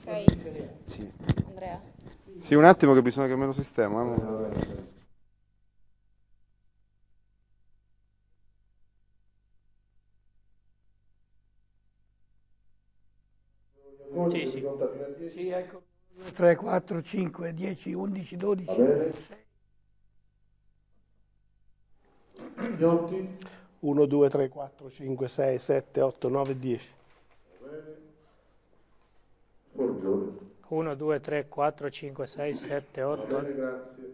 Ok, Sì. Andrea. Sì, un attimo che bisogna cambiare lo sistema. Sì, sì. Sì, ecco. 2, 3, 4, 5, 10, 11, 12, 6. Iotti, 1, 2, 3, 4, 5, 6, 7, 8, 9, 10. Forgione. 1, 2, 3, 4, 5, 6, 7, Va 8. bene, grazie.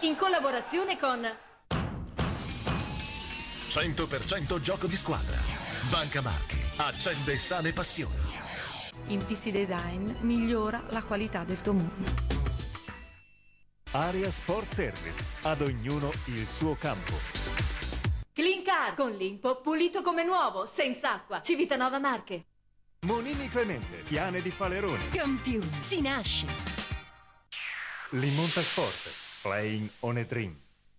in collaborazione con 100% gioco di squadra. Banca Marche accende sane passioni. Infissi Design migliora la qualità del tuo mondo. Area Sport Service, ad ognuno il suo campo. Clean Car con Limpo, pulito come nuovo, senza acqua. Civitanova Marche. Monini Clemente, Piane di Palerone. Campione, si nasce. Limonta Sport, playing on a dream.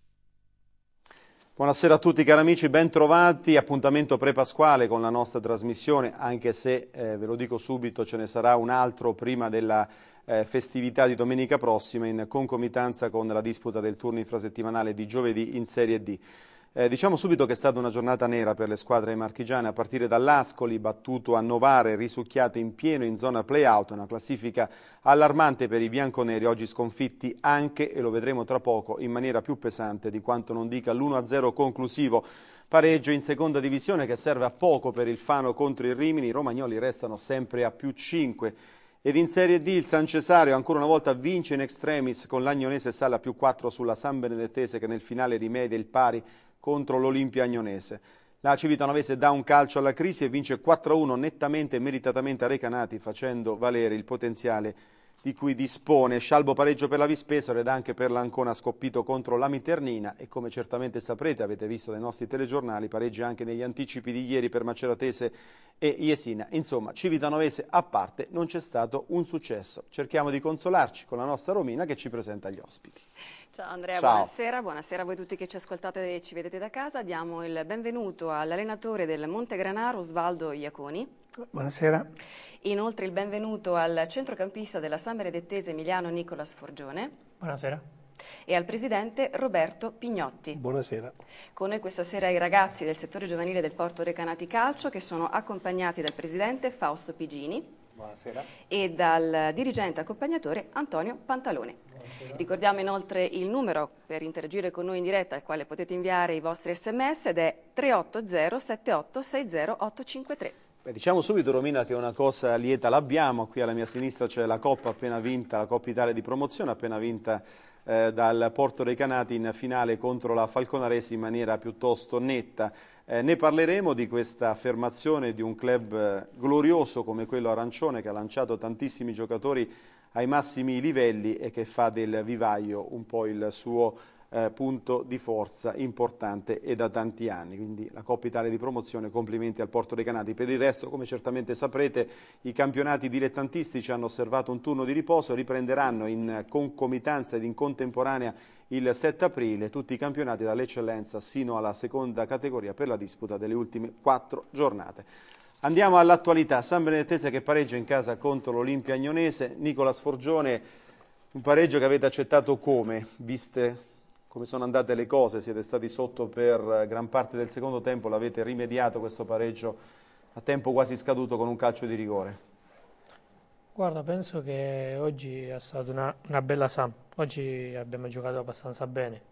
Buonasera a tutti cari amici, ben trovati, appuntamento pre-pasquale con la nostra trasmissione, anche se, ve lo dico subito, ce ne sarà un altro prima della festività di domenica prossima in concomitanza con la disputa del turno infrasettimanale di giovedì in Serie D. Diciamo subito che è stata una giornata nera per le squadre marchigiane, a partire dall'Ascoli, battuto a Novare, risucchiato in pieno in zona play-out, una classifica allarmante per i bianconeri, oggi sconfitti anche, e lo vedremo tra poco, in maniera più pesante di quanto non dica l'1-0 conclusivo. Pareggio in seconda divisione che serve a poco per il Fano contro il Rimini, i romagnoli restano sempre a +5. Ed in Serie D il San Cesario ancora una volta vince in extremis con l'Agnonese, sale a +4 sulla San Benedettese che nel finale rimedia il pari contro l'Olimpia Agnonese. La Civitanovese dà un calcio alla crisi e vince 4-1 nettamente e meritatamente a Recanati, facendo valere il potenziale di cui dispone. Scialbo pareggio per la Vispesaro ed anche per l'Ancona scoppito contro la Miternina, e come certamente saprete, avete visto dai nostri telegiornali, pareggi anche negli anticipi di ieri per Maceratese e Jesina. Insomma, Civitanovese a parte, non c'è stato un successo. Cerchiamo di consolarci con la nostra Romina che ci presenta gli ospiti. Ciao Andrea, Ciao. buonasera a voi tutti che ci ascoltate e ci vedete da casa. Diamo il benvenuto all'allenatore del Montegranaro, Osvaldo Iaconi. Buonasera. Inoltre il benvenuto al centrocampista della San Benedettese Emiliano Nicola Sforgione. Buonasera. E al presidente Roberto Pignotti. Buonasera. Con noi questa sera i ragazzi del settore giovanile del Porto Recanati Calcio, che sono accompagnati dal presidente Fausto Pigini. Buonasera. E dal dirigente accompagnatore Antonio Pantalone. Buonasera. Ricordiamo inoltre il numero per interagire con noi in diretta, al quale potete inviare i vostri sms, ed è 380 7860 853. Beh, diciamo subito, Romina, che una cosa lieta l'abbiamo. Qui alla mia sinistra c'è la Coppa appena vinta, la Coppa Italia di promozione, appena vinta dal Porto Recanati in finale contro la Falconaresi in maniera piuttosto netta. Ne parleremo di questa affermazione di un club glorioso come quello arancione, che ha lanciato tantissimi giocatori ai massimi livelli e che fa del vivaio un po' il suo punto di forza importante e da tanti anni. Quindi la Coppa Italia di promozione, complimenti al Porto Recanati. Per il resto, come certamente saprete, i campionati dilettantistici hanno osservato un turno di riposo, riprenderanno in concomitanza ed in contemporanea il 7 aprile tutti i campionati dall'eccellenza sino alla seconda categoria per la disputa delle ultime 4 giornate. Andiamo all'attualità. San Benedettese che pareggia in casa contro l'Olimpia Agnonese. Nicola Sforgione, un pareggio che avete accettato come? Viste come sono andate le cose, siete stati sotto per gran parte del secondo tempo, l'avete rimediato questo pareggio a tempo quasi scaduto con un calcio di rigore. Guarda, penso che oggi è stata una bella Samp. Oggi abbiamo giocato abbastanza bene,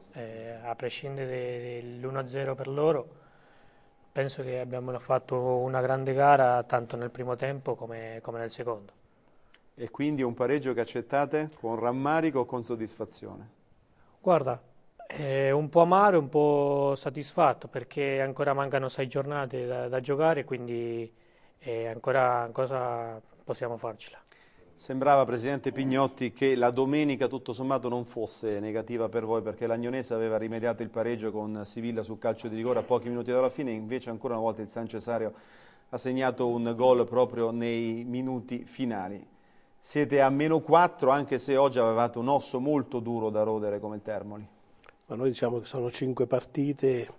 a prescindere dall'1-0 per loro. Penso che abbiamo fatto una grande gara tanto nel primo tempo come nel secondo. E quindi è un pareggio che accettate con rammarico o con soddisfazione? Guarda, è un po' amaro e un po' soddisfatto, perché ancora mancano 6 giornate da giocare, quindi ancora possiamo farcela. Sembrava, presidente Pignotti, che la domenica tutto sommato non fosse negativa per voi, perché l'Agnonese aveva rimediato il pareggio con Sivilla sul calcio di rigore a pochi minuti dalla fine, invece ancora una volta il San Cesario ha segnato un gol proprio nei minuti finali. Siete a -4, anche se oggi avevate un osso molto duro da rodere come il Termoli. Ma noi diciamo che sono 5 partite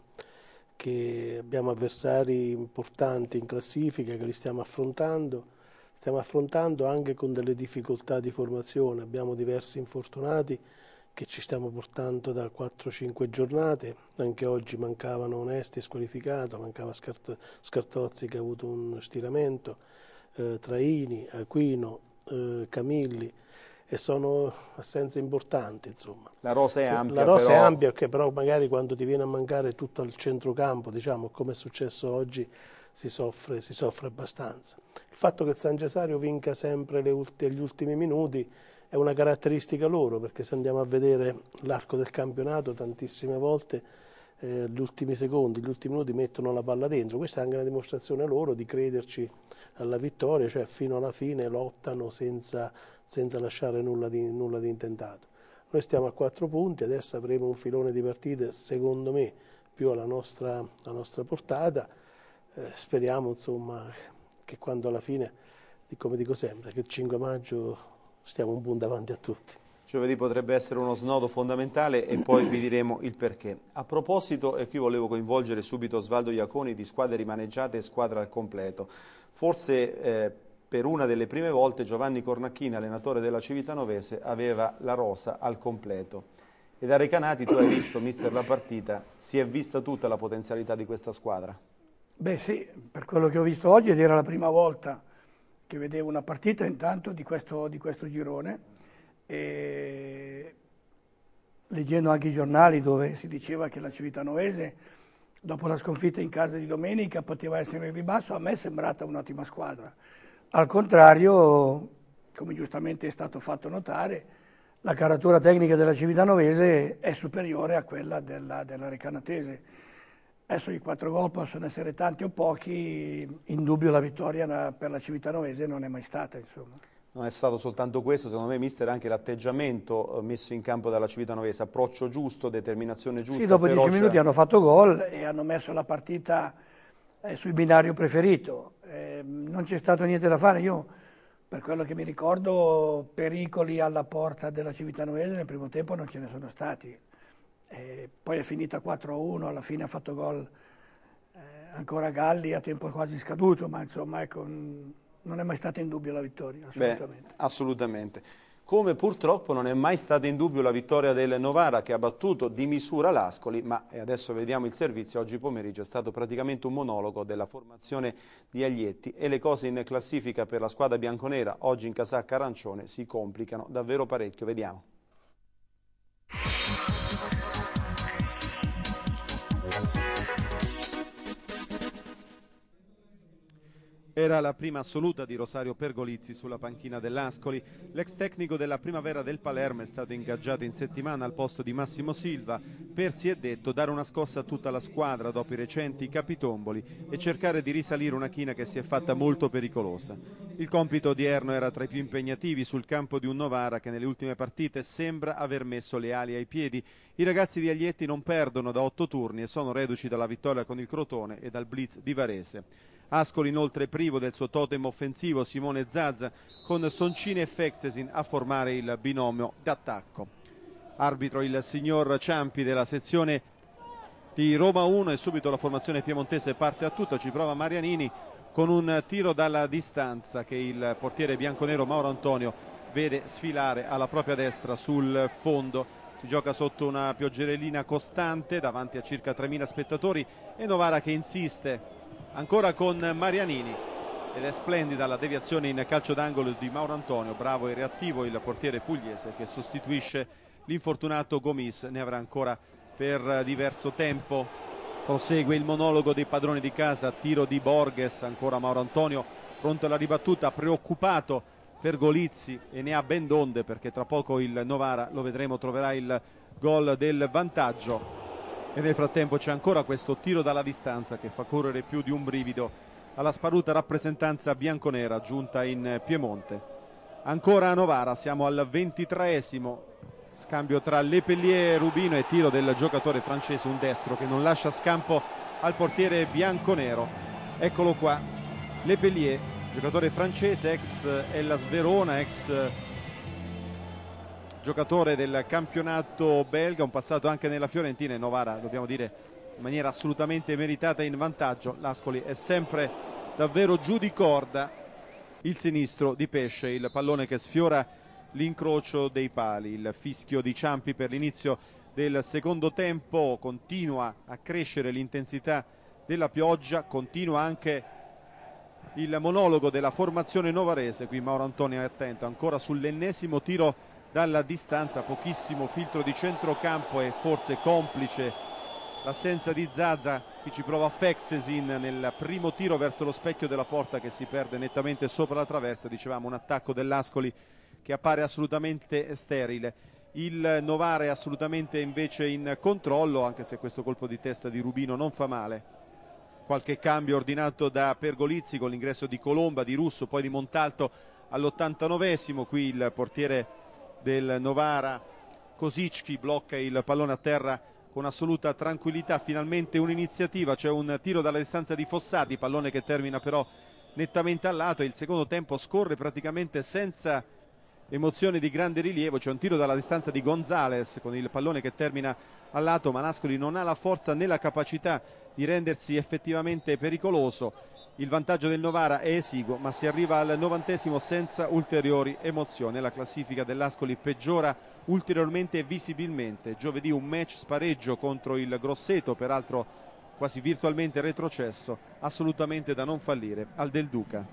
che abbiamo avversari importanti in classifica, che li stiamo affrontando anche con delle difficoltà di formazione. Abbiamo diversi infortunati che ci stiamo portando da 4-5 giornate. Anche oggi mancavano Onesti squalificato, mancava Scartozzi che ha avuto un stiramento, Traini, Aquino, Camilli, e sono assenze importanti, insomma. La rosa è ampia. La rosa è ampia, che però magari quando ti viene a mancare tutto il centrocampo, diciamo, come è successo oggi, si soffre abbastanza. Il fatto che il San Cesario vinca sempre agli ultimi minuti è una caratteristica loro, perché se andiamo a vedere l'arco del campionato tantissime volte gli ultimi secondi, gli ultimi minuti mettono la palla dentro. Questa è anche una dimostrazione loro di crederci alla vittoria, cioè fino alla fine lottano senza lasciare nulla di intentato. Noi stiamo a 4 punti, adesso avremo un filone di partite secondo me più alla nostra portata. Speriamo insomma che quando alla fine, come dico sempre, che il 5 maggio stiamo un punto davanti a tutti. Giovedì potrebbe essere uno snodo fondamentale e poi vi diremo il perché. A proposito, e qui volevo coinvolgere subito Osvaldo Iaconi, di squadre rimaneggiate e squadra al completo. Forse per una delle prime volte Giovanni Cornacchini, allenatore della Civitanovese, aveva la rosa al completo. E da Recanati, tu hai visto, mister, la partita, si è vista tutta la potenzialità di questa squadra? Beh sì, per quello che ho visto oggi, ed era la prima volta che vedevo una partita intanto di questo girone, e leggendo anche i giornali dove si diceva che la Civitanovese dopo la sconfitta in casa di domenica poteva essere in ribasso, a me è sembrata un'ottima squadra. Al contrario, come giustamente è stato fatto notare, la caratura tecnica della Civitanovese è superiore a quella della Recanatese. Adesso i 4 gol possono essere tanti o pochi, in dubbio la vittoria per la Civitanovese non è mai stata, insomma. Non è stato soltanto questo, secondo me, mister, anche l'atteggiamento messo in campo dalla Civitanovese, approccio giusto, determinazione giusta. Sì, dopo ferocia. 10 minuti hanno fatto gol e hanno messo la partita sul binario preferito. Non c'è stato niente da fare. Io, per quello che mi ricordo, pericoli alla porta della Civitanovese nel primo tempo non ce ne sono stati. Poi è finita 4-1, alla fine ha fatto gol ancora Galli a tempo quasi scaduto, ma insomma ecco, non è mai stata in dubbio la vittoria, assolutamente. Beh, assolutamente. Come purtroppo non è mai stata in dubbio la vittoria del Novara, che ha battuto di misura l'Ascoli, ma adesso vediamo il servizio. Oggi pomeriggio è stato praticamente un monologo della formazione di Aglietti e le cose in classifica per la squadra bianconera, oggi in casacca arancione, si complicano davvero parecchio. Vediamo. Era la prima assoluta di Rosario Pergolizzi sulla panchina dell'Ascoli. L'ex tecnico della Primavera del Palermo è stato ingaggiato in settimana al posto di Massimo Silva per, si è detto, dare una scossa a tutta la squadra dopo i recenti capitomboli e cercare di risalire una china che si è fatta molto pericolosa. Il compito odierno era tra i più impegnativi sul campo di un Novara che nelle ultime partite sembra aver messo le ali ai piedi. I ragazzi di Aglietti non perdono da 8 turni e sono reduci dalla vittoria con il Crotone e dal blitz di Varese. Ascoli inoltre privo del suo totem offensivo Simone Zazza, con Soncini e Fexesin a formare il binomio d'attacco. Arbitro il signor Ciampi della sezione di Roma 1 e subito la formazione piemontese parte a tutto. Ci prova Marianini con un tiro dalla distanza che il portiere bianconero Mauro Antonio vede sfilare alla propria destra sul fondo. Si gioca sotto una pioggerellina costante davanti a circa 3.000 spettatori e Novara che insiste ancora con Marianini, ed è splendida la deviazione in calcio d'angolo di Mauro Antonio. Bravo e reattivo il portiere pugliese che sostituisce l'infortunato Gomis, ne avrà ancora per diverso tempo. Prosegue il monologo dei padroni di casa, tiro di Borges, ancora Mauro Antonio pronto alla ribattuta, preoccupato per Golizzi e ne ha ben donde, perché tra poco il Novara, lo vedremo, troverà il gol del vantaggio. E nel frattempo c'è ancora questo tiro dalla distanza che fa correre più di un brivido alla sparuta rappresentanza bianconera giunta in Piemonte. Ancora a Novara, siamo al 23esimo, scambio tra Lepellier e Rubino e tiro del giocatore francese, un destro che non lascia scampo al portiere bianconero. Eccolo qua, Lepellier, giocatore francese, ex Hellas Verona, ex giocatore del campionato belga, un passato anche nella Fiorentina. E Novara, dobbiamo dire, in maniera assolutamente meritata in vantaggio. L'Ascoli è sempre davvero giù di corda. Il sinistro di Pesce, il pallone che sfiora l'incrocio dei pali, il fischio di Ciampi per l'inizio del secondo tempo. Continua a crescere l'intensità della pioggia, continua anche il monologo della formazione novarese. Qui Mauro Antonio è attento ancora sull'ennesimo tiro dalla distanza, pochissimo filtro di centrocampo e forse complice l'assenza di Zaza, qui ci prova Feksesin nel primo tiro verso lo specchio della porta che si perde nettamente sopra la traversa. Dicevamo un attacco dell'Ascoli che appare assolutamente sterile. Il Novara è assolutamente invece in controllo, anche se questo colpo di testa di Rubino non fa male. Qualche cambio ordinato da Pergolizzi con l'ingresso di Colomba, di Russo, poi di Montalto all'89esimo. Qui il portiere del Novara, Kosicki, blocca il pallone a terra con assoluta tranquillità. Finalmente un'iniziativa, c'è un tiro dalla distanza di Fossati, pallone che termina però nettamente al lato, e il secondo tempo scorre praticamente senza emozioni di grande rilievo. C'è un tiro dalla distanza di Gonzales con il pallone che termina al lato, ma l'Ascoli non ha la forza né la capacità di rendersi effettivamente pericoloso. Il vantaggio del Novara è esiguo, ma si arriva al 90esimo senza ulteriori emozioni. La classifica dell'Ascoli peggiora ulteriormente e visibilmente. Giovedì un match spareggio contro il Grosseto, peraltro quasi virtualmente retrocesso, assolutamente da non fallire al Del Duca.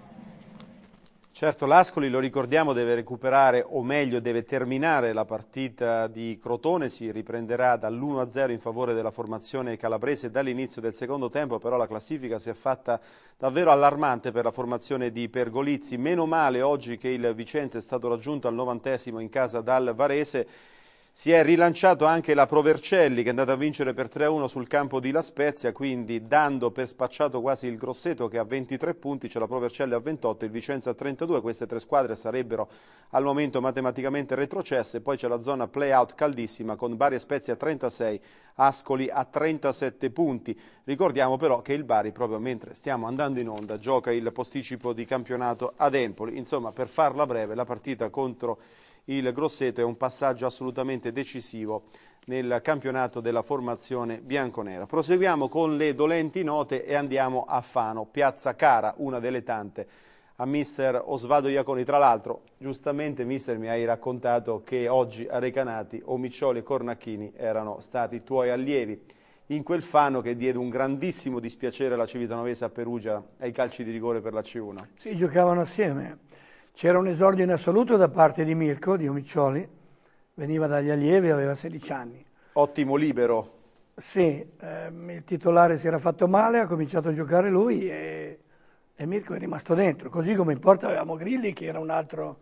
Certo, l'Ascoli, lo ricordiamo, deve recuperare, o meglio deve terminare la partita di Crotone. Si riprenderà dall'1-0 in favore della formazione calabrese dall'inizio del secondo tempo, però la classifica si è fatta davvero allarmante per la formazione di Pergolizzi. Meno male oggi che il Vicenza è stato raggiunto al 90esimo in casa dal Varese. Si è rilanciato anche la Provercelli, che è andata a vincere per 3-1 sul campo di La Spezia, quindi dando per spacciato quasi il Grosseto, che ha 23 punti, c'è la Provercelli a 28, il Vicenza a 32. Queste tre squadre sarebbero al momento matematicamente retrocesse. Poi c'è la zona play-out caldissima con Bari e Spezia a 36, Ascoli a 37 punti. Ricordiamo però che il Bari, proprio mentre stiamo andando in onda, gioca il posticipo di campionato ad Empoli. Insomma, per farla breve, la partita contro il Grosseto è un passaggio assolutamente decisivo nel campionato della formazione bianconera. Proseguiamo con le dolenti note e andiamo a Fano, Piazza Cara, una delle tante, a mister Osvaldo Iaconi. Tra l'altro, giustamente, mister, mi hai raccontato che oggi a Recanati Omiccioli e Cornacchini erano stati tuoi allievi in quel Fano che diede un grandissimo dispiacere alla Civitanovese a Perugia ai calci di rigore per la C1. Sì, giocavano assieme. C'era un esordio in assoluto da parte di Mirko, di Omiccioli, veniva dagli allievi, aveva 16 anni. Ottimo libero. Sì, il titolare si era fatto male, ha cominciato a giocare lui e Mirko è rimasto dentro. Così come in porta avevamo Grilli, che era un altro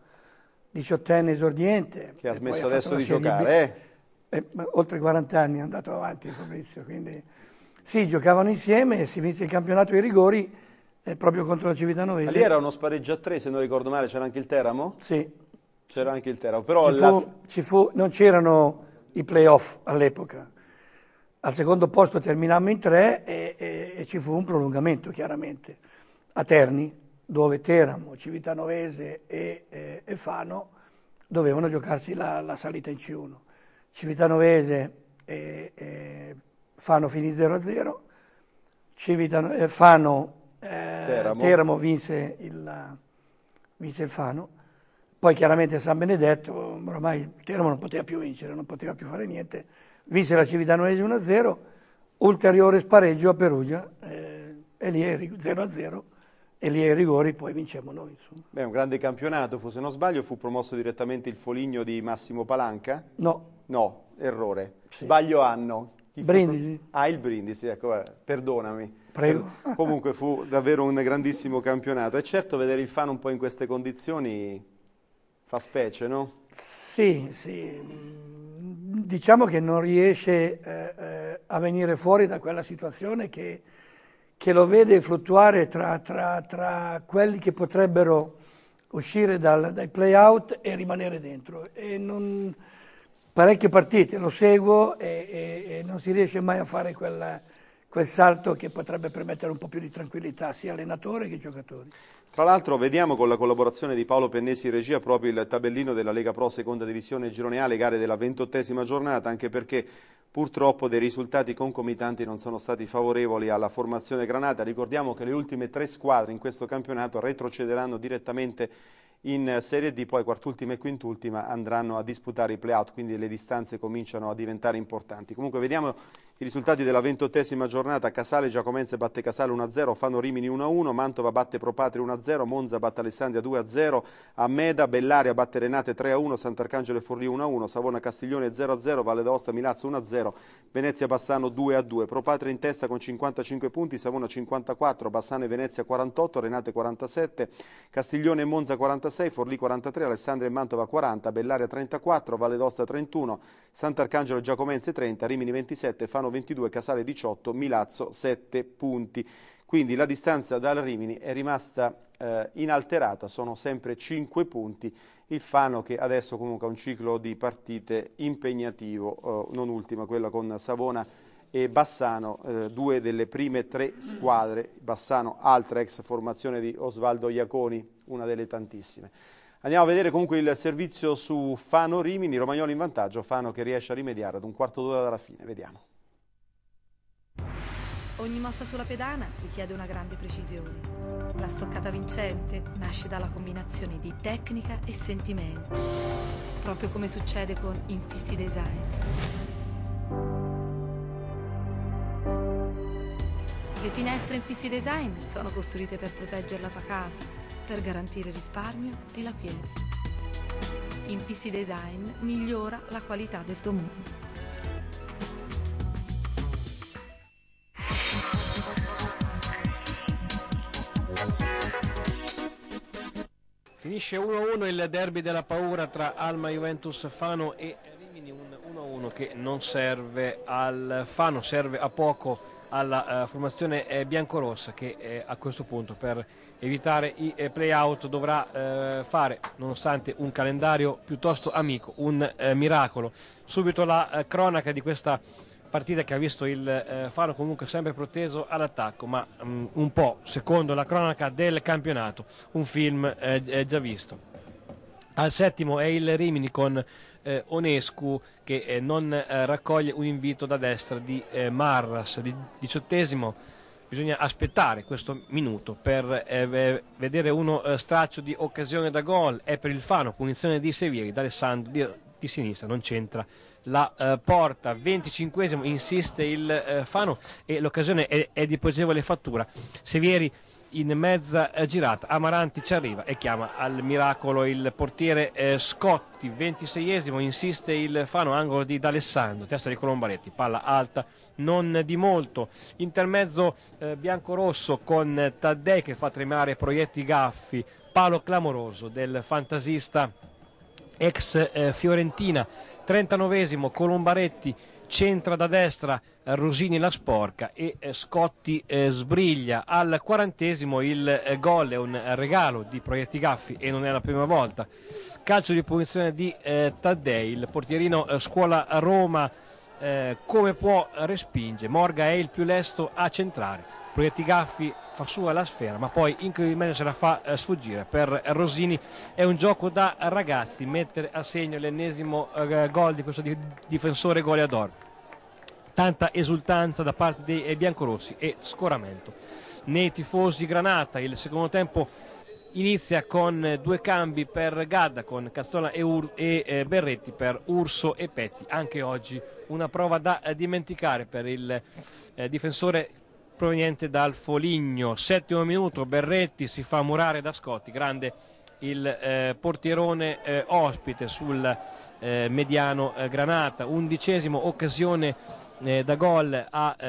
18enne esordiente. Che ha smesso adesso di giocare, oltre 40 anni è andato avanti Fabrizio, quindi sì, giocavano insieme e si vinse il campionato ai rigori. Proprio contro la Civitanovese. Ma lì era uno spareggio a 3, se non ricordo male, c'era anche il Teramo? Sì. C'era anche il Teramo, però non c'erano i playoff all'epoca. Al secondo posto terminammo in 3 e ci fu un prolungamento, chiaramente, a Terni, dove Teramo, Civitanovese e Fano dovevano giocarsi la salita in C1. Civitanovese e Fano finì 0-0, Fano Teramo vinse il Fano, poi chiaramente San Benedetto, ormai il Teramo non poteva più vincere, non poteva più fare niente, vinse la Civitanovese 1-0, ulteriore spareggio a Perugia, e lì è 0-0, e lì ai rigori poi vincemmo noi. Insomma. Beh, un grande campionato, se non sbaglio fu promosso direttamente il Foligno di Massimo Palanca? No. No, errore, sì. Sbaglio anno. Brindisi. Il Brindisi, ecco, perdonami. Prego. Comunque fu davvero un grandissimo campionato e certo vedere il Fano un po' in queste condizioni fa specie, no? Sì, sì. Diciamo che non riesce a venire fuori da quella situazione che lo vede fluttuare tra quelli che potrebbero uscire dai play-out e rimanere dentro. Parecchie partite lo seguo e non si riesce mai a fare quel salto che potrebbe permettere un po' più di tranquillità sia allenatore che giocatori. Tra l'altro vediamo con la collaborazione di Paolo Pennesi in regia proprio il tabellino della Lega Pro Seconda Divisione Girone A, le gare della 28esima giornata, anche perché purtroppo dei risultati concomitanti non sono stati favorevoli alla formazione granata. Ricordiamo che le ultime 3 squadre in questo campionato retrocederanno direttamente in Serie D, poi quart'ultima e quint'ultima andranno a disputare i play-out, quindi le distanze cominciano a diventare importanti. Comunque vediamo I risultati della 28ª giornata: Casale Giacomense batte Casale 1-0, Fano Rimini 1-1, Mantova batte Propatri 1-0, Monza batte Alessandria 2-0, Ammeda Bellaria batte Renate 3-1, Sant'Arcangelo e Forlì 1-1, Savona Castiglione 0-0, Valle d'Aosta Milazzo 1-0, Venezia Bassano 2-2. Propatri in testa con 55 punti, Savona 54, Bassano e Venezia 48, Renate 47, Castiglione e Monza 46, Forlì 43, Alessandria e Mantova 40, Bellaria 34, Valle d'Aosta 31, Sant'Arcangelo e Giacomense 30, Rimini 27, Fano 22, Casale 18, Milazzo 7 punti. Quindi la distanza dal Rimini è rimasta inalterata, sono sempre 5 punti. Il Fano che adesso comunque ha un ciclo di partite impegnativo, non ultima quella con Savona e Bassano, due delle prime 3 squadre. Bassano, altra ex formazione di Osvaldo Iaconi, una delle tantissime. Andiamo a vedere comunque il servizio su Fano Rimini, Romagnoli in vantaggio, Fano che riesce a rimediare ad un quarto d'ora dalla fine, vediamo. Ogni mossa sulla pedana richiede una grande precisione. La stoccata vincente nasce dalla combinazione di tecnica e sentimento, proprio come succede con Infissi Design. Le finestre Infissi Design sono costruite per proteggere la tua casa, per garantire risparmio e la quiete. Infissi Design migliora la qualità del tuo mondo. Finisce 1-1 il derby della paura tra Alma Juventus Fano e Rimini, un 1-1 che non serve al Fano, serve a poco alla formazione biancorossa che a questo punto per evitare i play-out dovrà fare, nonostante un calendario piuttosto amico, un miracolo. Subito la cronaca di questa partita che ha visto il Fano comunque sempre proteso all'attacco, ma un po', secondo la cronaca del campionato, un film già visto. Al settimo è il Rimini con Onescu che non raccoglie un invito da destra di Marras. 18esimo, bisogna aspettare questo minuto per vedere uno straccio di occasione da gol. È per il Fano, punizione di Sevieri, d'Alessandro di sinistra, non c'entra la porta. 25esimo, insiste il Fano e l'occasione è di pregevole fattura. Sevieri in mezza girata, Amaranti ci arriva e chiama al miracolo il portiere Scotti. 26esimo, insiste il Fano, angolo di D'Alessandro, testa di Colombaretti, palla alta non di molto. Intermezzo biancorosso con Taddei che fa tremare Proietti Gaffi, palo clamoroso del fantasista ex Fiorentina. 39esimo, Colombaretti centra da destra, Rosini la sporca e Scotti sbriglia. Al 40esimo il gol è un regalo di Proietti Gaffi e non è la prima volta. Calcio di punizione di Taddei, il portierino scuola Roma come può respinge, Morga è il più lesto a centrare, Proietti Gaffi fa sua la sfera ma poi incredibilmente se la fa sfuggire. Per Rosini è un gioco da ragazzi mettere a segno l'ennesimo gol di questo difensore goleador. Tanta esultanza da parte dei biancorossi e scoramento nei tifosi granata. Il secondo tempo inizia con 2 cambi per Gadda, con Cazzola e Berretti per Urso e Petti. Anche oggi una prova da dimenticare per il difensore proveniente dal Foligno. 7° minuto, Berretti si fa murare da Scotti, grande il portierone ospite sul mediano granata. 11esimo, occasione da gol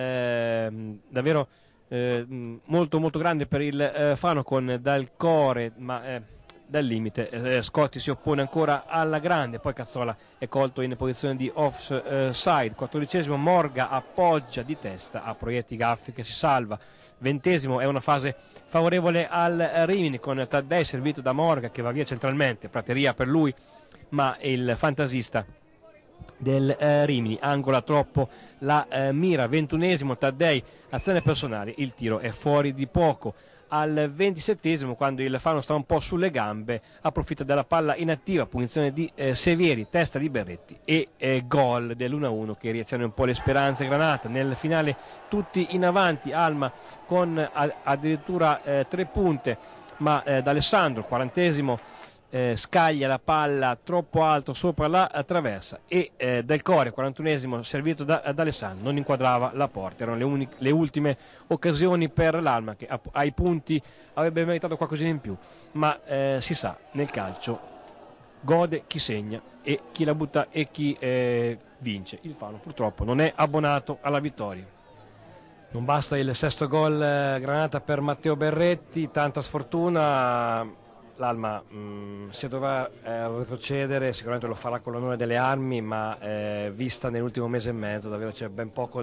davvero molto molto grande per il Fano con Dal Core, ma dal limite Scotti si oppone ancora alla grande, poi Cazzola è colto in posizione di offside. 14esimo, Morga appoggia di testa a Proietti Gaffi che si salva. 20esimo, è una fase favorevole al Rimini con Taddei servito da Morga che va via centralmente, prateria per lui, ma il fantasista del Rimini angola troppo la mira. 21esimo, Taddei, azione personale, il tiro è fuori di poco. Al 27esimo, quando il Fano sta un po' sulle gambe, approfitta della palla inattiva, punizione di Sevieri, testa di Berretti e gol dell'1-1 che riaccende un po' le speranze granata. Nel finale tutti in avanti, Alma con addirittura 3 punte, ma d'Alessandro, 40esimo, scaglia la palla troppo alto sopra la traversa e Del Core, 41esimo, servito da Alessandro, non inquadrava la porta. Erano le ultime occasioni per l'Alma, che ai punti avrebbe meritato qualcosina in più, ma si sa, nel calcio gode chi segna e chi la butta e chi vince. Il Fano purtroppo non è abbonato alla vittoria. Non basta il sesto gol granata per Matteo Berretti, tanta sfortuna. L'Alma si dovrà retrocedere, sicuramente lo farà con l'onore delle armi, ma vista nell'ultimo mese e mezzo davvero c'è ben poco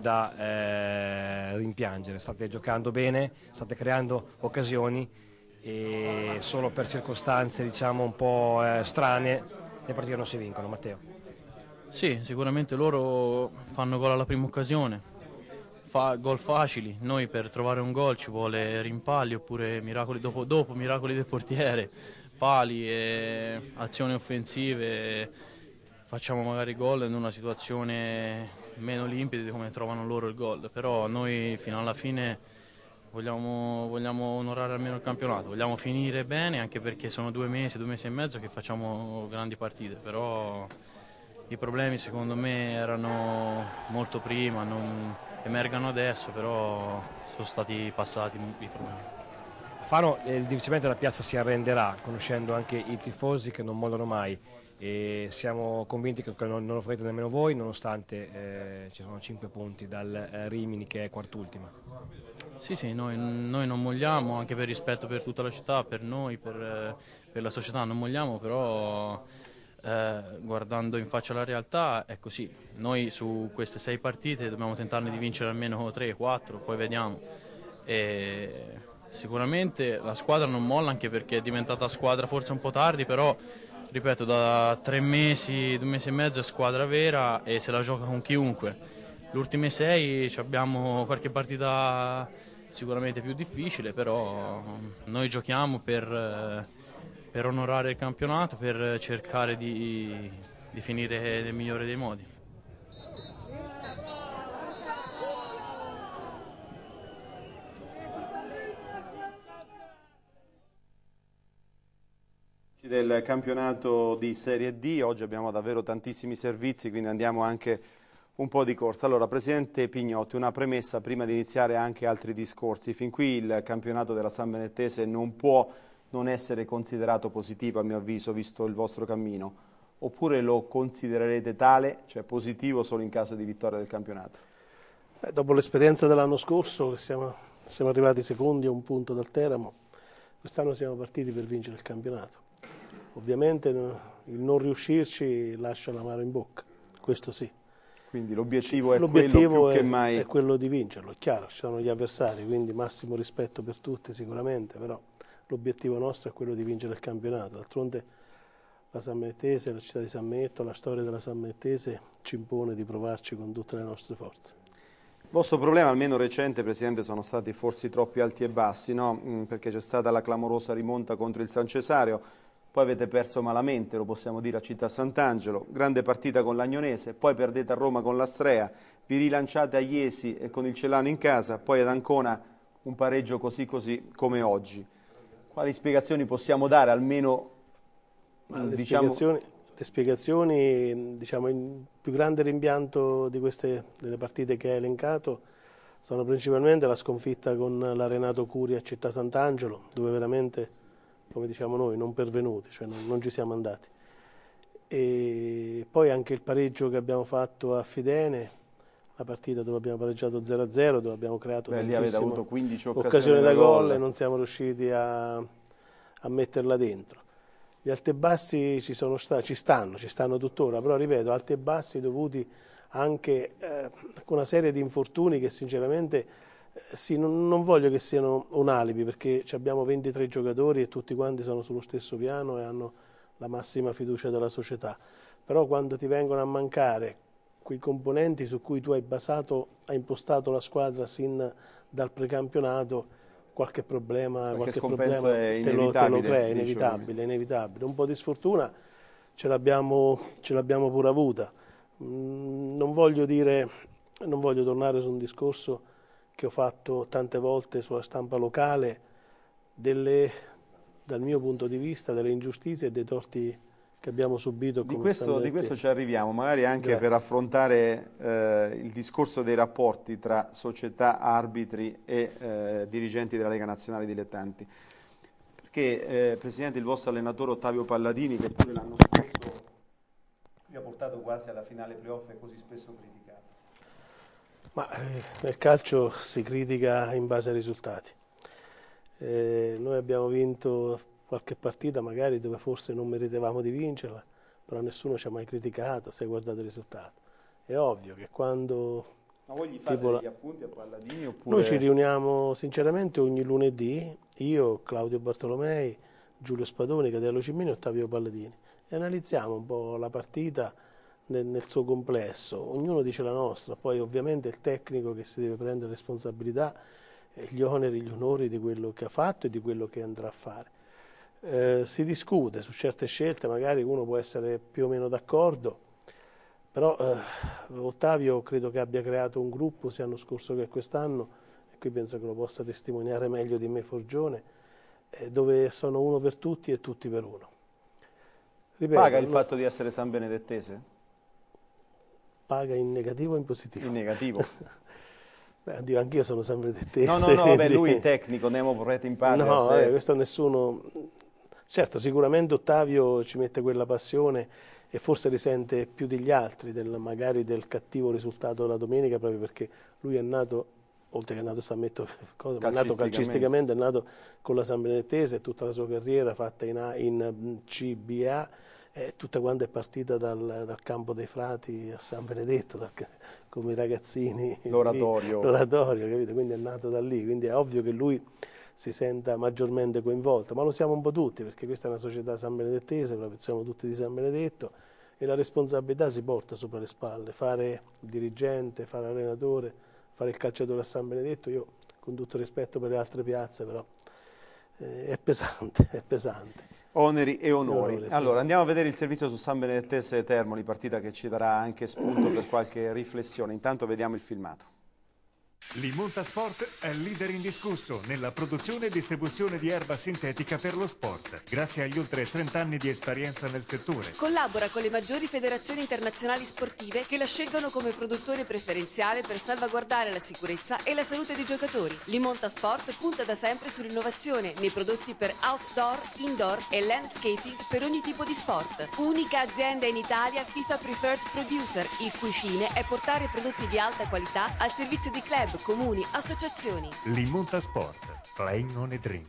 da rimpiangere. State giocando bene, state creando occasioni e solo per circostanze diciamo un po' strane le partite non si vincono. Matteo? Sì, sicuramente loro fanno gol alla prima occasione, gol facili. Noi per trovare un gol ci vuole rimpalli oppure miracoli dopo miracoli del portiere, pali e azioni offensive, facciamo magari gol in una situazione meno limpida di come trovano loro il gol, però noi fino alla fine vogliamo onorare almeno il campionato, vogliamo finire bene, anche perché sono 2 mesi e mezzo che facciamo grandi partite, però i problemi secondo me erano molto prima, non emergano adesso, però sono stati passati i problemi. Fano difficilmente la piazza si arrenderà, conoscendo anche i tifosi che non mollano mai, e siamo convinti che non lo farete nemmeno voi, nonostante ci sono 5 punti dal Rimini che è quart'ultima. Sì, noi non molliamo, anche per rispetto per tutta la città, per noi, per la società non molliamo, però guardando in faccia la realtà è così. Noi su queste 6 partite dobbiamo tentarne di vincere almeno 3, 4, poi vediamo. E sicuramente la squadra non molla, anche perché è diventata squadra forse un po' tardi, però ripeto, da 3 mesi, 2 mesi e mezzo è squadra vera e se la gioca con chiunque. Le ultime 6 abbiamo qualche partita sicuramente più difficile, però noi giochiamo per onorare il campionato, per cercare di finire nel migliore dei modi. Del campionato di Serie D, oggi abbiamo davvero tantissimi servizi, quindi andiamo anche un po' di corsa. Allora, Presidente Pignotti, una premessa prima di iniziare anche altri discorsi. Fin qui il campionato della San Benettese non può non essere considerato positivo, a mio avviso, visto il vostro cammino, oppure lo considererete tale, cioè positivo solo in caso di vittoria del campionato? Dopo l'esperienza dell'anno scorso, che siamo arrivati secondi a un punto dal Teramo, quest'anno siamo partiti per vincere il campionato. Ovviamente il non riuscirci lascia l'amaro in bocca, questo sì. Quindi l'obiettivo è quello più che mai... è quello di vincerlo, è chiaro, ci sono gli avversari, quindi massimo rispetto per tutti sicuramente, però l'obiettivo nostro è quello di vincere il campionato. D'altronde la San Benettese, la città di San Benedetto, la storia della San Benettese ci impone di provarci con tutte le nostre forze. Il vostro problema, almeno recente, Presidente, sono stati forse troppi alti e bassi, no? Perché c'è stata la clamorosa rimonta contro il San Cesario, poi avete perso malamente, lo possiamo dire, a Città Sant'Angelo, grande partita con l'Agnonese, poi perdete a Roma con l'Astrea, vi rilanciate a Iesi e con il Celano in casa, poi ad Ancona un pareggio così come oggi. Quali spiegazioni possiamo dare, almeno le spiegazioni, diciamo, il più grande rimpianto delle partite che hai elencato sono principalmente la sconfitta con la Renato Curi a Città Sant'Angelo, dove veramente, come diciamo noi, non pervenuti, cioè non ci siamo andati. E poi anche il pareggio che abbiamo fatto a Fidene, la partita dove abbiamo pareggiato 0-0, dove abbiamo creato lì avete avuto 15 occasioni da gol e non siamo riusciti a metterla dentro. Gli alti e bassi ci stanno tuttora, però ripeto, alti e bassi dovuti anche a una serie di infortuni che sinceramente non voglio che siano un alibi, perché abbiamo 23 giocatori e tutti quanti sono sullo stesso piano e hanno la massima fiducia della società, però quando ti vengono a mancare quei componenti su cui tu hai impostato la squadra sin dal precampionato, qualche problema te lo crea, inevitabile. Un po' di sfortuna ce l'abbiamo pure avuta. Non voglio tornare su un discorso che ho fatto tante volte sulla stampa locale, delle dal mio punto di vista, delle ingiustizie e dei torti che abbiamo subito. Di questo ci arriviamo, magari anche per affrontare il discorso dei rapporti tra società, arbitri e dirigenti della Lega Nazionale Dilettanti. Perché, Presidente, il vostro allenatore Ottavio Palladini, che pure l'anno scorso vi ha portato quasi alla finale playoff, è così spesso criticato? Ma nel calcio si critica in base ai risultati. Noi abbiamo vinto qualche partita magari dove forse non meritavamo di vincerla, però nessuno ci ha mai criticato se hai guardato il risultato. È ovvio che quando... Ma voi gli fate degli appunti a Palladini oppure... Noi ci riuniamo sinceramente ogni lunedì, io, Claudio Bartolomei, Giulio Spadoni, Catello Cimini e Ottavio Palladini, e analizziamo un po' la partita nel suo complesso, ognuno dice la nostra, poi ovviamente il tecnico che si deve prendere responsabilità, gli oneri, gli onori di quello che ha fatto e di quello che andrà a fare. Si discute su certe scelte, magari uno può essere più o meno d'accordo, però Ottavio credo che abbia creato un gruppo sia l'anno scorso che quest'anno, e qui penso che lo possa testimoniare meglio di me Forgione, dove sono uno per tutti e tutti per uno. Ripeto, paga il fatto di essere sanbenedettese? Paga in negativo o in positivo? In negativo. Beh, anch'io sono sanbenedettese. No, vabbè, lui è tecnico, nemo prete in patria. No, questo nessuno... Certo, sicuramente Ottavio ci mette quella passione e forse risente più degli altri magari del cattivo risultato della domenica, proprio perché lui è nato, oltre che è nato calcisticamente, è nato con la Sanbenedettese, tutta la sua carriera fatta in CBA, tutta quanta è partita dal campo dei frati a San Benedetto, come i ragazzini. L'oratorio, capito? Quindi è nato da lì, quindi è ovvio che lui si senta maggiormente coinvolto, ma lo siamo un po' tutti, perché questa è una società sanbenedettese, siamo tutti di San Benedetto e la responsabilità si porta sopra le spalle. Fare il dirigente, fare l'allenatore, fare il calciatore a San Benedetto, io con tutto rispetto per le altre piazze, però è pesante, è pesante. Oneri e onori. Sì. Allora, andiamo a vedere il servizio su San Benedettese Termoli, partita che ci darà anche spunto per qualche riflessione. Intanto vediamo il filmato. Limonta Sport è leader indiscusso nella produzione e distribuzione di erba sintetica per lo sport, grazie agli oltre 30 anni di esperienza nel settore. Collabora con le maggiori federazioni internazionali sportive che la scelgono come produttore preferenziale per salvaguardare la sicurezza e la salute dei giocatori. Limonta Sport punta da sempre sull'innovazione nei prodotti per outdoor, indoor e landscaping per ogni tipo di sport. Unica azienda in Italia FIFA Preferred Producer, il cui fine è portare prodotti di alta qualità al servizio di club, comuni, associazioni. Limonta Sport, playing on a dream.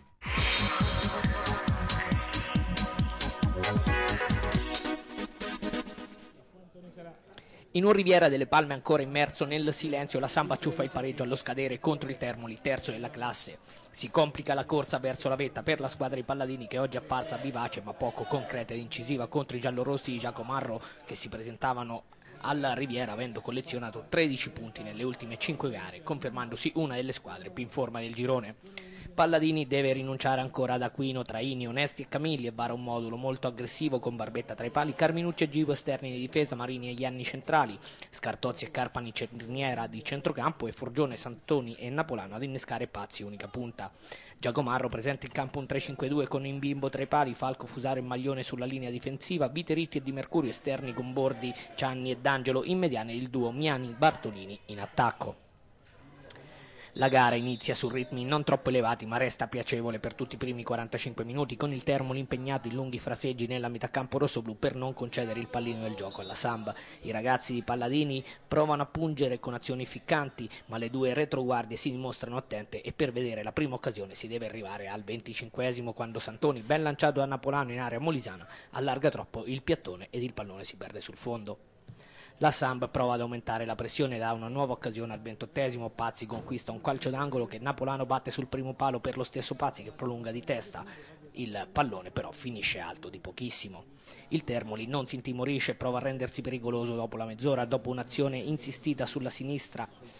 In un Riviera delle Palme ancora immerso nel silenzio, la Samp acciuffa il pareggio allo scadere contro il Termoli, terzo della classe. Si complica la corsa verso la vetta per la squadra di Palladini, che oggi è apparsa vivace ma poco concreta ed incisiva contro i giallorossi di Giacomarro, che si presentavano alla Riviera avendo collezionato 13 punti nelle ultime 5 gare, confermandosi una delle squadre più in forma del girone. Palladini deve rinunciare ancora ad Aquino, Traini, Onesti e Camilli e vara un modulo molto aggressivo con Barbetta tra i pali, Carminucci e Givo esterni di difesa, Marini e Ianni centrali, Scartozzi e Carpani cerniera di centrocampo e Forgione, Santoni e Napolano ad innescare Pazzi unica punta. Giacomarro presenta in campo un 3-5-2 con Imbimbo tra i pali, Falco, Fusaro e Maglione sulla linea difensiva, Viteritti e Di Mercurio esterni con Bordi, Cianni e D'Angelo in mediane, il duo Miani-Bartolini in attacco. La gara inizia su ritmi non troppo elevati ma resta piacevole per tutti i primi 45 minuti, con il Termoli impegnato in lunghi fraseggi nella metà campo rossoblù per non concedere il pallino del gioco alla Samp. I ragazzi di Palladini provano a pungere con azioni ficcanti, ma le due retroguardie si dimostrano attente e per vedere la prima occasione si deve arrivare al 25esimo, quando Santoni, ben lanciato da Napolano in area molisana, allarga troppo il piattone ed il pallone si perde sul fondo. La Samp prova ad aumentare la pressione da una nuova occasione al 28esimo, Pazzi conquista un calcio d'angolo che Napolano batte sul primo palo per lo stesso Pazzi che prolunga di testa, il pallone però finisce alto di pochissimo. Il Termoli non si intimorisce e prova a rendersi pericoloso dopo la mezz'ora, dopo un'azione insistita sulla sinistra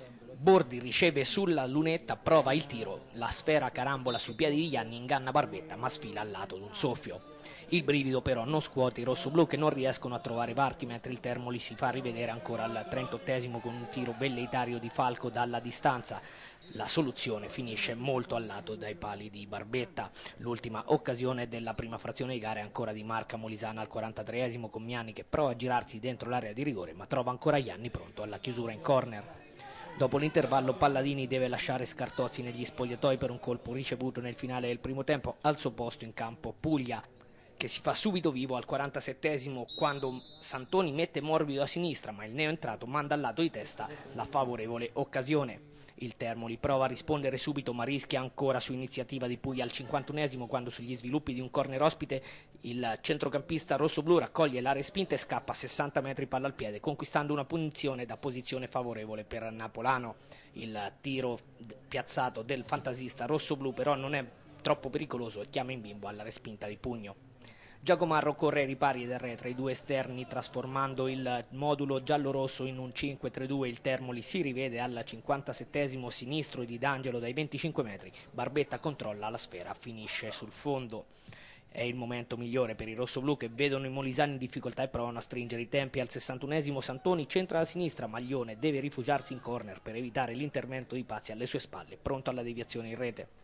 Bordi riceve sulla lunetta, prova il tiro, la sfera carambola sui piedi di Ianni, inganna Barbetta ma sfila al lato d'un soffio. Il brivido però non scuote i rossoblù che non riescono a trovare varchi, mentre il Termoli si fa rivedere ancora al 38esimo con un tiro velleitario di Falco dalla distanza. La soluzione finisce molto al lato dai pali di Barbetta. L'ultima occasione della prima frazione di gara è ancora di Marca Molisana al 43esimo con Miani che prova a girarsi dentro l'area di rigore ma trova ancora Ianni pronto alla chiusura in corner. Dopo l'intervallo Palladini deve lasciare Scartozzi negli spogliatoi per un colpo ricevuto nel finale del primo tempo. Al suo posto in campo Puglia, che si fa subito vivo al 47esimo quando Santoni mette morbido a sinistra, ma il neoentrato manda al lato di testa la favorevole occasione. Il Termoli prova a rispondere subito ma rischia ancora su iniziativa di Puglia al 51esimo quando sugli sviluppi di un corner ospite il centrocampista rossoblù raccoglie la respinta e scappa a 60 metri palla al piede, conquistando una punizione da posizione favorevole per Napolano. Il tiro piazzato del fantasista rossoblù però non è troppo pericoloso e chiama in bimbo alla respinta di pugno. Giacomarro corre ai ripari ed arretra i due esterni trasformando il modulo giallo-rosso in un 5-3-2. Il Termoli si rivede al 57esimo sinistro di D'Angelo dai 25 metri. Barbetta controlla la sfera, finisce sul fondo. È il momento migliore per i rossoblù che vedono i molisani in difficoltà e provano a stringere i tempi. Al 61esimo Santoni centra a sinistra, Maglione deve rifugiarsi in corner per evitare l'intervento di Pazzi alle sue spalle, pronto alla deviazione in rete.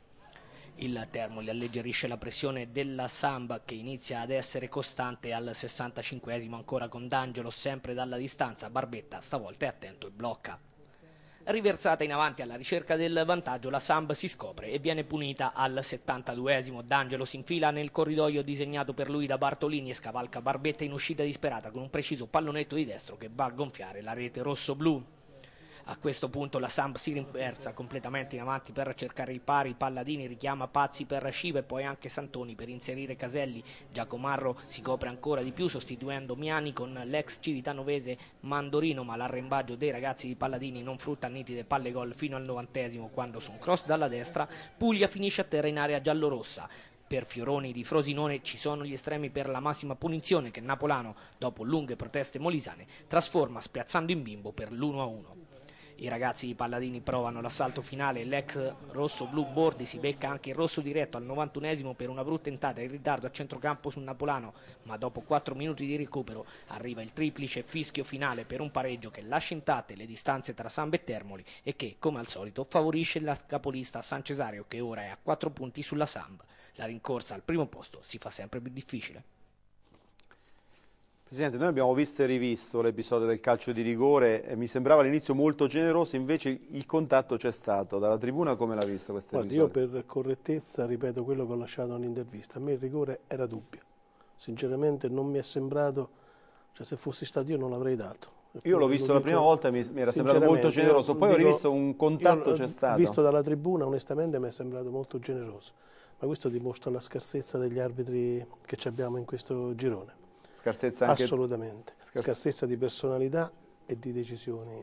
Il Termoli alleggerisce la pressione della Samba che inizia ad essere costante al 65esimo ancora con D'Angelo sempre dalla distanza. Barbetta stavolta è attento e blocca. Riversata in avanti alla ricerca del vantaggio, la Samb si scopre e viene punita al 72esimo. D'Angelo si infila nel corridoio disegnato per lui da Bartolini e scavalca Barbetta in uscita disperata con un preciso pallonetto di destro che va a gonfiare la rete rosso-blu. A questo punto la Samp si rimpersa completamente in avanti per cercare il pari. Palladini richiama Pazzi per Sciva e poi anche Santoni per inserire Caselli. Giacomarro si copre ancora di più sostituendo Miani con l'ex civitanovese Mandorino, ma l'arrembaggio dei ragazzi di Palladini non frutta nitide palle gol fino al 90esimo quando su un cross dalla destra Puglia finisce a terra in area giallorossa. Per Fioroni di Frosinone ci sono gli estremi per la massima punizione che Napolano, dopo lunghe proteste molisane, trasforma spiazzando in bimbo per l'1-1. I ragazzi di Palladini provano l'assalto finale, l'ex rosso-blu Bordi si becca anche il rosso diretto al 91esimo per una brutta entrata in ritardo a centrocampo sul Napolano, ma dopo 4 minuti di recupero arriva il triplice fischio finale per un pareggio che lascia intatte le distanze tra Samba e Termoli e che, come al solito, favorisce la capolista San Cesario che ora è a 4 punti sulla Samba. La rincorsa al primo posto si fa sempre più difficile. Presidente, noi abbiamo visto e rivisto l'episodio del calcio di rigore e mi sembrava all'inizio molto generoso, invece il contatto c'è stato. Dalla tribuna come l'ha visto questo episodio? Io per correttezza ripeto quello che ho lasciato nell'intervista. A me il rigore era dubbio. Sinceramente non mi è sembrato, cioè se fossi stato io non l'avrei dato. Io l'ho visto la prima volta e mi era sembrato molto generoso, poi ho rivisto un contatto c'è stato. Visto dalla tribuna onestamente mi è sembrato molto generoso, ma questo dimostra la scarsezza degli arbitri che abbiamo in questo girone. Scarsezza anche... Assolutamente, scarsezza di personalità e di decisioni.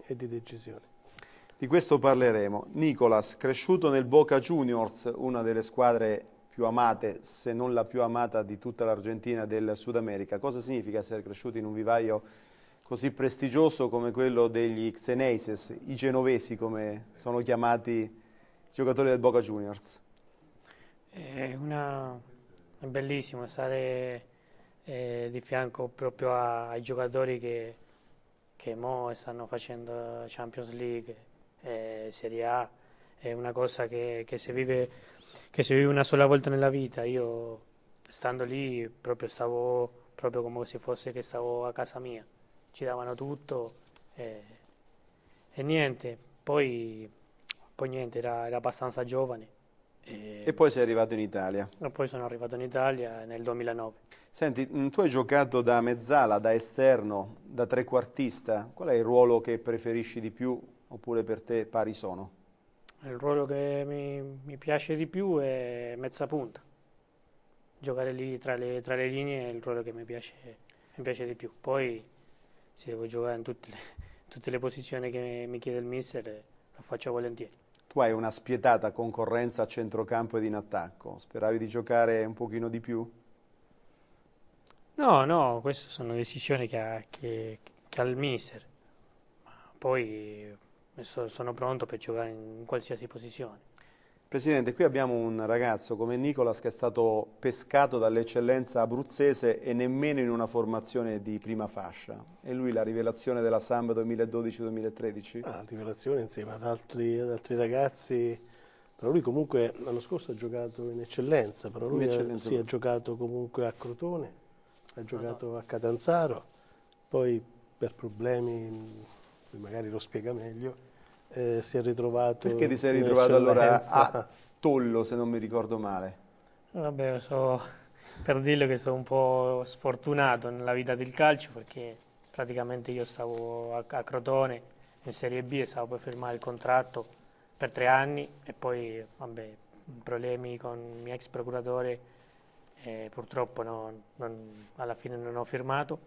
Di questo parleremo. Nicolas, cresciuto nel Boca Juniors, una delle squadre più amate, se non la più amata di tutta l'Argentina del Sud America. Cosa significa essere cresciuti in un vivaio così prestigioso come quello degli Xeneises, i genovesi come sono chiamati i giocatori del Boca Juniors? È bellissimo stare di fianco proprio ai giocatori che mo stanno facendo Champions League, Serie A. È una cosa che si vive una sola volta nella vita. Io stando lì stavo proprio come se fosse che stavo a casa mia, ci davano tutto e niente, poi niente, era abbastanza giovane. E poi sei arrivato in Italia. E poi sono arrivato in Italia nel 2009. Senti, tu hai giocato da mezzala, da esterno, da trequartista. Qual è il ruolo che preferisci di più oppure per te pari sono? Il ruolo che mi piace di più è mezza punta. Giocare lì tra le linee è il ruolo che mi piace di più. Poi se devo giocare in tutte le posizioni che mi chiede il mister, lo faccio volentieri. Tu hai una spietata concorrenza a centrocampo ed in attacco. Speravi di giocare un pochino di più? No, queste sono decisioni che ha il mister. Ma poi sono pronto per giocare in qualsiasi posizione. Presidente, qui abbiamo un ragazzo come Nicolas che è stato pescato dall'eccellenza abruzzese e nemmeno in una formazione di prima fascia. E lui la rivelazione della Samp 2012-2013? La rivelazione insieme ad altri ragazzi, però lui comunque l'anno scorso ha giocato in eccellenza, però lui ha giocato comunque a Crotone, ha giocato a Catanzaro, poi per problemi, magari lo spiega meglio, si è ritrovato. Perché ti sei ritrovato allora a Tollo, se non mi ricordo male? Vabbè, per dirlo che sono un po' sfortunato nella vita del calcio, perché praticamente io stavo a Crotone in Serie B e stavo per firmare il contratto per 3 anni e poi vabbè, problemi con il mio ex procuratore e purtroppo alla fine non ho firmato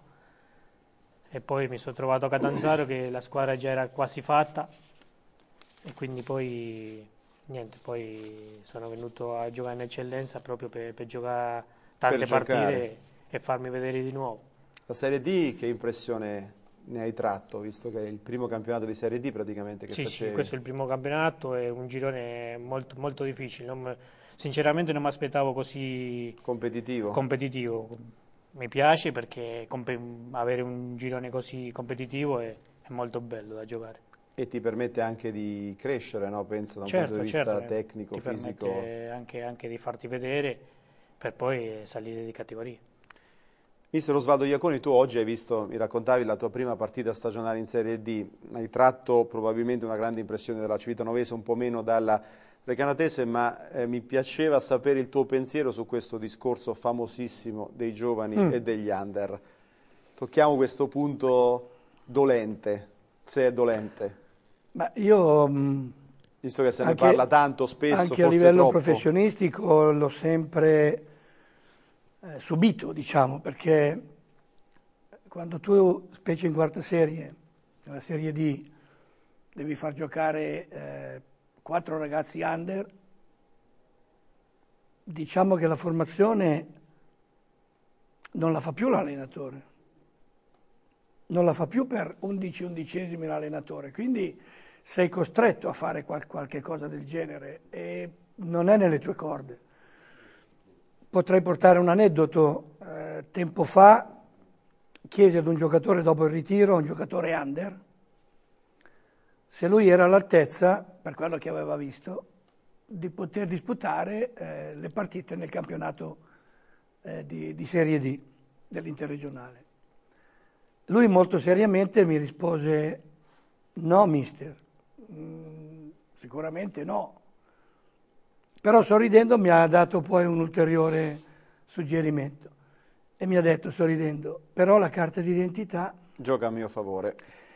e poi mi sono trovato a Catanzaro che la squadra già era quasi fatta e quindi poi niente, poi sono venuto a giocare in eccellenza proprio per giocare tante partite e farmi vedere di nuovo. La Serie D che impressione ne hai tratto, visto che è il primo campionato di Serie D praticamente che facevi? Sì, questo è il primo campionato, è un girone molto, molto difficile, sinceramente non mi aspettavo così competitivo. Mi piace perché avere un girone così competitivo è molto bello da giocare. E ti permette anche di crescere, no? Penso da un punto di vista tecnico, fisico. Ti permette anche di farti vedere per poi salire di categoria. Mister Osvaldo Iaconi, tu oggi hai visto, mi raccontavi la tua prima partita stagionale in Serie D, hai tratto probabilmente una grande impressione dalla Civitanovese, un po' meno dalla Recanatese, ma mi piaceva sapere il tuo pensiero su questo discorso famosissimo dei giovani e degli under. Tocchiamo questo punto dolente, se è dolente. Ma io, visto che se ne parla tanto, spesso, anche a livello professionistico l'ho sempre subito, diciamo, perché quando tu, specie in quarta serie, nella Serie D, devi far giocare 4 ragazzi under, diciamo che la formazione non la fa più l'allenatore, non la fa più per 11 undicesimi l'allenatore, quindi sei costretto a fare qualche cosa del genere e non è nelle tue corde. Potrei portare un aneddoto. Tempo fa chiesi ad un giocatore dopo il ritiro, un giocatore under, se lui era all'altezza, per quello che aveva visto, di poter disputare le partite nel campionato di Serie D dell'Interregionale. Lui molto seriamente mi rispose: no mister, sicuramente no. Però sorridendo mi ha dato poi un ulteriore suggerimento e mi ha detto sorridendo: però la carta d'identità gioca a mio favore.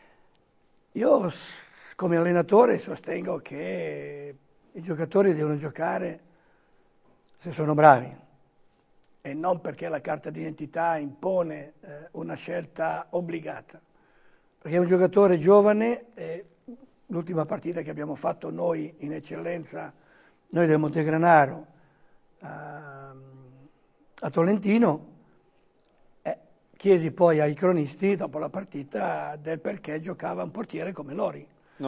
Io come allenatore sostengo che i giocatori devono giocare se sono bravi e non perché la carta d'identità impone una scelta obbligata. Perché un giocatore giovane, l'ultima partita che abbiamo fatto noi in eccellenza, noi del Montegranaro a Tolentino, chiesi poi ai cronisti dopo la partita del perché giocava un portiere come Lori.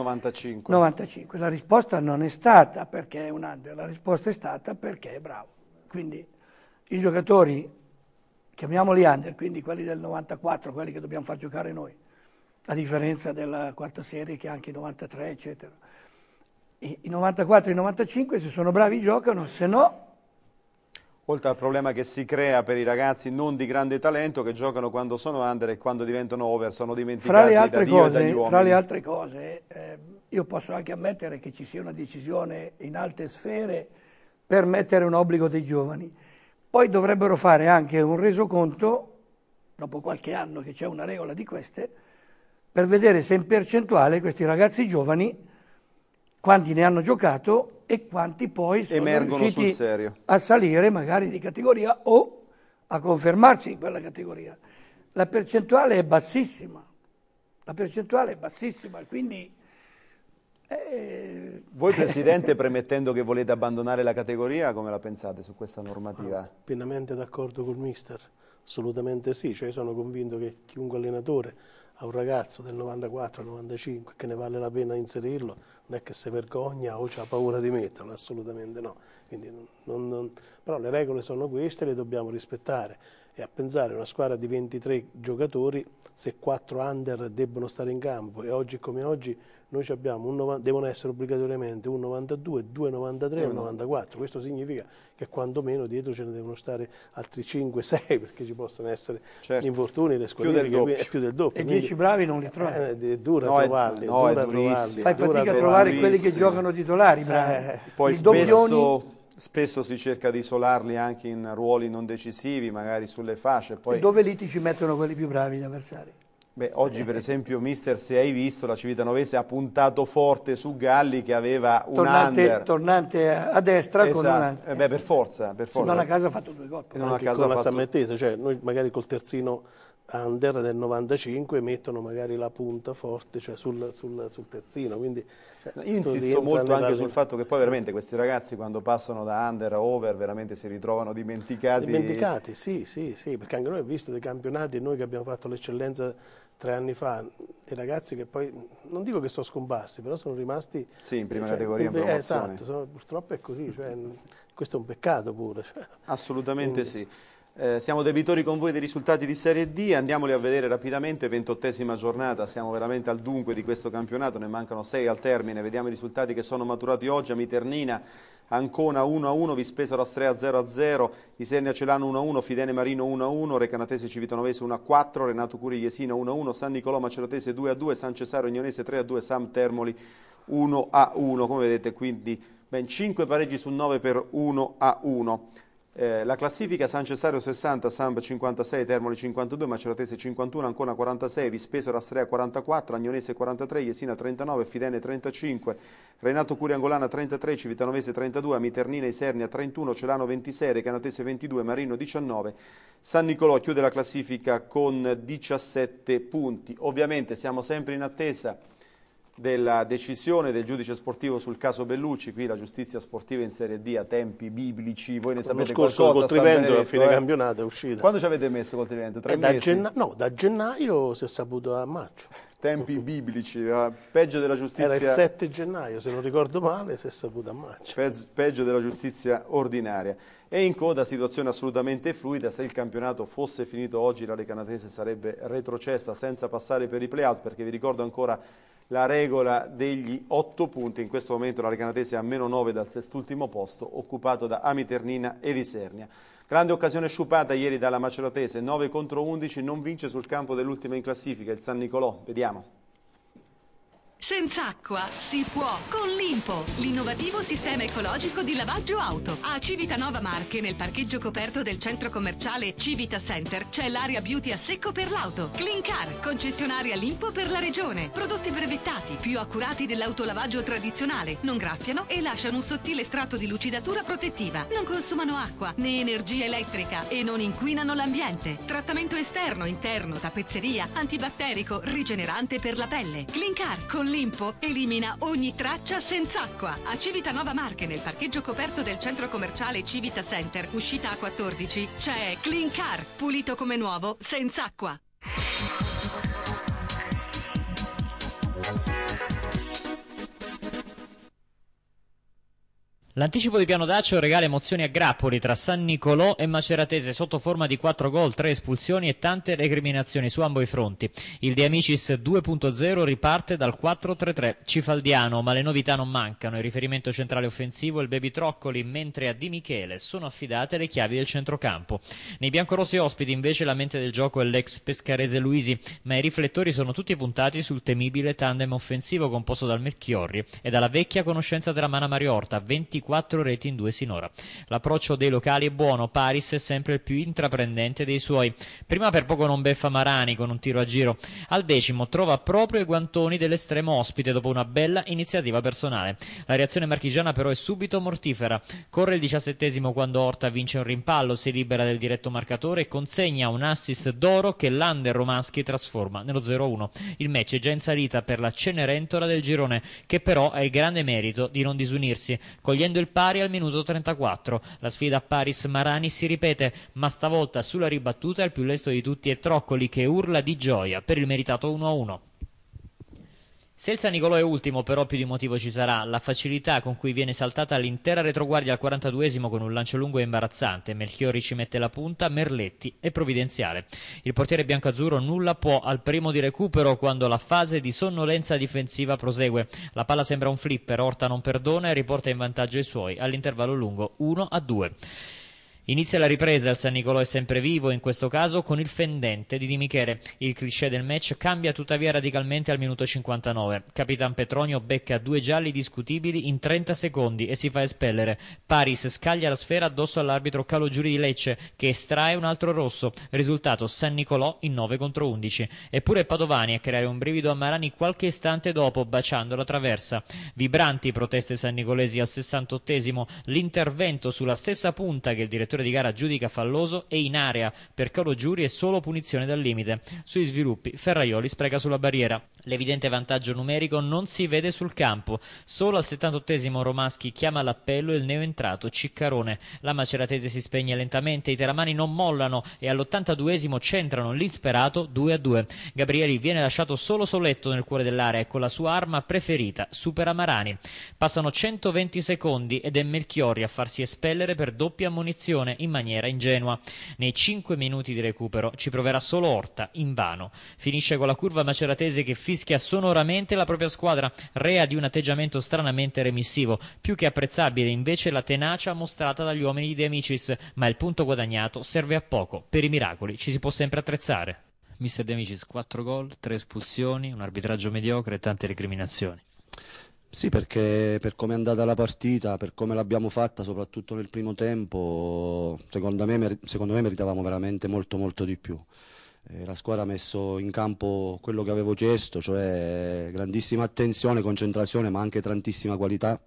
95. La risposta non è stata perché è un under, la risposta è stata perché è bravo. Quindi i giocatori, chiamiamoli under, quindi quelli del 94, quelli che dobbiamo far giocare noi, a differenza della quarta serie che ha anche i 93, eccetera. I 94 e i 95 se sono bravi giocano, se no... Oltre al problema che si crea per i ragazzi non di grande talento che giocano quando sono under e quando diventano over sono dimenticati da Dio e dagli uomini. Fra le altre cose, io posso anche ammettere che ci sia una decisione in alte sfere per mettere un obbligo dei giovani. Poi dovrebbero fare anche un resoconto, dopo qualche anno che c'è una regola di queste, per vedere se in percentuale questi ragazzi giovani, quanti ne hanno giocato e quanti poi sono riusciti a salire magari di categoria o a confermarsi in quella categoria. La percentuale è bassissima, quindi... Voi Presidente, premettendo che volete abbandonare la categoria, come la pensate su questa normativa? Pienamente d'accordo col mister, assolutamente sì, cioè sono convinto che chiunque allenatore a un ragazzo del 94-95 che ne vale la pena inserirlo, non è che si vergogna o ha paura di metterlo, assolutamente no. Quindi però le regole sono queste, le dobbiamo rispettare. E a pensare a una squadra di 23 giocatori, se 4 under debbono stare in campo, e oggi come oggi noi abbiamo devono essere obbligatoriamente un 92, 2,93 e un 94. Questo significa che quantomeno dietro ce ne devono stare altri 5-6 perché ci possono essere infortuni, le squalifiche, è più del doppio. E 10 bravi non li trovi. È dura trovarli. Fai fatica a trovare quelli che giocano titolari, bravi. Poi spesso si cerca di isolarli anche in ruoli non decisivi, magari sulle fasce. Poi... E dove lì ti ci mettono quelli più bravi, gli avversari? Beh, oggi per esempio, mister, se hai visto, la Civitanova ha puntato forte su Galli che aveva un under. Tornante a destra con un under. Beh, per forza. Non a caso ha fatto 2 gol. Anche con la Sammettese, cioè noi magari col terzino under del 95 mettono magari la punta forte, cioè sul terzino, quindi io insisto molto anche sul fatto che poi veramente questi ragazzi quando passano da under a over veramente si ritrovano dimenticati. Sì, perché anche noi abbiamo visto dei campionati, noi che abbiamo fatto l'eccellenza 3 anni fa, dei ragazzi che poi non dico che sono scomparsi, però sono rimasti in prima categoria in promozione. Esatto, purtroppo è così, questo è un peccato pure. Assolutamente sì. Siamo debitori con voi dei risultati di Serie D, andiamoli a vedere rapidamente, 28ª giornata, siamo veramente al dunque di questo campionato, ne mancano 6 al termine, vediamo i risultati che sono maturati oggi. Amiternina, Ancona 1-1, Vispesaro Astrea 0-0, Isernia Celano 1-1, Fidene Marino 1-1, Recanatese Civitanovese 1-4, Renato Curi Jesina 1-1, San Nicolò Maceratese 2-2, San Cesaro Agnonese 3-2, Sam Termoli 1-1, come vedete quindi ben 5 pareggi su 9 per 1-1. La classifica: San Cesario 60, Samp 56, Termoli 52, Maceratese 51, Ancona 46, Vispesaro Astrea 44, Agnonese 43, Jesina 39, Fidene 35, Renato Curia Angolana 33, Civitanovese 32, Amiternina Isernia 31, Celano 26, Recanatese 22, Marino 19, San Nicolò chiude la classifica con 17 punti. Ovviamente siamo sempre in attesa della decisione del giudice sportivo sul caso Bellucci. Qui la giustizia sportiva in Serie D a tempi biblici, voi ne sapete qualcosa. Col Trivento a fine campionato è uscita. Quando ci avete messo col Trivento? 3 mesi? Da gennaio si è saputo a maggio. Tempi biblici, peggio della giustizia. Era il 7 gennaio, se non ricordo male, si è saputo a maggio. Peggio della giustizia ordinaria. E in coda situazione assolutamente fluida. Se il campionato fosse finito oggi, la Recanatese sarebbe retrocessa senza passare per i play-out, perché vi ricordo ancora la regola degli 8 punti. In questo momento la Recanatese è a -9 dal sest'ultimo posto, occupato da Amiternina ed Isernia. Grande occasione sciupata ieri dalla Maceratese, 9-11, non vince sul campo dell'ultima in classifica, il San Nicolò. Vediamo. Senza acqua si può con Limpo, l'innovativo sistema ecologico di lavaggio auto. A Civitanova Marche, nel parcheggio coperto del centro commerciale Civita Center, c'è l'area beauty a secco per l'auto. Clean Car, concessionaria Limpo per la regione. Prodotti brevettati, più accurati dell'autolavaggio tradizionale. Non graffiano e lasciano un sottile strato di lucidatura protettiva. Non consumano acqua né energia elettrica e non inquinano l'ambiente. Trattamento esterno, interno, tappezzeria, antibatterico, rigenerante per la pelle. Clean Car con Limpo elimina ogni traccia senza acqua. A Civitanova Marche, nel parcheggio coperto del centro commerciale Civita Center, uscita A14, c'è Clean Car, pulito come nuovo, senza acqua. L'anticipo di Piano Daccio regala emozioni a grappoli tra San Nicolò e Maceratese sotto forma di 4 gol, 3 espulsioni e tante recriminazioni su ambo i fronti. Il De Amicis 2.0 riparte dal 4-3-3 cifaldiano, ma le novità non mancano. Il riferimento centrale offensivo e il Baby Troccoli, mentre a Di Michele sono affidate le chiavi del centrocampo. Nei biancorossi ospiti invece la mente del gioco è l'ex pescarese Luisi, ma i riflettori sono tutti puntati sul temibile tandem offensivo composto dal Melchiorri e dalla vecchia conoscenza della Mana Mariorta, 24 reti in 2 sinora. L'approccio dei locali è buono, Paris è sempre il più intraprendente dei suoi. Prima per poco non beffa Marani con un tiro a giro. Al 10° trova proprio i guantoni dell'estremo ospite dopo una bella iniziativa personale. La reazione marchigiana però è subito mortifera. Corre il 17° quando Orta vince un rimpallo, si libera del diretto marcatore e consegna un assist d'oro che l'Under Romansky trasforma nello 0-1. Il match è già in salita per la Cenerentola del girone, che però ha il grande merito di non disunirsi. Cogliendo mettendo il pari al minuto 34. La sfida Paris-Marani si ripete, ma stavolta sulla ribattuta il più lesto di tutti è Troccoli, che urla di gioia per il meritato 1-1. Se il San Nicolò è ultimo, però più di motivo ci sarà. La facilità con cui viene saltata l'intera retroguardia al 42esimo con un lancio lungo e imbarazzante. Melchiori ci mette la punta, Merletti è provvidenziale. Il portiere biancazzurro nulla può al primo di recupero quando la fase di sonnolenza difensiva prosegue. La palla sembra un flipper, Orta non perdona e riporta in vantaggio i suoi all'intervallo lungo 1-2. Inizia la ripresa, il San Nicolò è sempre vivo, in questo caso con il fendente di Di Michele. Il cliché del match cambia tuttavia radicalmente al minuto 59. Capitan Petronio becca 2 gialli discutibili in 30 secondi e si fa espellere. Paris scaglia la sfera addosso all'arbitro Calogiuri di Lecce, che estrae un altro rosso. Risultato San Nicolò in 9-11. Eppure Padovani a creare un brivido a Marani qualche istante dopo, baciando la traversa. Vibranti proteste sannicolesi al 68esimo, l'intervento sulla stessa punta che il direttore di gara giudica falloso e in area per Calogiuri è solo punizione dal limite. Sui sviluppi Ferraioli spreca sulla barriera. L'evidente vantaggio numerico non si vede sul campo. Solo al 78esimo Romaschi chiama l'appello il neoentrato Ciccarone. La Maceratese si spegne lentamente, i teramani non mollano e all'82esimo centrano l'insperato 2-2. Gabrieli viene lasciato solo soletto nel cuore dell'area e con la sua arma preferita supera Marani. Passano 120 secondi ed è Melchiori a farsi espellere per doppia ammonizione in maniera ingenua. Nei 5 minuti di recupero ci proverà solo Orta, invano. Finisce con la curva maceratese che fischia sonoramente la propria squadra, rea di un atteggiamento stranamente remissivo. Più che apprezzabile invece la tenacia mostrata dagli uomini di De Amicis, ma il punto guadagnato serve a poco. Per i miracoli ci si può sempre attrezzare. Mister De Amicis, 4 gol, 3 espulsioni, un arbitraggio mediocre e tante recriminazioni. Sì, perché per come è andata la partita, per come l'abbiamo fatta, soprattutto nel primo tempo, secondo me meritavamo veramente molto di più. La squadra ha messo in campo quello che avevo chiesto, cioè grandissima attenzione, concentrazione, ma anche tantissima qualità.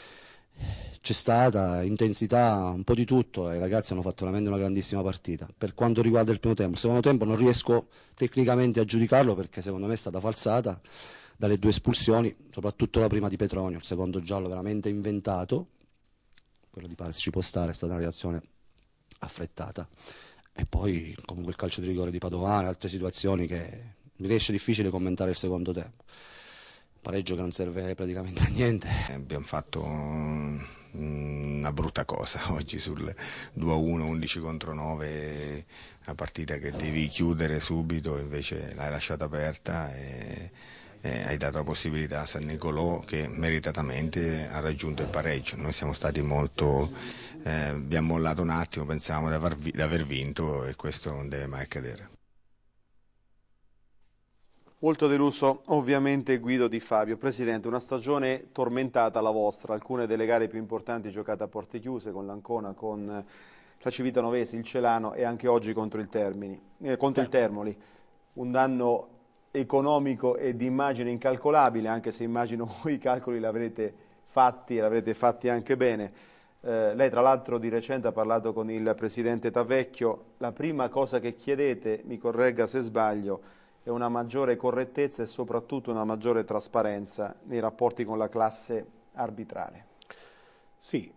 C'è stata intensità, un po' di tutto e i ragazzi hanno fatto veramente una grandissima partita. Per quanto riguarda il primo tempo, il secondo tempo non riesco tecnicamente a giudicarlo perché secondo me è stata falsata dalle 2 espulsioni, soprattutto la prima di Petronio, il secondo giallo veramente inventato, quello di Paris ci può stare, è stata una reazione affrettata. E poi comunque il calcio di rigore di Padovani, altre situazioni che mi riesce difficile commentare il secondo tempo. Pareggio che non serve praticamente a niente. Abbiamo fatto una brutta cosa oggi sul 2-1, 11 contro 9, una partita che devi chiudere subito, invece l'hai lasciata aperta e hai dato la possibilità a San Nicolò che meritatamente ha raggiunto il pareggio. Noi siamo stati molto, abbiamo mollato un attimo, pensavamo di aver vinto e questo non deve mai accadere. Molto deluso ovviamente Guido Di Fabio. Presidente, una stagione tormentata la vostra, alcune delle gare più importanti giocate a porte chiuse con l'Ancona, con la Civitanova, il Celano e anche oggi contro il Termoli. Un danno economico e di immagine incalcolabile, anche se immagino voi i calcoli l'avrete fatti e l'avrete fatti anche bene. Lei tra l'altro di recente ha parlato con il Presidente Tavecchio, la prima cosa che chiedete, mi corregga se sbaglio, è una maggiore correttezza e soprattutto una maggiore trasparenza nei rapporti con la classe arbitrale. Sì,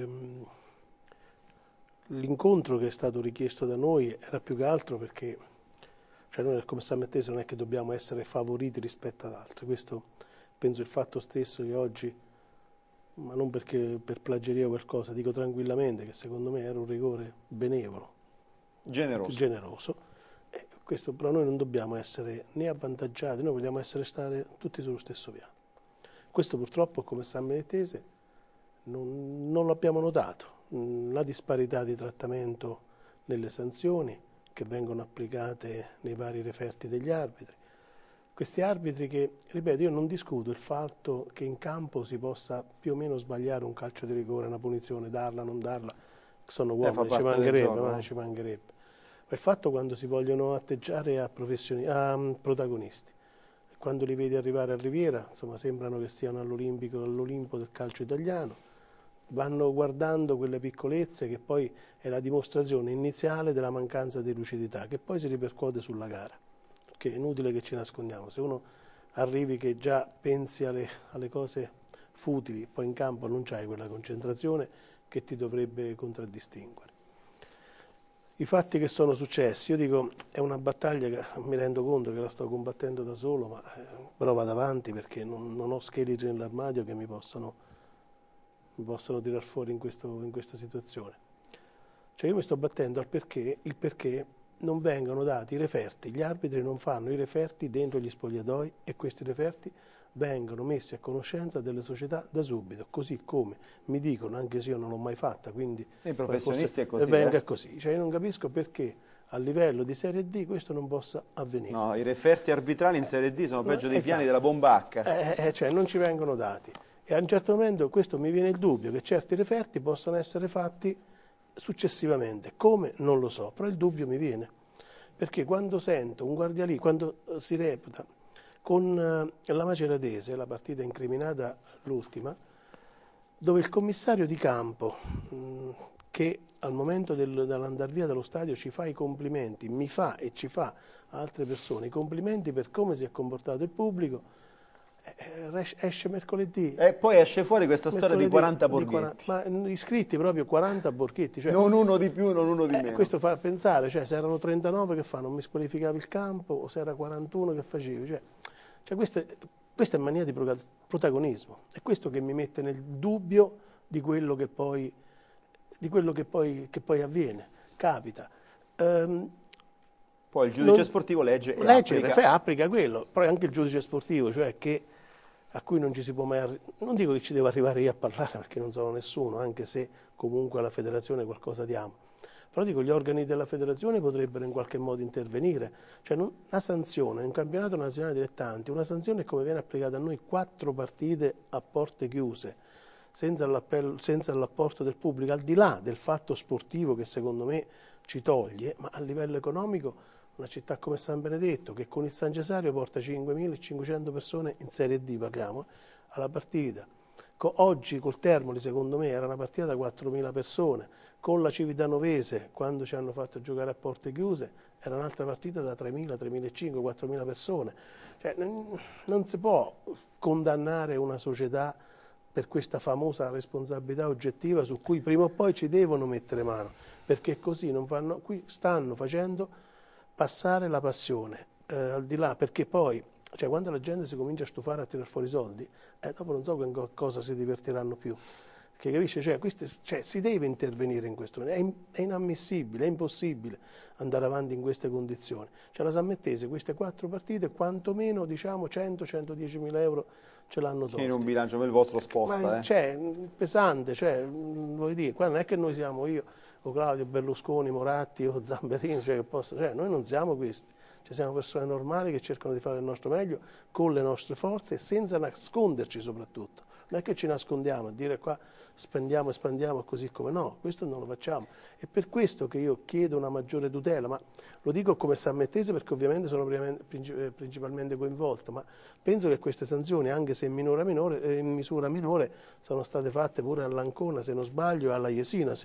l'incontro che è stato richiesto da noi era più che altro perché noi come Sammattese non è che dobbiamo essere favoriti rispetto ad altri, questo penso il fatto stesso che oggi, ma non perché per plagieria o qualcosa, dico tranquillamente che secondo me era un rigore benevolo, generoso. Questo però noi non dobbiamo essere né avvantaggiati, noi vogliamo stare tutti sullo stesso piano. Questo purtroppo come Sammattese non l'abbiamo notato, la disparità di trattamento nelle sanzioni che vengono applicate nei vari referti degli arbitri. Questi arbitri che, ripeto, io non discuto il fatto che in campo si possa più o meno sbagliare un calcio di rigore, una punizione, darla, non darla, sono uomini, ci mancherebbe. Ma il fatto quando si vogliono atteggiare a protagonisti, quando li vedi arrivare a Riviera, insomma sembrano che stiano all'Olimpo del calcio italiano, vanno guardando quelle piccolezze che poi è la dimostrazione iniziale della mancanza di lucidità, che poi si ripercuote sulla gara, perché è inutile che ci nascondiamo, se uno arrivi che già pensi alle cose futili, poi in campo non c'hai quella concentrazione che ti dovrebbe contraddistinguere. I fatti che sono successi, io dico, è una battaglia che mi rendo conto che la sto combattendo da solo, ma però vado avanti perché non ho scheletri nell'armadio che mi possono tirar fuori in questa situazione. Cioè io mi sto battendo il perché non vengono dati i referti, gli arbitri non fanno i referti dentro gli spogliatoi e questi referti vengono messi a conoscenza delle società da subito, così come mi dicono, anche se io non l'ho mai fatta, quindi i professionisti è così, venga così. Cioè io non capisco perché a livello di Serie D questo non possa avvenire. No, i referti arbitrali in Serie D sono peggio dei piani della bomba H. Cioè non ci vengono dati. E a un certo momento questo mi viene il dubbio che certi referti possano essere fatti successivamente. Come? Non lo so, però il dubbio mi viene. Perché quando sento un guardialì, quando si reputa con la Maceratese, la partita incriminata l'ultima, dove il commissario di campo, che al momento dell'andar via dallo stadio ci fa i complimenti, mi fa e ci fa altre persone i complimenti per come si è comportato il pubblico, esce mercoledì. E poi esce fuori questa storia di 40 Borghetti. Ma iscritti proprio 40 Borghetti. Cioè, non uno di più, non uno di meno. Questo fa pensare, cioè, se erano 39 che fa, non mi squalificavi il campo, o se era 41 che facevi. Cioè questa è mania di protagonismo. È questo che mi mette nel dubbio di quello che poi avviene, capita. Poi il giudice sportivo legge e applica quello, però anche il giudice sportivo, cioè a cui non ci si può mai non dico che ci devo arrivare io a parlare perché non sono nessuno, anche se comunque alla federazione qualcosa diamo, però dico gli organi della federazione potrebbero in qualche modo intervenire, cioè una sanzione, un campionato nazionale dilettanti, una sanzione è come viene applicata a noi 4 partite a porte chiuse, senza l'apporto del pubblico, al di là del fatto sportivo che secondo me ci toglie, ma a livello economico una città come San Benedetto, che con il San Cesario porta 5.500 persone in Serie D, parliamo, alla partita. Oggi col Termoli, secondo me, era una partita da 4.000 persone. Con la Civitanovese, quando ci hanno fatto giocare a porte chiuse, era un'altra partita da 3.000, 3.500, 4.000 persone. Cioè, non si può condannare una società per questa famosa responsabilità oggettiva su cui prima o poi ci devono mettere mano, perché così non fanno, qui stanno facendo passare la passione, al di là, perché poi, cioè, quando la gente si comincia a stufare a tirar fuori i soldi, dopo non so con cosa si divertiranno più, perché capisce? Cioè, si deve intervenire in questo, è inammissibile, è impossibile andare avanti in queste condizioni. Cioè la Sammettese queste 4 partite quantomeno diciamo 100-110 mila euro ce l'hanno tolti. In un bilancio come il vostro sposta. Cioè, pesante, cioè, voglio dire, qua non è che noi siamo io o Claudio Berlusconi, Moratti o Zamperini, cioè noi non siamo questi, cioè siamo persone normali che cercano di fare il nostro meglio con le nostre forze e senza nasconderci soprattutto. Non è che ci nascondiamo a dire qua spendiamo e spendiamo così come no, questo non lo facciamo. È per questo che io chiedo una maggiore tutela, ma lo dico come sammettese perché ovviamente sono principalmente coinvolto, ma penso che queste sanzioni, anche se in misura minore, sono state fatte pure all'Ancona, se non sbaglio, e alla Jesina,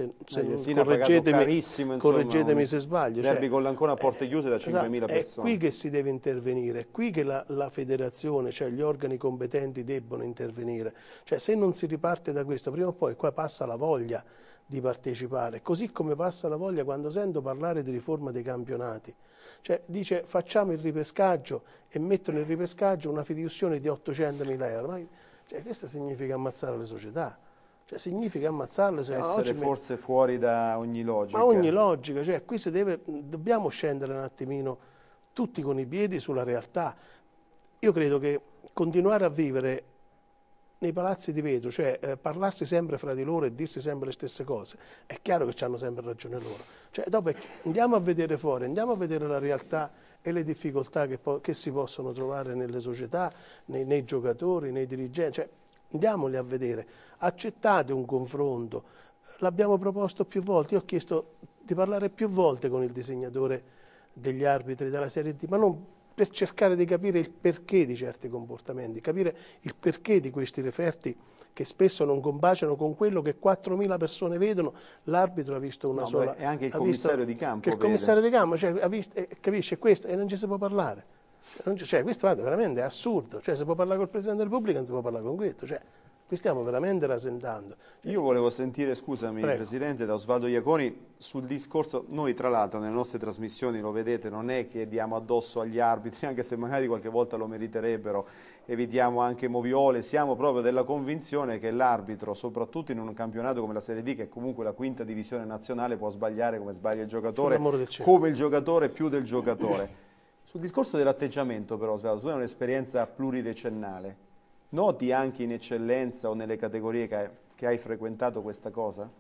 correggetemi se sbaglio. Derby con l'Ancona a porte chiuse da 5.000 persone. È qui che si deve intervenire, è qui che la federazione, cioè gli organi competenti debbono intervenire. Cioè se non si riparte da questo, prima o poi qua passa la voglia di partecipare, così come passa la voglia quando sento parlare di riforma dei campionati. Cioè dice facciamo il ripescaggio e mettono il ripescaggio una fiduzione di 800.000 euro. Ma, cioè, questo significa ammazzare le società. Cioè, significa ammazzarle. Essere forse fuori da ogni logica. Ma ogni logica, cioè qui dobbiamo scendere un attimino tutti con i piedi sulla realtà. Io credo che continuare a vivere nei palazzi di vetro, cioè parlarsi sempre fra di loro e dirsi sempre le stesse cose, è chiaro che hanno sempre ragione loro. Cioè, dopo andiamo a vedere fuori, andiamo a vedere la realtà e le difficoltà che si possono trovare nelle società, nei giocatori, nei dirigenti, cioè, andiamoli a vedere, accettate un confronto, l'abbiamo proposto più volte, io ho chiesto di parlare più volte con il disegnatore degli arbitri della Serie D, ma non per cercare di capire il perché di certi comportamenti, capire il perché di questi referti che spesso non combaciano con quello che 4.000 persone vedono, l'arbitro ha visto una sola. E anche il commissario di campo. Che il commissario di campo capisce questo e non ci si può parlare. Cioè, questo guarda, veramente è assurdo. Cioè, si può parlare col Presidente della Repubblica, non si può parlare con questo. Cioè, Qui stiamo veramente rasentando. Io volevo sentire, scusami Prego. Presidente, da Osvaldo Iaconi sul discorso, noi tra l'altro nelle nostre trasmissioni, lo vedete, non è che diamo addosso agli arbitri, anche se magari qualche volta lo meriterebbero, evitiamo anche moviole, siamo proprio della convinzione che l'arbitro, soprattutto in un campionato come la Serie D, che è comunque la quinta divisione nazionale, può sbagliare come sbaglia il giocatore, come il giocatore più del giocatore. Sul discorso dell'atteggiamento però, Osvaldo, tu hai un'esperienza pluridecennale. Noti anche in eccellenza o nelle categorie che hai frequentato questa cosa?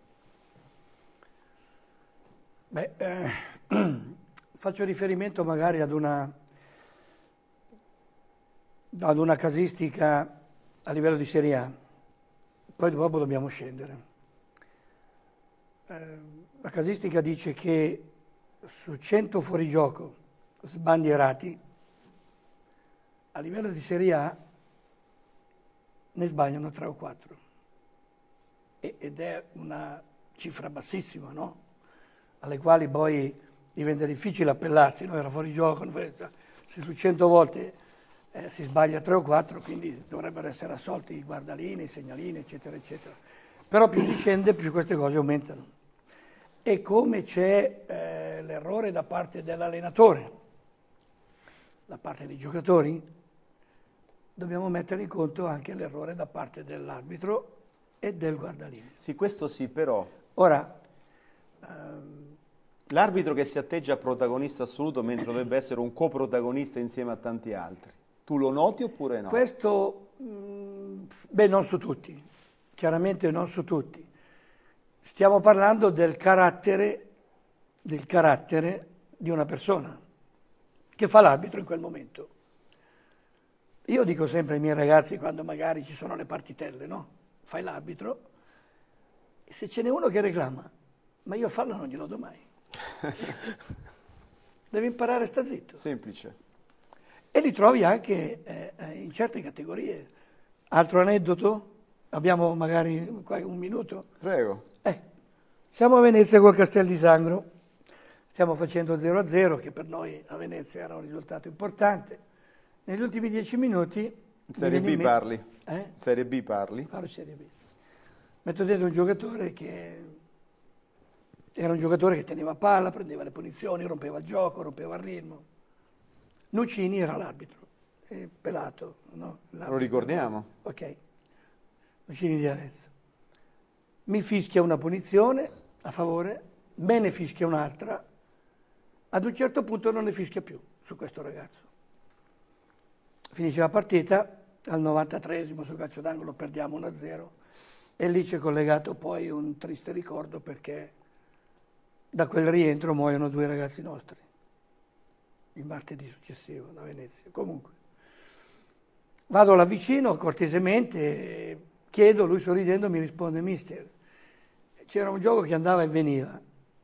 Beh, faccio riferimento magari ad una casistica a livello di Serie A, poi dopo dobbiamo scendere. La casistica dice che su 100 fuorigioco sbandierati, a livello di Serie A ne sbagliano 3 o 4 ed è una cifra bassissima, no? Alle quali poi diventa difficile appellarsi, no? Era fuori gioco, se su 100 volte si sbaglia 3 o 4, quindi dovrebbero essere assolti i guardalini, i segnalini, eccetera, eccetera. Però più si scende, più queste cose aumentano. E come c'è l'errore da parte dell'allenatore, da parte dei giocatori, dobbiamo mettere in conto anche l'errore da parte dell'arbitro e del guardalino. Sì, questo sì, però. Ora, l'arbitro che si atteggia a protagonista assoluto mentre dovrebbe essere un coprotagonista insieme a tanti altri. Tu lo noti oppure no? Questo, beh, non su tutti, chiaramente non su tutti. Stiamo parlando del carattere di una persona che fa l'arbitro in quel momento. Io dico sempre ai miei ragazzi, quando magari ci sono le partitelle, no? Fai l'arbitro, e se ce n'è uno che reclama, ma io farlo non glielo do mai. Devi imparare a sta zitto. Semplice. E li trovi anche in certe categorie. Altro aneddoto? Abbiamo magari un minuto? Prego. Siamo a Venezia col Castel di Sangro, stiamo facendo 0-0, che per noi a Venezia era un risultato importante. Negli ultimi 10 minuti... In Serie B parli? In Serie B parli? Parlo in Serie B. Metto dentro un giocatore che... Era un giocatore che teneva palla, prendeva le punizioni, rompeva il gioco, rompeva il ritmo. Nuccini era l'arbitro, pelato, no? Lo ricordiamo. Ok. Nuccini di Arezzo. Mi fischia una punizione a favore, me ne fischia un'altra. Ad un certo punto non ne fischia più su questo ragazzo. Finisce la partita, al 93esimo sul calcio d'angolo perdiamo 1-0 e lì c'è collegato poi un triste ricordo perché da quel rientro muoiono 2 ragazzi nostri, il martedì successivo a Venezia. Comunque, vado là vicino cortesemente, chiedo, lui sorridendo mi risponde: mister, c'era un gioco che andava e veniva.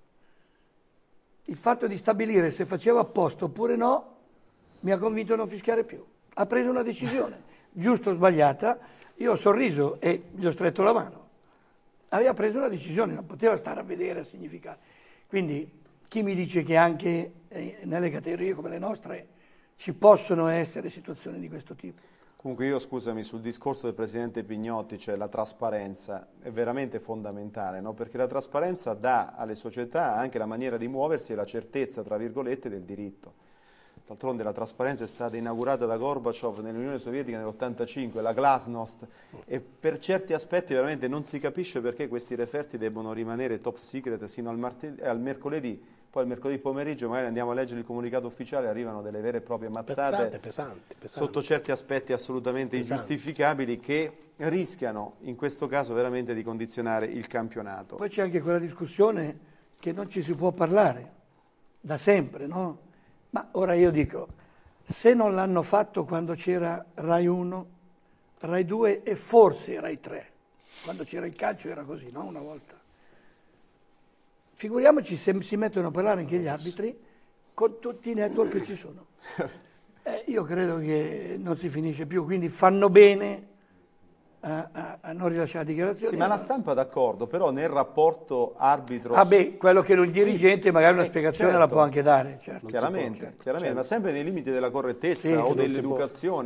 Il fatto di stabilire se faceva a posto oppure no mi ha convinto a non fischiare più. Ha preso una decisione, giusta o sbagliata, io ho sorriso e gli ho stretto la mano. Aveva preso una decisione, non poteva stare a vedere, a significare. Quindi chi mi dice che anche nelle categorie come le nostre ci possono essere situazioni di questo tipo? Comunque io, scusami, sul discorso del Presidente Pignotti, cioè la trasparenza, è veramente fondamentale, no? Perché la trasparenza dà alle società anche la maniera di muoversi e la certezza, tra virgolette, del diritto. D'altronde la trasparenza è stata inaugurata da Gorbaciov nell'Unione Sovietica nell'85, la glasnost, e per certi aspetti veramente non si capisce perché questi referti debbono rimanere top secret sino al mercoledì. Poi il mercoledì pomeriggio magari andiamo a leggere il comunicato ufficiale, arrivano delle vere e proprie mazzate pesanti. Sotto certi aspetti assolutamente ingiustificabili che rischiano in questo caso veramente di condizionare il campionato. Poi c'è anche quella discussione che non ci si può parlare da sempre, no? Ma ora io dico, se non l'hanno fatto quando c'era Rai 1, Rai 2 e forse Rai 3, quando c'era il calcio era così, no? Una volta. Figuriamoci se si mettono a parlare anche gli arbitri con tutti i network che ci sono. Io credo che non si finisce più, quindi fanno bene a non rilasciare dichiarazioni. Sì, ma la stampa d'accordo, però nel rapporto arbitro... Ah beh, quello che il dirigente magari una spiegazione certo, la può anche dare. Certo. Chiaramente, ma sempre nei limiti della correttezza o dell'educazione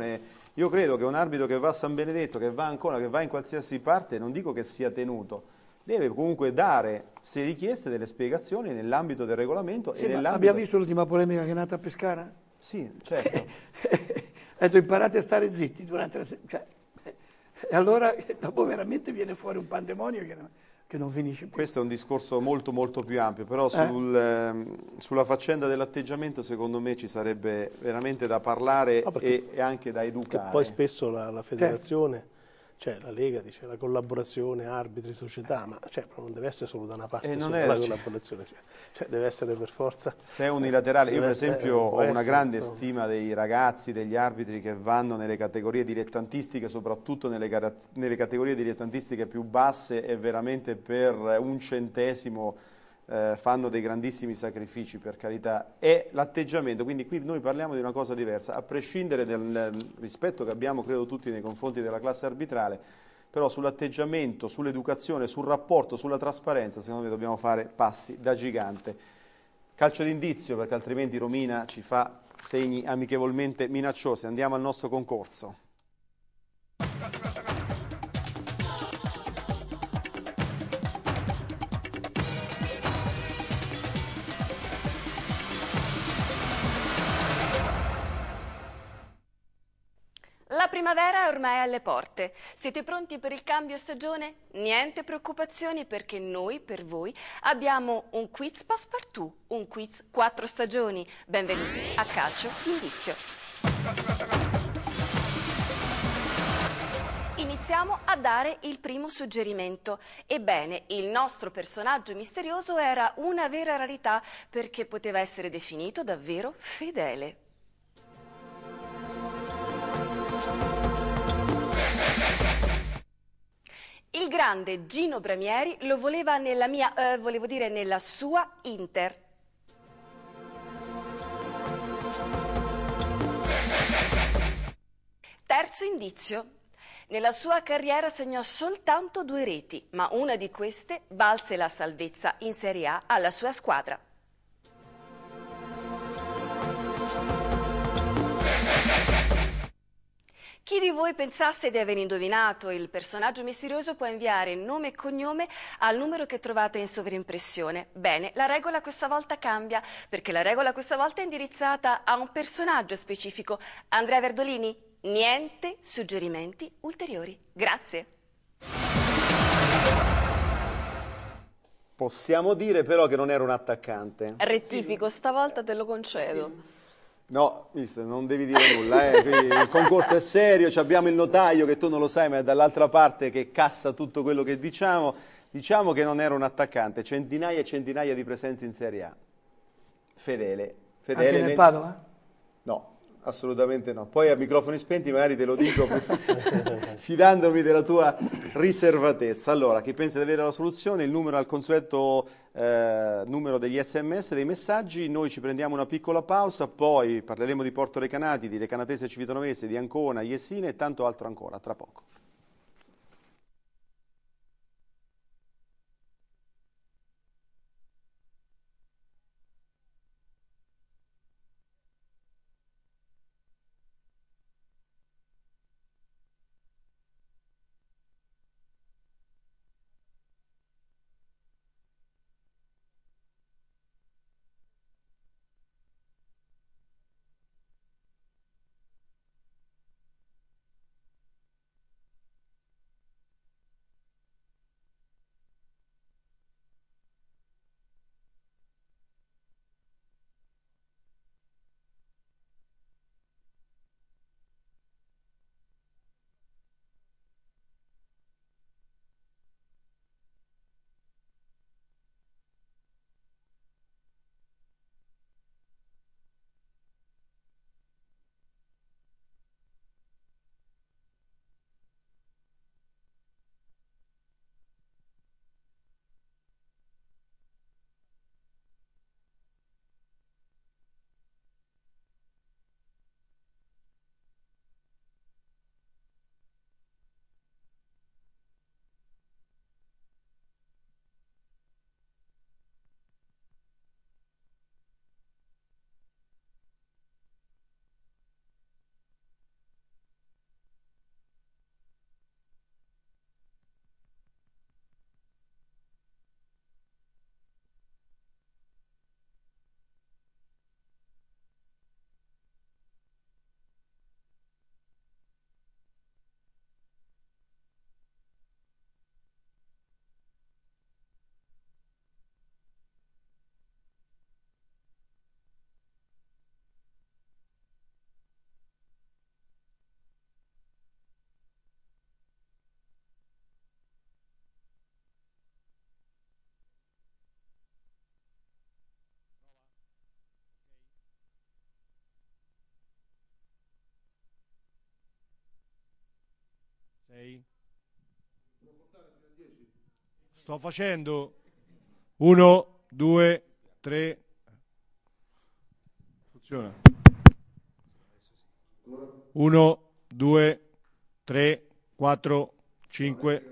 Io credo che un arbitro che va a San Benedetto, che va a Ancona, che va in qualsiasi parte, non dico che sia tenuto, deve comunque dare, se richieste, delle spiegazioni nell'ambito del regolamento. Sì, e nell'ambito... abbiamo visto l'ultima polemica che è nata a Pescara? Sì, certo. Ha detto imparate a stare zitti durante la settimana. E allora dopo veramente viene fuori un pandemonio che non finisce più. Questo è un discorso molto molto più ampio, però sulla faccenda dell'atteggiamento secondo me ci sarebbe veramente da parlare e anche da educare. Che poi spesso la federazione, cioè la Lega dice la collaborazione, arbitri, società, ma non deve essere solo da una parte la collaborazione, cioè deve essere per forza. Se è unilaterale, io per esempio ho una grande stima dei ragazzi, degli arbitri che vanno nelle categorie dilettantistiche, soprattutto nelle categorie dilettantistiche più basse, e veramente per un centesimo fanno dei grandissimi sacrifici, per carità. È l'atteggiamento, quindi qui noi parliamo di una cosa diversa, a prescindere dal rispetto che abbiamo credo tutti nei confronti della classe arbitrale, però sull'atteggiamento, sull'educazione, sul rapporto, sulla trasparenza, secondo me dobbiamo fare passi da gigante. Calcio d'indizio, perché altrimenti Romina ci fa segni amichevolmente minacciosi. Andiamo al nostro concorso. La primavera è ormai alle porte. Siete pronti per il cambio stagione? Niente preoccupazioni, perché noi, per voi, abbiamo un quiz passepartout, un quiz 4 stagioni. Benvenuti a Calcio d'Indizio. Iniziamo a dare il primo suggerimento. Ebbene, il nostro personaggio misterioso era una vera rarità, perché poteva essere definito davvero fedele. Il grande Gino Bramieri lo voleva nella nella sua Inter. Terzo indizio. Nella sua carriera segnò soltanto 2 reti, ma una di queste valse la salvezza in Serie A alla sua squadra. Chi di voi pensasse di aver indovinato il personaggio misterioso può inviare nome e cognome al numero che trovate in sovrimpressione. Bene, la regola questa volta cambia, perché la regola questa volta è indirizzata a un personaggio specifico. Andrea Verdolini, niente suggerimenti ulteriori. Grazie. Possiamo dire però che non era un attaccante. Rettifico, stavolta te lo concedo. No, mister, non devi dire nulla, qui il concorso è serio, abbiamo il notaio che tu non lo sai, ma è dall'altra parte che cassa tutto quello che diciamo. Diciamo che non era un attaccante, centinaia e centinaia di presenze in Serie A. Fedele. Anche nel Padova? No, assolutamente no. Poi a microfoni spenti magari te lo dico, fidandomi della tua riservatezza. Allora, chi pensa di avere la soluzione, il numero al consueto numero degli SMS, dei messaggi. Noi ci prendiamo una piccola pausa, poi parleremo di Porto Recanati, di Recanatese Civitanovese, di Ancona, Jesina e tanto altro ancora, tra poco. 6. Sto facendo 1, 2, 3. Funziona. 1, 2, 3, 4, 5.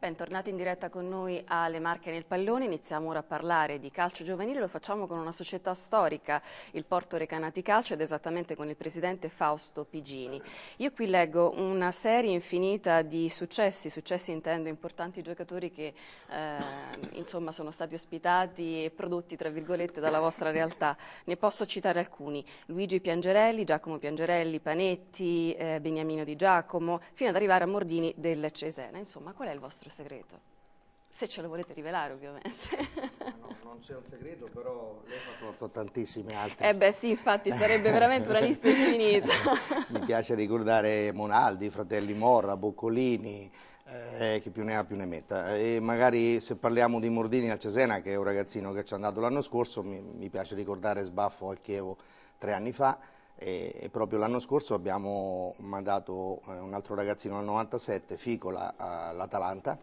Bentornati in diretta con noi alle Marche nel Pallone. Iniziamo ora a parlare di calcio giovanile, lo facciamo con una società storica, il Porto Recanati Calcio, ed esattamente con il presidente Fausto Pigini. Io qui leggo una serie infinita di successi intendo importanti giocatori che insomma sono stati ospitati e prodotti tra virgolette dalla vostra realtà. Ne posso citare alcuni: Luigi Piangerelli, Giacomo Piangerelli, Panetti, Beniamino Di Giacomo, fino ad arrivare a Mordini del Cesena. Insomma, qual è il vostro segreto? Se ce lo volete rivelare, ovviamente. No, non c'è un segreto, però lei ha fatto tantissimi altri. Beh sì, infatti sarebbe veramente una lista infinita. Mi piace ricordare Monaldi, fratelli Morra, Boccolini, chi più ne ha più ne metta. E magari se parliamo di Mordini al Cesena, che è un ragazzino che ci è andato l'anno scorso, mi piace ricordare Sbaffo al Chievo 3 anni fa. E proprio l'anno scorso abbiamo mandato un altro ragazzino al 97, Ficola all'Atalanta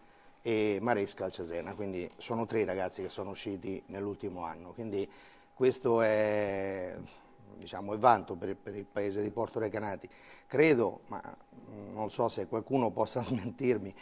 e Maresca al Cesena, quindi sono 3 ragazzi che sono usciti nell'ultimo anno, quindi questo è, diciamo, è vanto per il paese di Porto Recanati. Credo, ma non so se qualcuno possa smentirmi,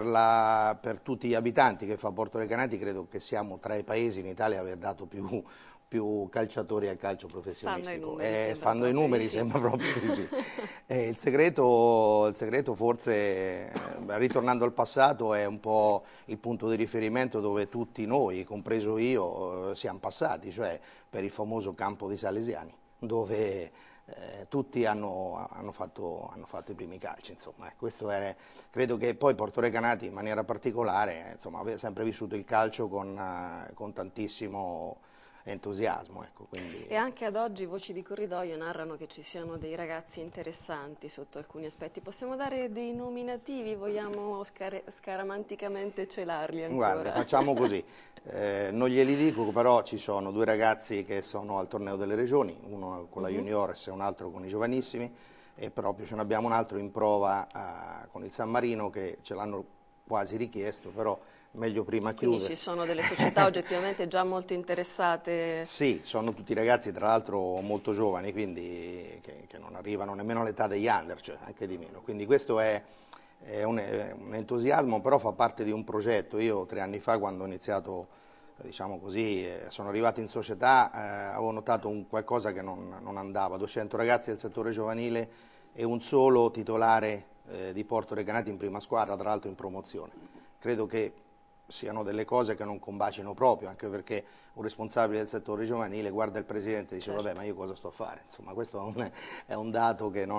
per tutti gli abitanti che fa Porto Recanati, credo che siamo tra i paesi in Italia a aver dato più calciatori al calcio professionistico. Stando ai numeri sembra proprio di sì. Il segreto forse, ritornando al passato, è un po' il punto di riferimento dove tutti noi, compreso io, siamo passati, cioè per il famoso campo di Salesiani, dove tutti hanno fatto i primi calci, insomma. Questo credo che poi Porto Recanati in maniera particolare, insomma, aveva sempre vissuto il calcio con tantissimo entusiasmo, ecco, quindi... E anche ad oggi voci di corridoio narrano che ci siano dei ragazzi interessanti sotto alcuni aspetti. Possiamo dare dei nominativi? Vogliamo scaramanticamente celarli ancora? Guarda, facciamo così, non glieli dico, però ci sono 2 ragazzi che sono al torneo delle regioni, uno con la Juniores e un altro con i giovanissimi, e proprio ce ne abbiamo un altro in prova con il San Marino, che ce l'hanno quasi richiesto, però meglio prima chiudere. Quindi ci sono delle società oggettivamente già molto interessate? Sì, sono tutti ragazzi tra l'altro molto giovani, quindi che non arrivano nemmeno all'età degli under, cioè anche di meno. Quindi questo è un entusiasmo, però fa parte di un progetto. Io 3 anni fa, quando ho iniziato, diciamo così, sono arrivato in società, avevo notato qualcosa che non andava. 200 ragazzi del settore giovanile e un solo titolare di Porto Recanati in prima squadra, tra l'altro in promozione. Credo che siano delle cose che non combacino proprio, anche perché un responsabile del settore giovanile guarda il presidente e dice vabbè, ma io cosa sto a fare? Insomma, questo è un dato che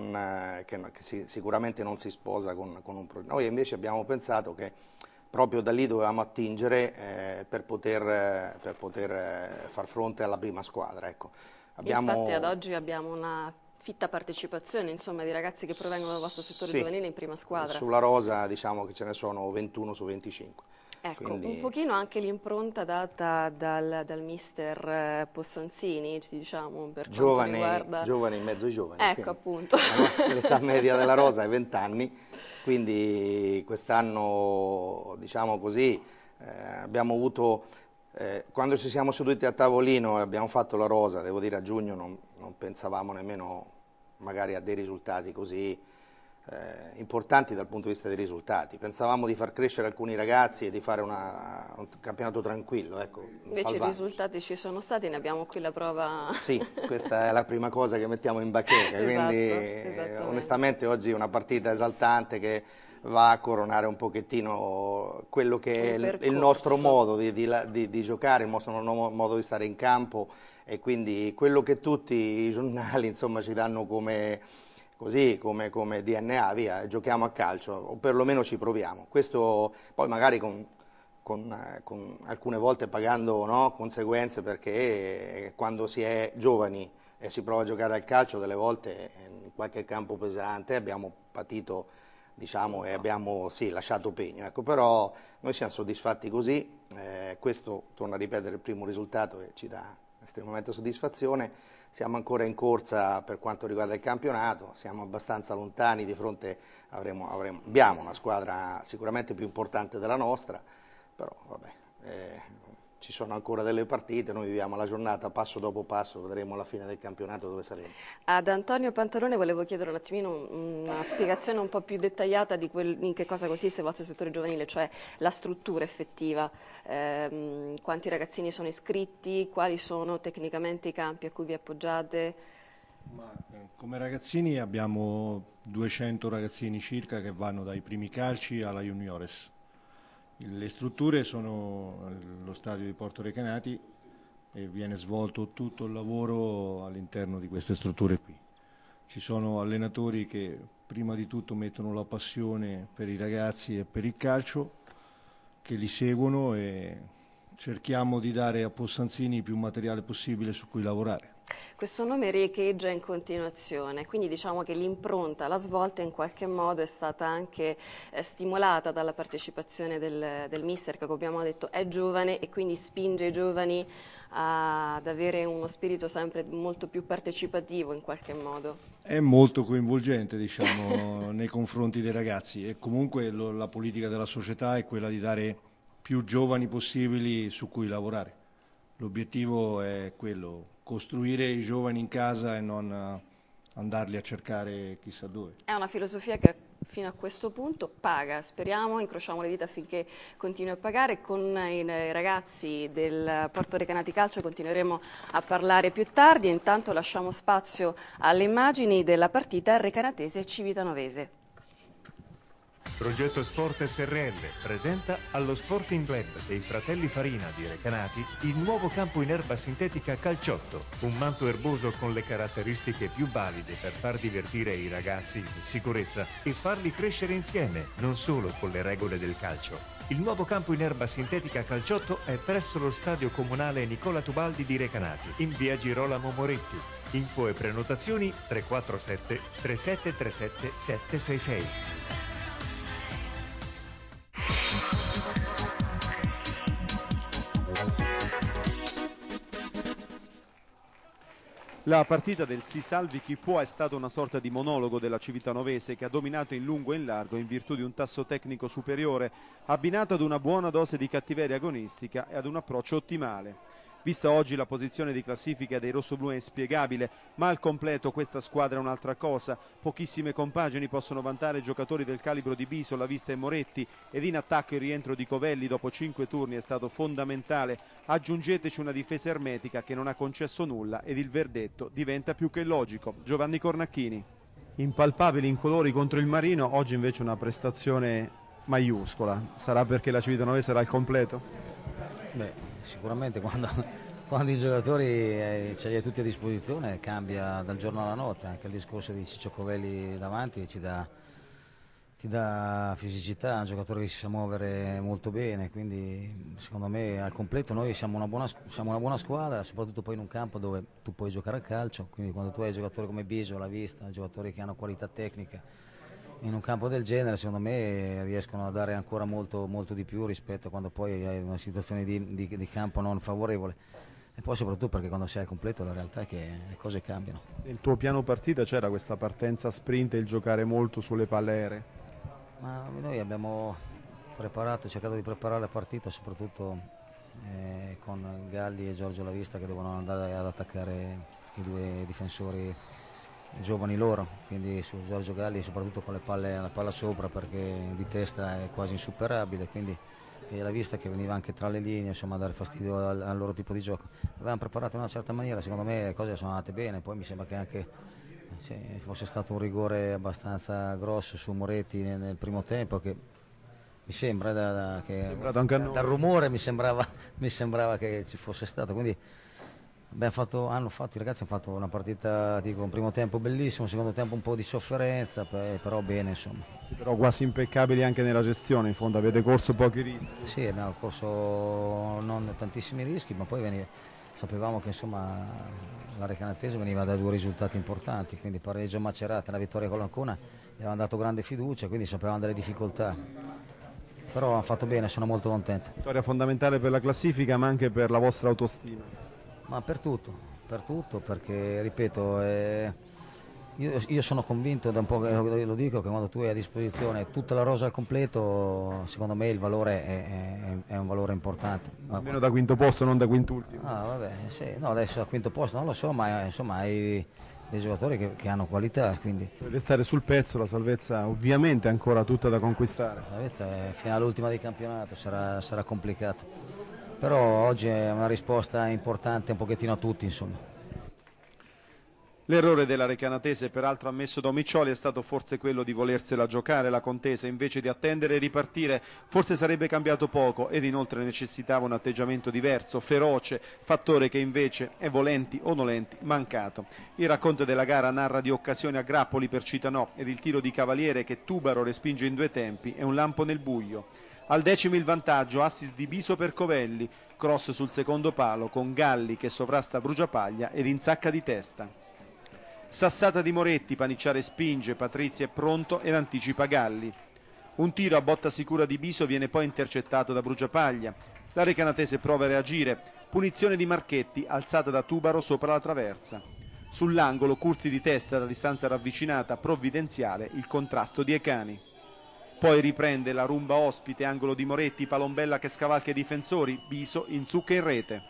sicuramente non si sposa con un progetto. Noi invece abbiamo pensato che proprio da lì dovevamo attingere per poter far fronte alla prima squadra. Ecco. Infatti ad oggi abbiamo una fitta partecipazione, insomma, di ragazzi che provengono dal vostro settore giovanile in prima squadra. Sulla rosa diciamo che ce ne sono 21 su 25. Ecco, quindi... un pochino anche l'impronta data dal mister Possanzini, diciamo, per quanto riguarda... Giovane in mezzo ai giovani. Ecco, appunto. L'età media della rosa è 20 anni, quindi quest'anno, diciamo così, abbiamo avuto... quando ci siamo seduti a tavolino e abbiamo fatto la rosa, devo dire a giugno non pensavamo nemmeno magari a dei risultati così importanti dal punto di vista dei risultati. Pensavamo di far crescere alcuni ragazzi e di fare un campionato tranquillo. Ecco, invece i risultati ci sono stati, ne abbiamo qui la prova. Sì, questa è la prima cosa che mettiamo in bacheca, quindi onestamente oggi è una partita esaltante che va a coronare un pochettino quello che è il nostro modo di giocare, il nostro modo di stare in campo, e quindi quello che tutti i giornali, insomma, ci danno come DNA, via, giochiamo a calcio, o perlomeno ci proviamo. Questo poi magari con alcune volte pagando, no, conseguenze, perché quando si è giovani e si prova a giocare al calcio, delle volte in qualche campo pesante abbiamo patito, diciamo, e abbiamo lasciato pegno, ecco. Però noi siamo soddisfatti così, questo, torno a ripetere, il primo risultato che ci dà estremamente soddisfazione. Siamo ancora in corsa per quanto riguarda il campionato, siamo abbastanza lontani, di fronte abbiamo una squadra sicuramente più importante della nostra, però vabbè, ci sono ancora delle partite, noi viviamo la giornata passo dopo passo, vedremo alla fine del campionato dove saremo. Ad Antonio Pantalone volevo chiedere un attimino una spiegazione un po' più dettagliata di in che cosa consiste il vostro settore giovanile, cioè la struttura effettiva, quanti ragazzini sono iscritti, quali sono tecnicamente i campi a cui vi appoggiate? Come ragazzini abbiamo 200 ragazzini circa che vanno dai primi calci alla juniores. Le strutture sono lo stadio di Porto Recanati e viene svolto tutto il lavoro all'interno di queste strutture qui. Ci sono allenatori che prima di tutto mettono la passione per i ragazzi e per il calcio, che li seguono, e cerchiamo di dare a Possanzini più materiale possibile su cui lavorare. Questo nome riecheggia in continuazione, quindi diciamo che l'impronta, la svolta in qualche modo è stata anche stimolata dalla partecipazione del mister, che come abbiamo detto è giovane e quindi spinge i giovani ad avere uno spirito sempre molto più partecipativo in qualche modo. È molto coinvolgente, diciamo, nei confronti dei ragazzi, e comunque la politica della società è quella di dare più giovani possibili su cui lavorare. L'obiettivo è quello, costruire i giovani in casa e non andarli a cercare chissà dove. È una filosofia che fino a questo punto paga, speriamo, incrociamo le dita affinché continui a pagare. Con i ragazzi del Porto Recanati Calcio continueremo a parlare più tardi, e intanto lasciamo spazio alle immagini della partita recanatese-civitanovese. Progetto Sport SRL presenta allo Sporting Club dei Fratelli Farina di Recanati il nuovo campo in erba sintetica Calciotto, un manto erboso con le caratteristiche più valide per far divertire i ragazzi in sicurezza e farli crescere insieme, non solo con le regole del calcio. Il nuovo campo in erba sintetica Calciotto è presso lo Stadio Comunale Nicola Tubaldi di Recanati, in via Girolamo Moretti. Info e prenotazioni 347 3737 766. La partita del Si Salvi Chi Può è stata una sorta di monologo della Civitanovese, che ha dominato in lungo e in largo in virtù di un tasso tecnico superiore, abbinato ad una buona dose di cattiveria agonistica e ad un approccio ottimale. Vista oggi la posizione di classifica dei rossoblù è inspiegabile, ma al completo questa squadra è un'altra cosa. Pochissime compagini possono vantare giocatori del calibro di Biso, La Vista e Moretti, ed in attacco il rientro di Covelli dopo 5 turni è stato fondamentale. Aggiungeteci una difesa ermetica che non ha concesso nulla ed il verdetto diventa più che logico. Giovanni Cornacchini. Impalpabili in colori contro il Marino, oggi invece una prestazione maiuscola. Sarà perché la Civitanovese sarà al completo? Beh, sicuramente quando i giocatori ce li hai tutti a disposizione cambia dal giorno alla notte. Anche il discorso di Ciccio Covelli davanti ti dà fisicità, un giocatore che si sa muovere molto bene, quindi secondo me al completo noi siamo una buona squadra, soprattutto poi in un campo dove tu puoi giocare a calcio, quindi quando tu hai giocatori come Biso, La Vista, giocatori che hanno qualità tecnica, in un campo del genere secondo me riescono a dare ancora molto di più rispetto a quando poi hai una situazione di campo non favorevole, e poi soprattutto perché quando sei al completo la realtà è che le cose cambiano. Nel tuo piano partita c'era questa partenza sprint e il giocare molto sulle palle aeree? Ma noi abbiamo cercato di preparare la partita soprattutto con Galli e Giorgio La Vista che devono andare ad attaccare i due difensori giovani loro, quindi su Giorgio Galli soprattutto con la palla sopra, perché di testa è quasi insuperabile, quindi La Vista che veniva anche tra le linee, insomma, a dare fastidio al loro tipo di gioco. Avevamo preparato in una certa maniera, secondo me le cose sono andate bene, poi mi sembra che anche fosse stato un rigore abbastanza grosso su Moretti nel primo tempo, che mi sembra dal rumore mi sembrava che ci fosse stato, quindi i ragazzi hanno fatto una partita, dico, un primo tempo bellissimo, un secondo tempo un po' di sofferenza, però bene, insomma. Sì, però quasi impeccabili anche nella gestione, in fondo avete corso pochi rischi. Sì, abbiamo corso non tantissimi rischi, ma poi sapevamo che insomma la Recanatese veniva da 2 risultati importanti, quindi pareggio a Macerata e la vittoria con l'Ancona gli avevano dato grande fiducia, quindi sapevamo delle difficoltà. Però hanno fatto bene, sono molto contento. Vittoria fondamentale per la classifica, ma anche per la vostra autostima. Ma per tutto, perché ripeto, Io sono convinto, da un po' che lo dico, che quando tu hai a disposizione tutta la rosa al completo, secondo me il valore è un valore importante. Almeno da quinto posto, non da quintultimo. Ah, vabbè, sì. No, adesso a quinto posto non lo so, ma insomma hai dei giocatori che hanno qualità. Quindi. Deve stare sul pezzo, la salvezza ovviamente è ancora tutta da conquistare. La salvezza è fino all'ultima di campionato, sarà complicato. Però oggi è una risposta importante un pochettino a tutti, insomma. L'errore della Recanatese, peraltro ammesso da Omiccioli, è stato forse quello di volersela giocare la contesa invece di attendere e ripartire. Forse sarebbe cambiato poco ed inoltre necessitava un atteggiamento diverso, feroce, fattore che invece è, volenti o nolenti, mancato. Il racconto della gara narra di occasioni a grappoli per Citanò ed il tiro di Cavaliere che Tubaro respinge in 2 tempi è un lampo nel buio. Al 10° il vantaggio, assist di Biso per Covelli, cross sul secondo palo con Galli che sovrasta Brugiapaglia ed insacca di testa. Sassata di Moretti, Panicciare spinge, Patrizia è pronto e l'anticipa Galli. Un tiro a botta sicura di Biso viene poi intercettato da Brugiapaglia. La Recanatese prova a reagire, punizione di Marchetti alzata da Tubaro sopra la traversa. Sull'angolo Curzi di testa da distanza ravvicinata, provvidenziale il contrasto di Ecani. Poi riprende la rumba ospite, angolo di Moretti, palombella che scavalca i difensori, Biso inzucca in rete.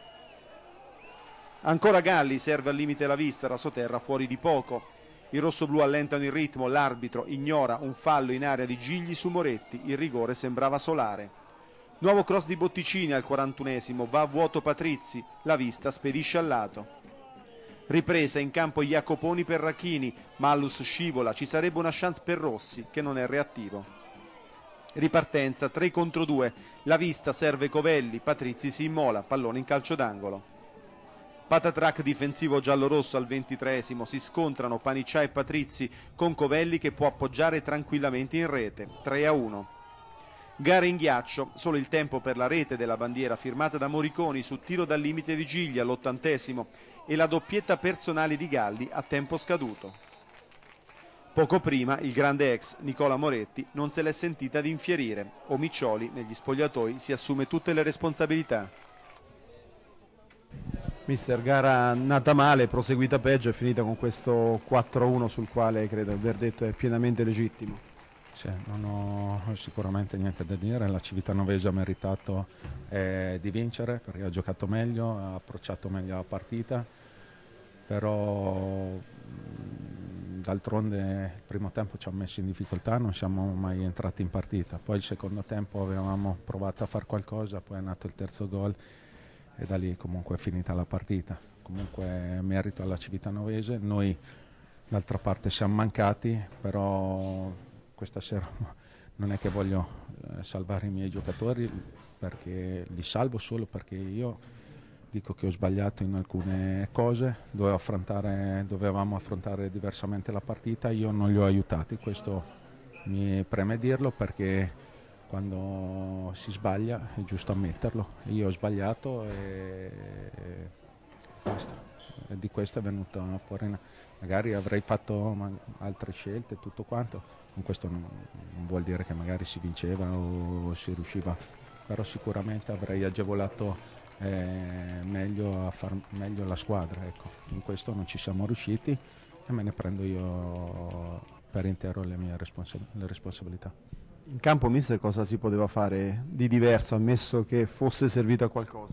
Ancora Galli, serve al limite la vista, rasoterra fuori di poco. I rossoblù allentano il ritmo, l'arbitro ignora un fallo in area di Gigli su Moretti, il rigore sembrava solare. Nuovo cross di Botticini al 41esimo, va a vuoto Patrizzi, la vista spedisce al lato. Ripresa in campo Jacoponi per Racchini, Mallus scivola, ci sarebbe una chance per Rossi che non è reattivo. Ripartenza 3 contro 2, la vista serve Covelli, Patrizzi si immola, pallone in calcio d'angolo. Patatrack difensivo giallorosso al 23esimo, si scontrano Paniccià e Patrizzi con Covelli che può appoggiare tranquillamente in rete, 3-1. Gara in ghiaccio, solo il tempo per la rete della bandiera firmata da Moriconi su tiro dal limite di Gigli all'80esimo e la doppietta personale di Galli a tempo scaduto. Poco prima il grande ex Nicola Moretti non se l'è sentita di infierire, Omiccioli negli spogliatoi si assume tutte le responsabilità. Mister, gara nata male, proseguita peggio e finita con questo 4-1 sul quale credo il verdetto è pienamente legittimo. Sì, non ho sicuramente niente da dire, la Civitanova ha meritato di vincere perché ha giocato meglio, ha approcciato meglio la partita, però d'altronde il primo tempo ci ha messo in difficoltà, non siamo mai entrati in partita, poi il secondo tempo avevamo provato a fare qualcosa, poi è nato il terzo gol e da lì comunque è finita la partita. Comunque merito alla Civitanovese, noi d'altra parte siamo mancati, però questa sera non è che voglio salvare i miei giocatori, perché li salvo solo perché io dico che ho sbagliato in alcune cose, dovevamo affrontare diversamente la partita, io non li ho aiutati, questo mi preme dirlo perché quando si sbaglia è giusto ammetterlo. Io ho sbagliato e di questo è venuto fuori. Magari avrei fatto altre scelte, tutto quanto. Con questo non vuol dire che magari si vinceva o si riusciva, però sicuramente avrei agevolato meglio a far meglio la squadra. Ecco. In questo non ci siamo riusciti e me ne prendo io per intero le mie responsabilità. In campo, mister, cosa si poteva fare di diverso, ammesso che fosse servito a qualcosa?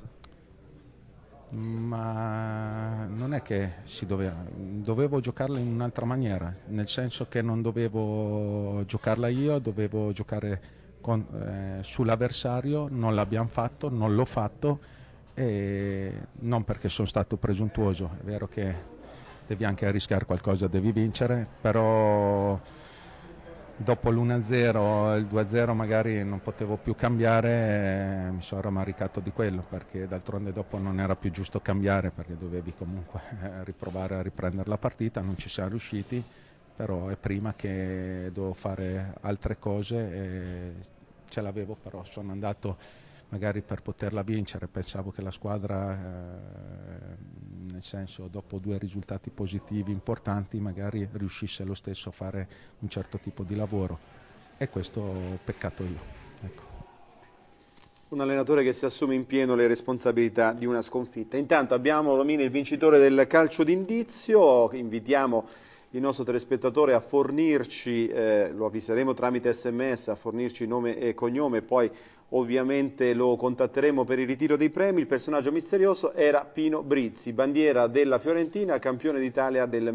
Ma non è che dovevo giocarla in un'altra maniera, nel senso che non dovevo giocarla io, dovevo giocare sull'avversario, non l'abbiamo fatto, non l'ho fatto, e non perché sono stato presuntuoso, è vero che devi anche rischiare qualcosa, devi vincere, però dopo l'1-0 il 2-0 magari non potevo più cambiare, mi sono rammaricato di quello, perché d'altronde dopo non era più giusto cambiare, perché dovevi comunque riprovare a riprendere la partita, non ci siamo riusciti, però è prima che dovevo fare altre cose e ce l'avevo, però sono andato magari per poterla vincere, pensavo che la squadra, nel senso dopo 2 risultati positivi importanti, magari riuscisse lo stesso a fare un certo tipo di lavoro, e questo ho peccato io. Ecco. Un allenatore che si assume in pieno le responsabilità di una sconfitta. Intanto abbiamo, Romina, il vincitore del calcio d'indizio, invitiamo il nostro telespettatore a fornirci, lo avviseremo tramite SMS, a fornirci nome e cognome, poi ovviamente lo contatteremo per il ritiro dei premi. Il personaggio misterioso era Pino Brizzi, bandiera della Fiorentina, campione d'Italia del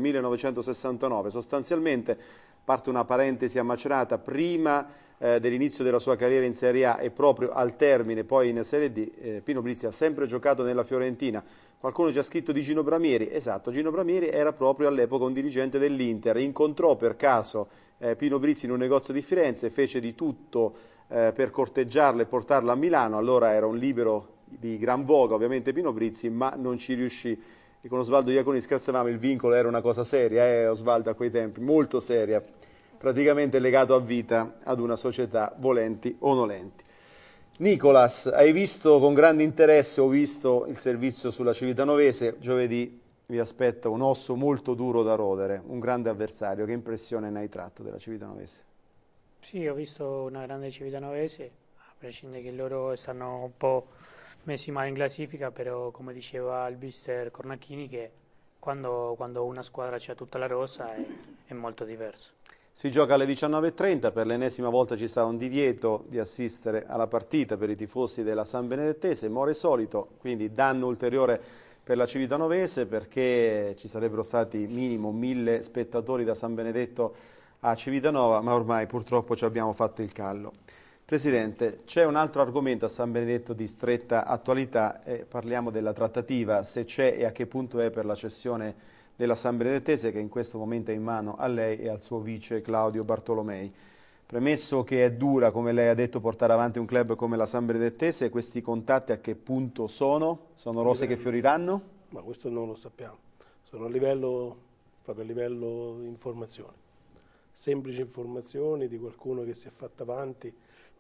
1969. Sostanzialmente, parte una parentesi a Macerata, prima dell'inizio della sua carriera in Serie A e proprio al termine poi in Serie D, Pino Brizzi ha sempre giocato nella Fiorentina. Qualcuno ci ha scritto di Gino Bramieri, esatto, Gino Bramieri era proprio all'epoca un dirigente dell'Inter, incontrò per caso Pino Brizzi in un negozio di Firenze, fece di tutto per corteggiarlo e portarlo a Milano, allora era un libero di gran voga ovviamente Pino Brizzi, ma non ci riuscì. E con Osvaldo Iaconi scherzavamo, il vincolo era una cosa seria, Osvaldo, a quei tempi, molto seria, praticamente legato a vita ad una società, volenti o nolenti. Nicolas, hai visto con grande interesse, ho visto il servizio sulla Civitanovese, giovedì vi aspetta un osso molto duro da rodere, un grande avversario. Che impressione ne hai tratto della Civitanovese? Sì, ho visto una grande Civitanovese, a prescindere che loro stanno un po' messi male in classifica, però come diceva il mister Cornacchini, che quando una squadra c'ha tutta la rosa è molto diverso. Si gioca alle 19:30, per l'ennesima volta ci sarà un divieto di assistere alla partita per i tifosi della San Benedettese, more solito, quindi danno ulteriore per la Civitanovese perché ci sarebbero stati minimo 1000 spettatori da San Benedetto a Civitanova, ma ormai purtroppo ci abbiamo fatto il callo. Presidente, c'è un altro argomento a San Benedetto di stretta attualità e parliamo della trattativa, se c'è e a che punto è per la cessione della San Benedettese, che in questo momento è in mano a lei e al suo vice Claudio Bartolomei. Premesso che è dura, come lei ha detto, portare avanti un club come la San Benedettese, questi contatti a che punto sono? Sono rose che fioriranno? Ma questo non lo sappiamo, sono proprio a livello di informazioni, semplici informazioni di qualcuno che si è fatto avanti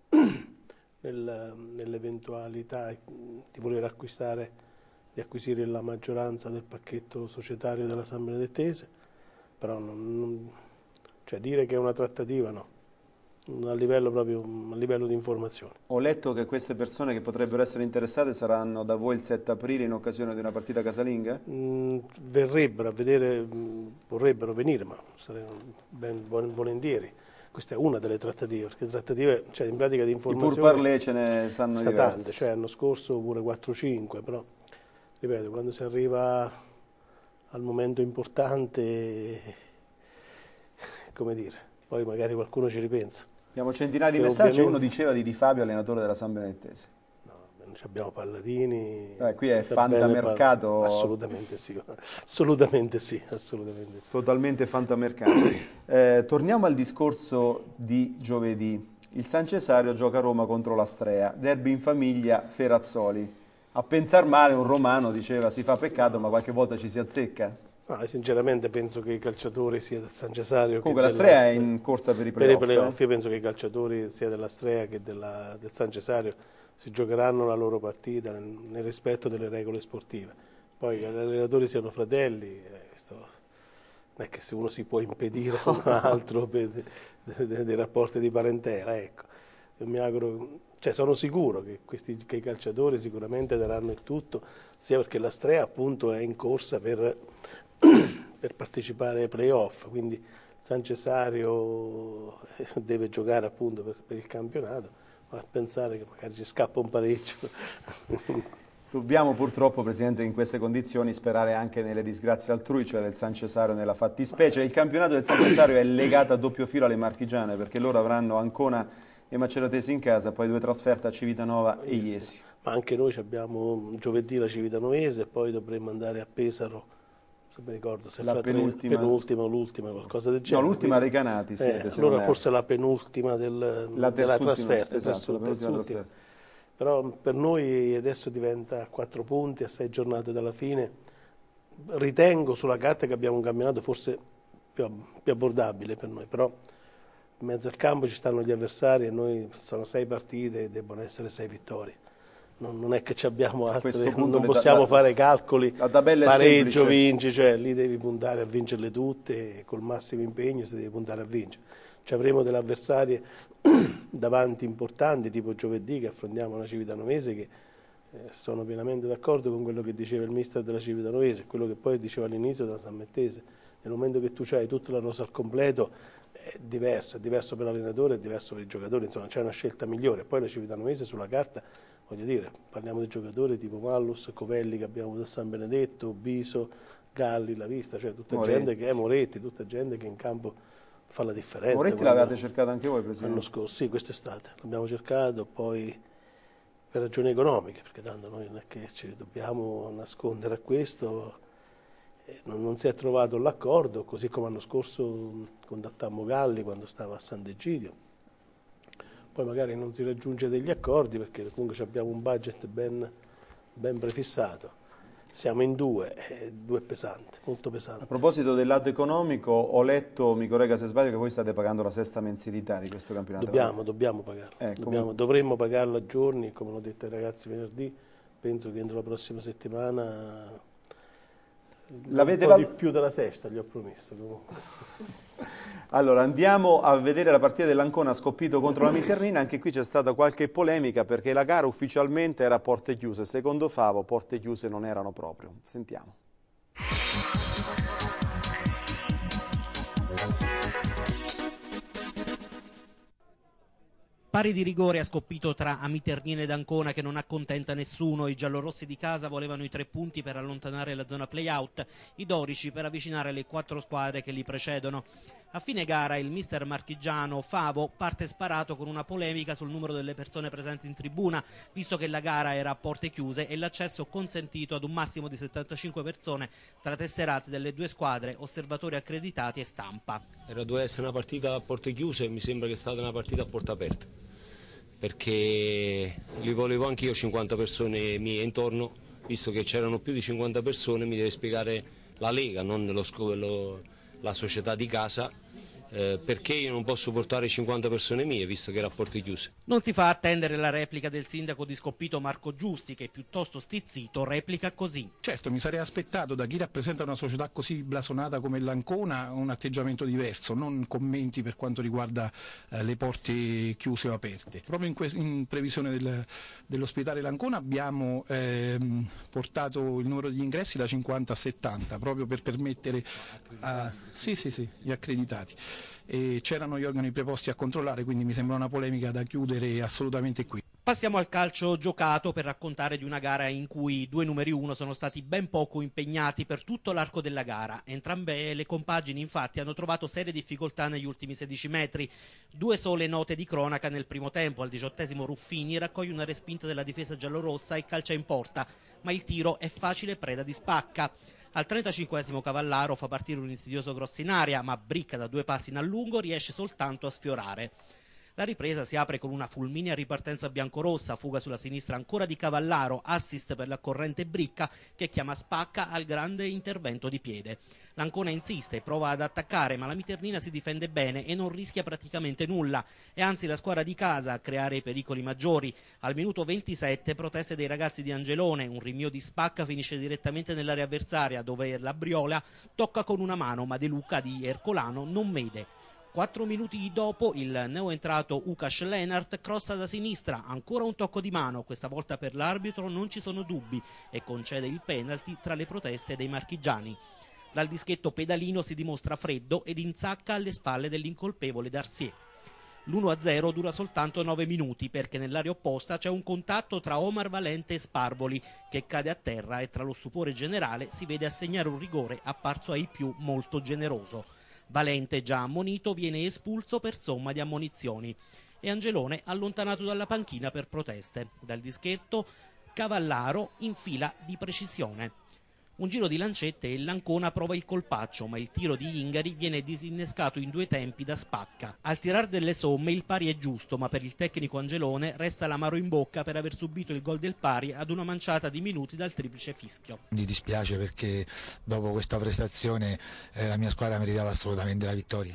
nell'eventualità di voler di acquisire la maggioranza del pacchetto societario della San Benedettese, però cioè dire che è una trattativa no, a livello di informazione. Ho letto che queste persone che potrebbero essere interessate saranno da voi il 7 aprile in occasione di una partita casalinga? Verrebbero a vedere, vorrebbero venire, ma sarebbero ben volentieri. Questa è una delle trattative, perché trattative, cioè in pratica di informazione... I pourparlers ce ne sanno diverse. Tante, cioè l'anno scorso pure 4-5, però, ripeto, quando si arriva al momento importante, come dire, poi magari qualcuno ci ripensa. Abbiamo centinaia di messaggi, uno diceva di Di Fabio, allenatore della San Benedettese. No, noi abbiamo Palladini... qui è fantamercato. Assolutamente sì, assolutamente sì. Totalmente fantamercato. Torniamo al discorso di giovedì. Il San Cesario gioca a Roma contro l'Astrea, derby in famiglia Ferrazzoli. A pensar male un romano diceva si fa peccato ma qualche volta ci si azzecca. No, sinceramente penso che i calciatori sia del San Cesario comunque l'Astrea è in corsa per i playoff. Io penso che i calciatori sia dell'Astrea che del San Cesario si giocheranno la loro partita nel rispetto delle regole sportive. Poi che gli allenatori siano fratelli, non è che se uno si può impedire a un altro per dei rapporti di parentela, ecco. Io mi auguro, cioè sono sicuro che i calciatori sicuramente daranno il tutto, sia perché l'Astrea appunto è in corsa per partecipare ai playoff, quindi San Cesario deve giocare appunto per il campionato, ma a pensare che magari ci scappa un pareggio. Dobbiamo purtroppo, Presidente, in queste condizioni sperare anche nelle disgrazie altrui, cioè del San Cesario nella fattispecie. Il campionato del San Cesario è legato a doppio filo alle marchigiane, perché loro avranno Ancona e Maceratesi in casa, poi 2 trasferte a Civitanova e Iesi. Ma anche noi abbiamo giovedì la Civitanovese, poi dovremmo andare a Pesaro, se mi ricordo, se la penultima o l'ultima, qualcosa del genere. No, l'ultima Recanati, allora forse la penultima della trasferta. Esatto, la penultima trasferta. Però per noi adesso diventa 4 punti a 6 giornate dalla fine. Ritengo sulla carta che abbiamo un campionato forse più abbordabile per noi, però in mezzo al campo ci stanno gli avversari e noi sono 6 partite e debbono essere 6 vittorie. Non è che ci abbiamo altre, non possiamo fare calcoli, pareggio, vinci, cioè lì devi puntare a vincerle tutte e col massimo impegno si deve puntare a vincere. Ci avremo delle avversarie davanti importanti, tipo giovedì che affrontiamo una Civitanovese che sono pienamente d'accordo con quello che diceva il mister della Civitanovese, quello che poi diceva all'inizio della San Mettese. Nel momento che tu hai tutta la rosa al completo è diverso per l'allenatore, è diverso per i giocatori, insomma c'è una scelta migliore. Poi la Civitanova sulla carta, voglio dire, parliamo di giocatori tipo Mallus, Covelli che abbiamo avuto a San Benedetto, Biso, Galli, La Vista, cioè tutta gente che è Moretti, tutta gente che in campo fa la differenza. Moretti l'avete cercato anche voi, Presidente? L'anno scorso, sì, quest'estate l'abbiamo cercato, poi per ragioni economiche, perché tanto noi non è che ci dobbiamo nascondere a questo, non si è trovato l'accordo, così come l'anno scorso contattammo Galli quando stava a Sant'Egidio. Poi magari non si raggiunge degli accordi perché comunque abbiamo un budget ben prefissato. Siamo in due pesante, molto pesante. A proposito del lato economico, ho letto, mi corregga se sbaglio, che voi state pagando la 6ª mensilità di questo campionato. Dobbiamo pagarla, dovremmo pagarla a giorni, come l'ho detto ai ragazzi venerdì, penso che entro la prossima settimana un po' di più della sesta, gli ho promesso comunque. Allora, andiamo a vedere la partita dell'Ancona Scoppito contro la Miternina. Anche qui c'è stata qualche polemica perché la gara ufficialmente era a porte chiuse. Secondo Favo, porte chiuse non erano proprio. Sentiamo. Pari di rigore a Scoppito tra Amiternina ed Ancona che non accontenta nessuno. I giallorossi di casa volevano i 3 punti per allontanare la zona play-out, i dorici per avvicinare le 4 squadre che li precedono. A fine gara il mister marchigiano Favo parte sparato con una polemica sul numero delle persone presenti in tribuna, visto che la gara era a porte chiuse e l'accesso consentito ad un massimo di 75 persone tra tesserati delle 2 squadre, osservatori accreditati e stampa. Doveva essere una partita a porte chiuse e mi sembra che è stata una partita a porta aperta, perché li volevo anch'io 50 persone mie intorno, visto che c'erano più di 50 persone mi deve spiegare la Lega, non la società di casa, perché io non posso portare 50 persone mie, visto che era a porte chiuse. Non si fa attendere la replica del sindaco di Scoppito Marco Giusti, che piuttosto stizzito replica così. Certo, mi sarei aspettato da chi rappresenta una società così blasonata come l'Ancona un atteggiamento diverso, non commenti per quanto riguarda le porte chiuse o aperte. Proprio in previsione dell'ospitare l'Ancona abbiamo portato il numero degli ingressi da 50 a 70, proprio per permettere gli accreditati. E c'erano gli organi preposti a controllare, quindi mi sembra una polemica da chiudere assolutamente qui. Passiamo al calcio giocato per raccontare di una gara in cui i 2 numeri 1 sono stati ben poco impegnati per tutto l'arco della gara. Entrambe le compagini infatti hanno trovato serie difficoltà negli ultimi 16 metri. 2 sole note di cronaca nel primo tempo. Al 18° Ruffini raccoglie una respinta della difesa giallorossa e calcia in porta, ma il tiro è facile preda di Spacca. Al 35° Cavallaro fa partire un insidioso cross in aria, ma Bricca da 2 passi in allungo riesce soltanto a sfiorare. La ripresa si apre con una fulminea ripartenza biancorossa, fuga sulla sinistra ancora di Cavallaro, assist per la corrente Bricca che chiama Spacca al grande intervento di piede. L'Ancona insiste, prova ad attaccare, ma la Miternina si difende bene e non rischia praticamente nulla. È anzi la squadra di casa a creare i pericoli maggiori. Al minuto 27 proteste dei ragazzi di Angelone, un rinvio di Spacca finisce direttamente nell'area avversaria dove la Briola tocca con una mano, ma De Luca di Ercolano non vede. 4 minuti dopo il neoentrato Ukas Lenart crossa da sinistra, ancora un tocco di mano, questa volta per l'arbitro non ci sono dubbi e concede il penalty tra le proteste dei marchigiani. Dal dischetto pedalino si dimostra freddo ed insacca alle spalle dell'incolpevole Darcier. L'1-0 dura soltanto 9 minuti perché nell'area opposta c'è un contatto tra Omar Valente e Sparvoli che cade a terra e tra lo stupore generale si vede assegnare un rigore apparso ai più molto generoso. Valente, già ammonito, viene espulso per somma di ammonizioni e Angelone allontanato dalla panchina per proteste. Dal dischetto Cavallaro in fila di precisione. Un giro di lancette e l'Ancona prova il colpaccio, ma il tiro di Ingari viene disinnescato in 2 tempi da Spacca. Al tirar delle somme il pari è giusto, ma per il tecnico Angelone resta l'amaro in bocca per aver subito il gol del pari ad una manciata di minuti dal triplice fischio. Mi dispiace perché dopo questa prestazione la mia squadra meritava assolutamente la vittoria.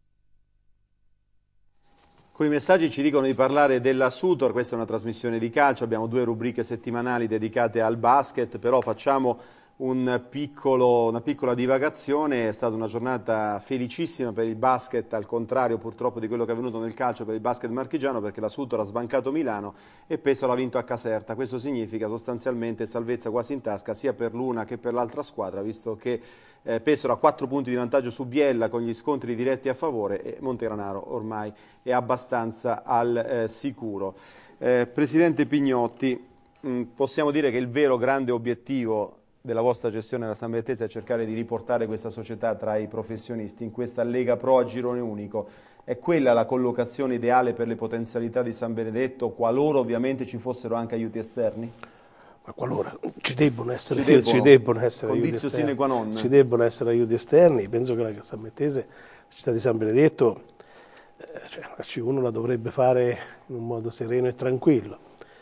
Alcuni messaggi ci dicono di parlare della Sutor, questa è una trasmissione di calcio, abbiamo 2 rubriche settimanali dedicate al basket, però facciamo una piccola divagazione. È stata una giornata felicissima per il basket, al contrario purtroppo di quello che è avvenuto nel calcio per il basket marchigiano, perché la Sutor ha sbancato Milano e Pesaro ha vinto a Caserta. Questo significa sostanzialmente salvezza quasi in tasca sia per l'una che per l'altra squadra, visto che Pesaro ha 4 punti di vantaggio su Biella con gli scontri diretti a favore e Montegranaro ormai è abbastanza al sicuro. Presidente Pignotti, possiamo dire che il vero grande obiettivo della vostra gestione della San Benedettese è cercare di riportare questa società tra i professionisti in questa Lega Pro a girone unico. È quella la collocazione ideale per le potenzialità di San Benedetto, qualora ovviamente ci fossero anche aiuti esterni? Ma qualora ci debbono essere condizio sine qua non. Ci debbono essere aiuti esterni. Penso che la San Benedettese, la città di San Benedetto, la C1 la dovrebbe fare in un modo sereno e tranquillo.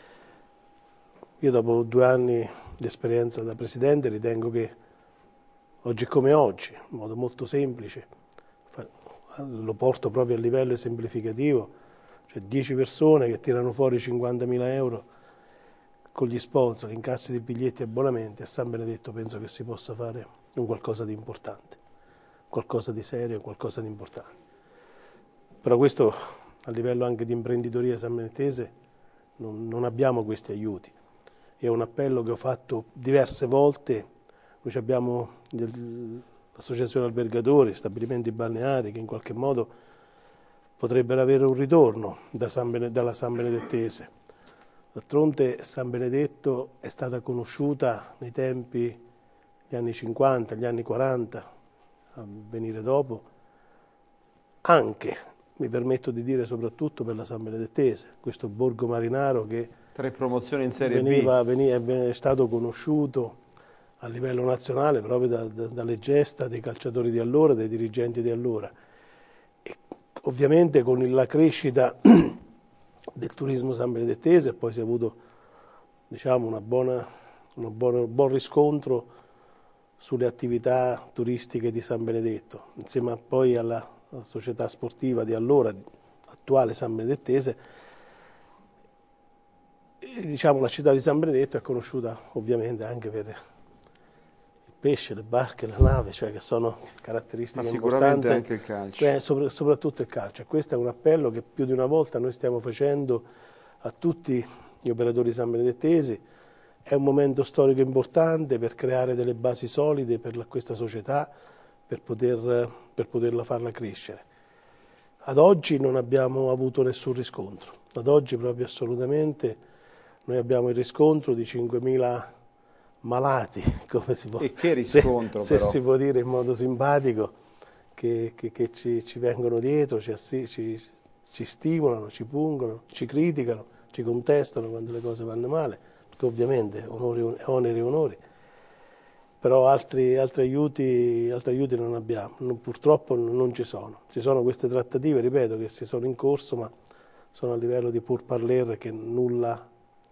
Io dopo 2 anni di esperienza da presidente ritengo che oggi come oggi, in modo molto semplice, lo porto proprio a livello semplificativo, cioè 10 persone che tirano fuori 50.000 euro con gli sponsor, incassi di biglietti e abbonamenti, a San Benedetto penso che si possa fare un qualcosa di importante, qualcosa di serio, qualcosa di importante. Però questo a livello anche di imprenditoria sanbenedettese non abbiamo questi aiuti. È un appello che ho fatto diverse volte. Noi abbiamo l'associazione albergatori, stabilimenti balneari che in qualche modo potrebbero avere un ritorno dalla San Benedettese. D'altronde San Benedetto è stata conosciuta nei tempi, gli anni 50, gli anni 40, a venire dopo, anche, mi permetto di dire soprattutto per la San Benedettese, questo borgo marinaro che 3 promozioni in Serie B. È stato conosciuto a livello nazionale proprio dalle gesta dei calciatori di allora, dei dirigenti di allora. E ovviamente con la crescita del turismo sanbenedettese poi si è avuto, diciamo, un buon riscontro sulle attività turistiche di San Benedetto, insieme poi alla società sportiva di allora, attuale San Benedettese. Diciamo, la città di San Benedetto è conosciuta ovviamente anche per il pesce, le barche, le navi, cioè che sono caratteristiche sicuramente importanti. Anche il calcio. Soprattutto il calcio. E questo è un appello che più di una volta noi stiamo facendo a tutti gli operatori sanbenedettesi. È un momento storico importante per creare delle basi solide per questa società, per poterla farla crescere. Ad oggi non abbiamo avuto nessun riscontro, ad oggi proprio assolutamente. Noi abbiamo il riscontro di 5.000 malati, come si può, e che riscontro, se si può dire in modo simpatico, che ci vengono dietro, ci stimolano, ci pungono, ci criticano, ci contestano quando le cose vanno male, perché ovviamente oneri e onori, però altri aiuti non abbiamo, purtroppo non ci sono. Ci sono queste trattative, ripeto, che si sono in corso, ma sono a livello di pourparlers che nulla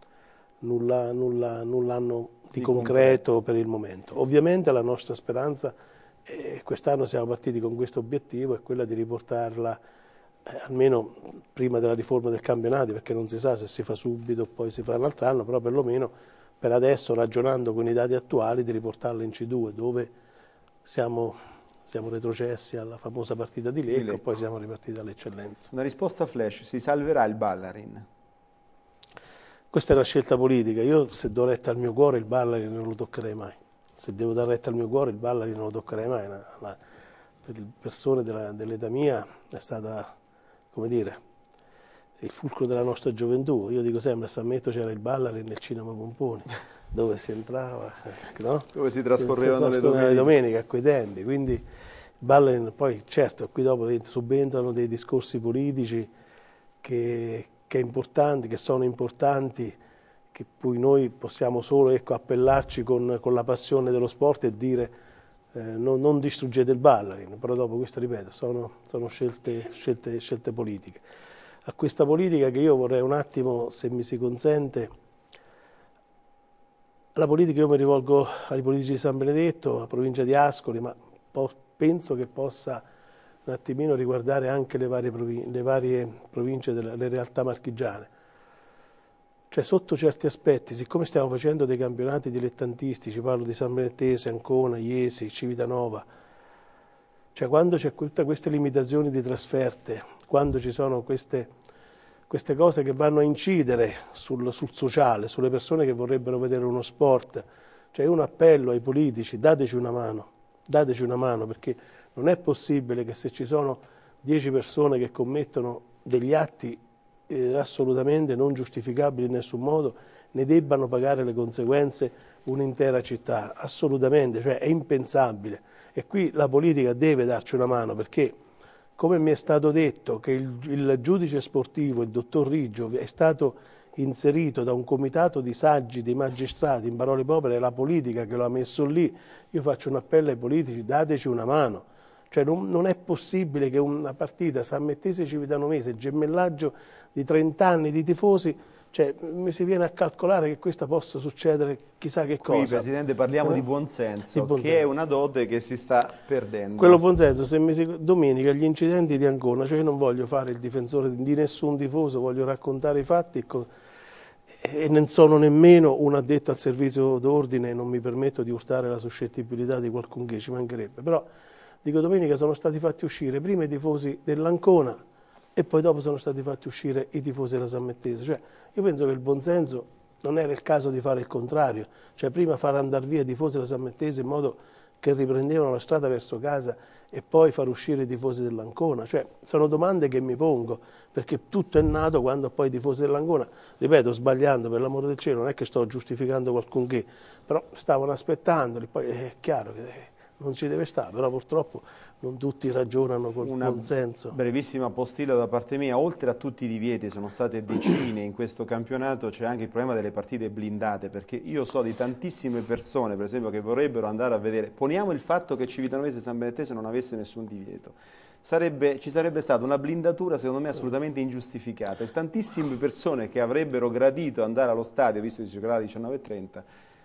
hanno di concreto per il momento. Ovviamente la nostra speranza, quest'anno siamo partiti con questo obiettivo, è quella di riportarla almeno prima della riforma del campionato, perché non si sa se si fa subito o poi si farà l'altro anno, però perlomeno per adesso, ragionando con i dati attuali, di riportarla in C2, dove siamo retrocessi alla famosa partita di Lecco e poi siamo ripartiti all'eccellenza. Una risposta flash: si salverà il Ballarin? Questa è una scelta politica. Io, se do retta al mio cuore, il Ballarin non lo toccherei mai. Se devo dare retta al mio cuore, il Ballarin non lo toccherei mai. Per le persone dell'età mia è stata, come dire, il fulcro della nostra gioventù. Io dico sempre, a San Metto c'era il Ballarin nel cinema Pomponi, dove si entrava, no? Dove si trascorrevano le domeniche a quei tempi. Quindi il Ballarin, poi certo, qui dopo subentrano dei discorsi politici che sono importanti, che poi noi possiamo solo appellarci con la passione dello sport e dire non distruggete il Ballarin, però dopo questo, ripeto, sono scelte politiche. A questa politica che io vorrei un attimo, se mi si consente, alla politica io mi rivolgo ai politici di San Benedetto, alla provincia di Ascoli, ma penso che possa un attimino riguardare anche le varie province, le realtà marchigiane. Cioè sotto certi aspetti, siccome stiamo facendo dei campionati dilettantistici, parlo di San Benettese, Ancona, Iesi, Civitanova, cioè quando c'è tutte queste limitazioni di trasferte, quando ci sono queste cose che vanno a incidere sul sociale, sulle persone che vorrebbero vedere uno sport, cioè un appello ai politici, dateci una mano, perché non è possibile che se ci sono 10 persone che commettono degli atti assolutamente non giustificabili in nessun modo, ne debbano pagare le conseguenze un'intera città, assolutamente, cioè è impensabile. E qui la politica deve darci una mano, perché come mi è stato detto che il giudice sportivo, il dottor Riggio, è stato inserito da un comitato di saggi dei magistrati, in parole povere è la politica che lo ha messo lì, io faccio un appello ai politici, dateci una mano. Cioè non è possibile che una partita San Mettese Civitanovese, gemellaggio di 30 anni di tifosi, cioè mi si viene a calcolare che questa possa succedere chissà che cosa. Qui, Presidente, parliamo di buonsenso, che è una dote che si sta perdendo. Quello buonsenso, domenica gli incidenti di Ancona, cioè io non voglio fare il difensore di nessun tifoso, voglio raccontare i fatti e non sono nemmeno un addetto al servizio d'ordine e non mi permetto di urtare la suscettibilità di qualcun che ci mancherebbe, però dico domenica sono stati fatti uscire prima i tifosi dell'Ancona e poi dopo sono stati fatti uscire i tifosi della San Mettese. Cioè, io penso che il buonsenso non era il caso di fare il contrario, cioè prima far andare via i tifosi della San Mettese in modo che riprendevano la strada verso casa e poi far uscire i tifosi dell'Ancona. Cioè, sono domande che mi pongo, perché tutto è nato quando poi i tifosi dell'Ancona, ripeto, sbagliando per l'amore del cielo, non è che sto giustificando qualcun che, però stavano aspettandoli, poi è chiaro che non ci deve stare, però purtroppo non tutti ragionano col buonsenso. Brevissima postilla da parte mia, oltre a tutti i divieti, sono state decine in questo campionato, c'è anche il problema delle partite blindate, perché io so di tantissime persone, per esempio, che vorrebbero andare a vedere, poniamo il fatto che Civitanovese e San Benettese non avesse nessun divieto, ci sarebbe stata una blindatura secondo me assolutamente ingiustificata e tantissime persone che avrebbero gradito andare allo stadio, visto che si giocherà alle 19:30,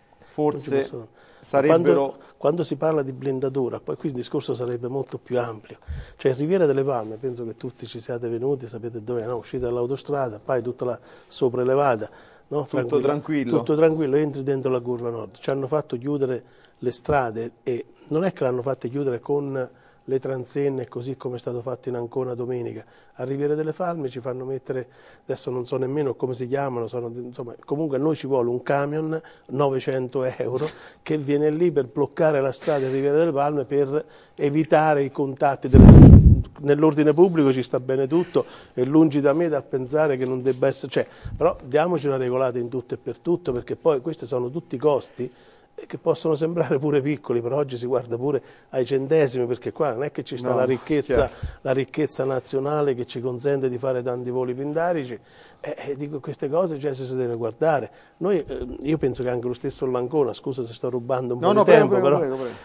forse sarebbero... Quando si parla di blindatura, poi qui il discorso sarebbe molto più ampio. Cioè Riviera delle Palme, penso che tutti ci siate venuti, sapete dove è, no? Uscite dall'autostrada, poi tutta la sopraelevata, no? Tutto tranquillo. Tutto tranquillo, entri dentro la curva nord. Ci hanno fatto chiudere le strade e non è che l'hanno fatte chiudere con le transenne, così come è stato fatto in Ancona domenica. A Riviera delle Palme ci fanno mettere, adesso non so nemmeno come si chiamano, insomma, comunque a noi ci vuole un camion, 900 euro, che viene lì per bloccare la strada a Riviera delle Palme per evitare i contatti nell'ordine pubblico ci sta bene tutto e lungi da me dal pensare che non debba essere, cioè, però diamoci una regolata in tutto e per tutto, perché poi questi sono tutti costi che possono sembrare pure piccoli, però oggi si guarda pure ai centesimi, perché qua non è che ci sta la ricchezza nazionale che ci consente di fare tanti voli pindarici, dico queste cose cioè, si deve guardare. Io penso che anche lo stesso l'Ancona, scusa se sto rubando un po' di tempo, però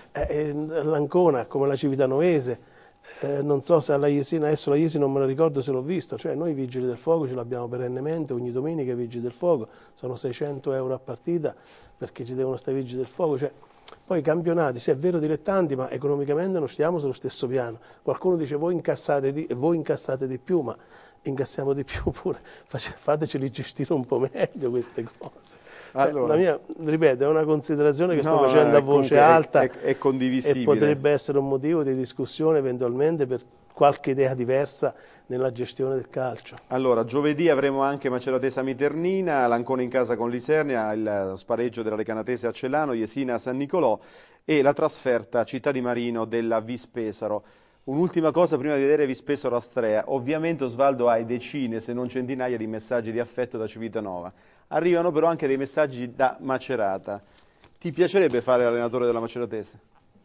l'Ancona come la Civitanovese, non so se alla Jesina, adesso la Jesina non me la ricordo se l'ho visto, cioè noi vigili del fuoco ce l'abbiamo perennemente, ogni domenica i vigili del fuoco, sono 600 euro a partita perché ci devono stare i vigili del fuoco, cioè, poi i campionati, sì è vero dilettanti, ma economicamente non stiamo sullo stesso piano, qualcuno dice voi incassate di più, ma incassiamo di più pure, fateceli gestire un po' meglio queste cose. Allora, la mia, ripeto, è una considerazione che sto facendo a voce alta, è condivisibile. E potrebbe essere un motivo di discussione eventualmente per qualche idea diversa nella gestione del calcio. Allora, giovedì avremo anche Maceratesa Miternina, l'Ancona in casa con l'Isernia, il spareggio della Recanatese a Celano, Jesina a San Nicolò e la trasferta a Città di Marino della Vispesaro. Un'ultima cosa prima di vedere Vispesaro Astrea, ovviamente Osvaldo hai decine se non centinaia di messaggi di affetto da Civitanova, arrivano però anche dei messaggi da Macerata. Ti piacerebbe fare l'allenatore della Maceratese?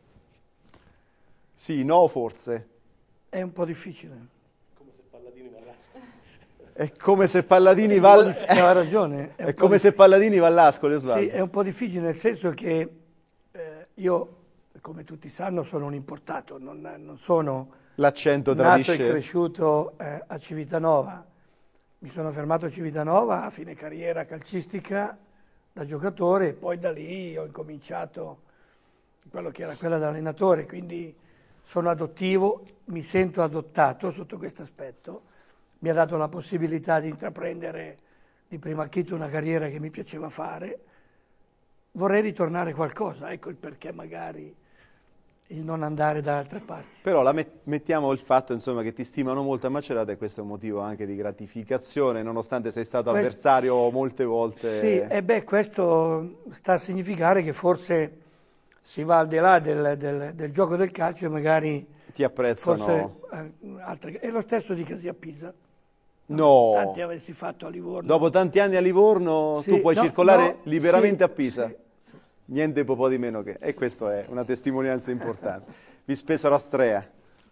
Sì, no forse? È un po' difficile. Come se Palladini Vallasco. È come se Palladini ha ragione. È come se Palladini Vallasco, Osvaldo. Sì, è un po' difficile nel senso che io, come tutti sanno, sono un importato, non sono l'accento nato e cresciuto a Civitanova. Mi sono fermato a Civitanova a fine carriera calcistica da giocatore e poi da lì ho incominciato quello che era quella da allenatore, quindi sono adottivo, mi sento adottato sotto questo aspetto, mi ha dato la possibilità di intraprendere di primo acchito una carriera che mi piaceva fare, vorrei ritornare qualcosa, ecco il perché magari il non andare da altre parti. Però mettiamo il fatto, insomma, che ti stimano molto a Macerata, e questo è un motivo anche di gratificazione, nonostante sei stato avversario molte volte. Sì, e beh, questo sta a significare che forse si va al di là del gioco del calcio e magari ti apprezzano. Forse, è lo stesso di Casia Pisa. No. Tanti avessi fatto a Livorno. Dopo tanti anni a Livorno Sì, tu puoi no, circolare no, liberamente sì, a Pisa. sì. Niente po' di meno che. E questa è una testimonianza importante. Vi Spesaro Astrea.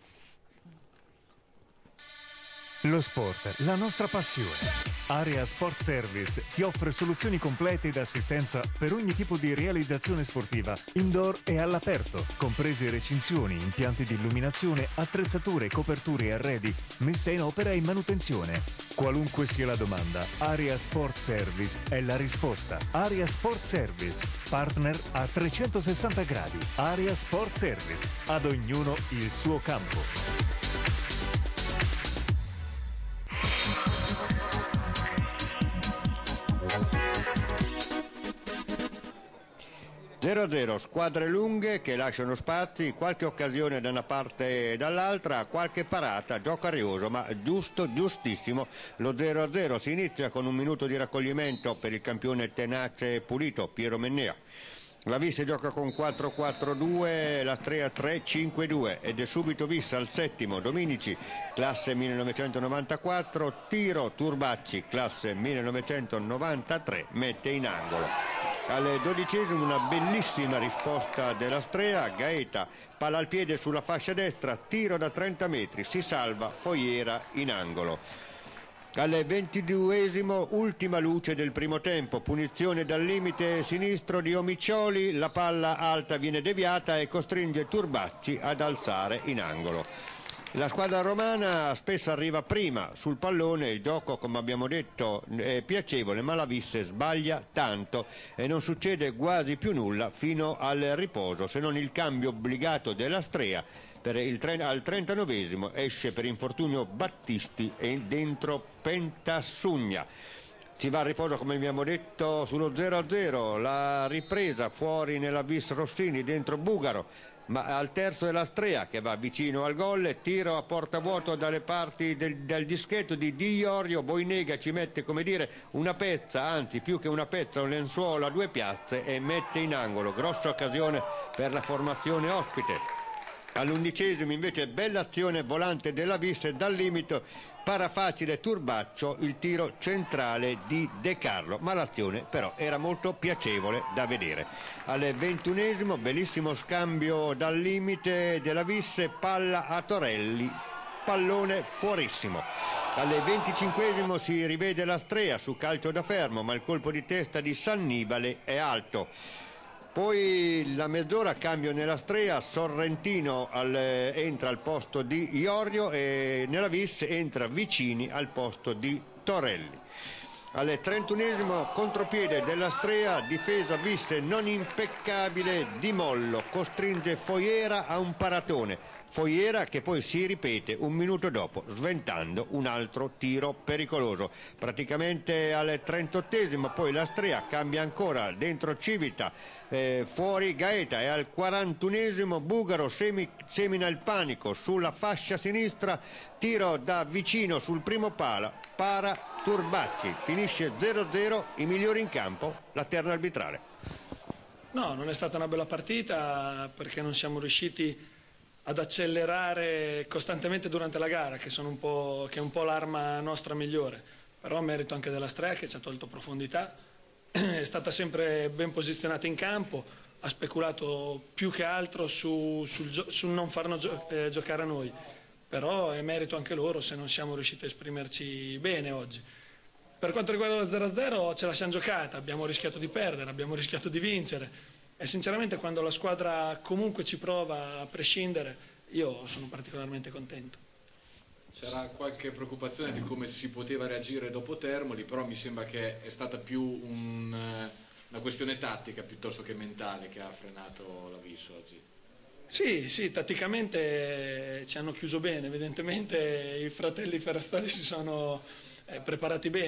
Lo sport, la nostra passione. Area Sport Service ti offre soluzioni complete ed assistenza per ogni tipo di realizzazione sportiva, indoor e all'aperto, comprese recinzioni, impianti di illuminazione, attrezzature, coperture e arredi, messa in opera e manutenzione. Qualunque sia la domanda, Area Sport Service è la risposta. Area Sport Service, partner a 360 gradi. Area Sport Service, ad ognuno il suo campo. 0-0, squadre lunghe che lasciano spazi, qualche occasione da una parte e dall'altra, qualche parata, gioco arioso ma giusto, giustissimo. Lo 0-0 si inizia con un minuto di raccoglimento per il campione tenace e pulito Piero Mennea. La Vis gioca con 4-4-2, l'Astrea 3-5-2 ed è subito vista al settimo Dominici, classe 1994, tiro Turbacci, classe 1993, mette in angolo. Al 12esimo una bellissima risposta dell'Astrea, Gaeta, palla al piede sulla fascia destra, tiro da 30 metri, si salva, Foiera in angolo. Al 22esimo, ultima luce del primo tempo, punizione dal limite sinistro di Omiccioli, la palla alta viene deviata e costringe Turbacci ad alzare in angolo. La squadra romana spesso arriva prima sul pallone, il gioco come abbiamo detto è piacevole, ma la Vis sbaglia tanto e non succede quasi più nulla fino al riposo, se non il cambio obbligato dell'Astrea. Al 39esimo esce per infortunio Battisti e dentro Pentassugna. Si va al riposo come abbiamo detto sullo 0-0, la ripresa fuori nella Vis Rossini, dentro Bugaro, ma al terzo è l'Astrea che va vicino al gol, tiro a porta vuoto dalle parti del dischetto di Di Iorio, Boinega ci mette come dire una pezza, anzi più che una pezza, un lenzuolo a due piazze e mette in angolo, grossa occasione per la formazione ospite. All'11esimo invece bella azione volante della Vis dal limite, parafacile Turbaccio, il tiro centrale di De Carlo, ma l'azione però era molto piacevole da vedere. Al 21esimo bellissimo scambio dal limite della Vis, palla a Torelli, pallone fuorissimo. Al 25esimo si rivede l'Astrea su calcio da fermo, ma il colpo di testa di Sannibale è alto. Poi la mezz'ora cambio nell'Astrea, Sorrentino entra al posto di Iorio e nella Vis entra Vicini al posto di Torelli. Al 31esimo contropiede dell'Astrea, difesa Vis non impeccabile, Di Mollo costringe Foiera a un paratone. Foiera che poi si ripete un minuto dopo, sventando un altro tiro pericoloso. Praticamente al 38esimo poi l'Astrea cambia ancora dentro Civita, fuori Gaeta, e al 41esimo Bugaro semina il panico sulla fascia sinistra, tiro da vicino sul primo palo, para Turbacci, finisce 0-0, i migliori in campo, la terna arbitrale. No, non è stata una bella partita perché non siamo riusciti ad accelerare costantemente durante la gara, che è un po' l'arma nostra migliore, però merito anche dell'Astrea che ci ha tolto profondità, è stata sempre ben posizionata in campo, ha speculato più che altro sul non farnos giocare a noi, però è merito anche loro se non siamo riusciti a esprimerci bene oggi. Per quanto riguarda lo 0-0 ce la siamo giocata, abbiamo rischiato di perdere, abbiamo rischiato di vincere e sinceramente quando la squadra comunque ci prova a prescindere io sono particolarmente contento. C'era qualche preoccupazione di come si poteva reagire dopo Termoli, però mi sembra che è stata più una questione tattica piuttosto che mentale che ha frenato la Vis oggi. Sì, tatticamente ci hanno chiuso bene, evidentemente i fratelli Ferrastali si sono preparati bene,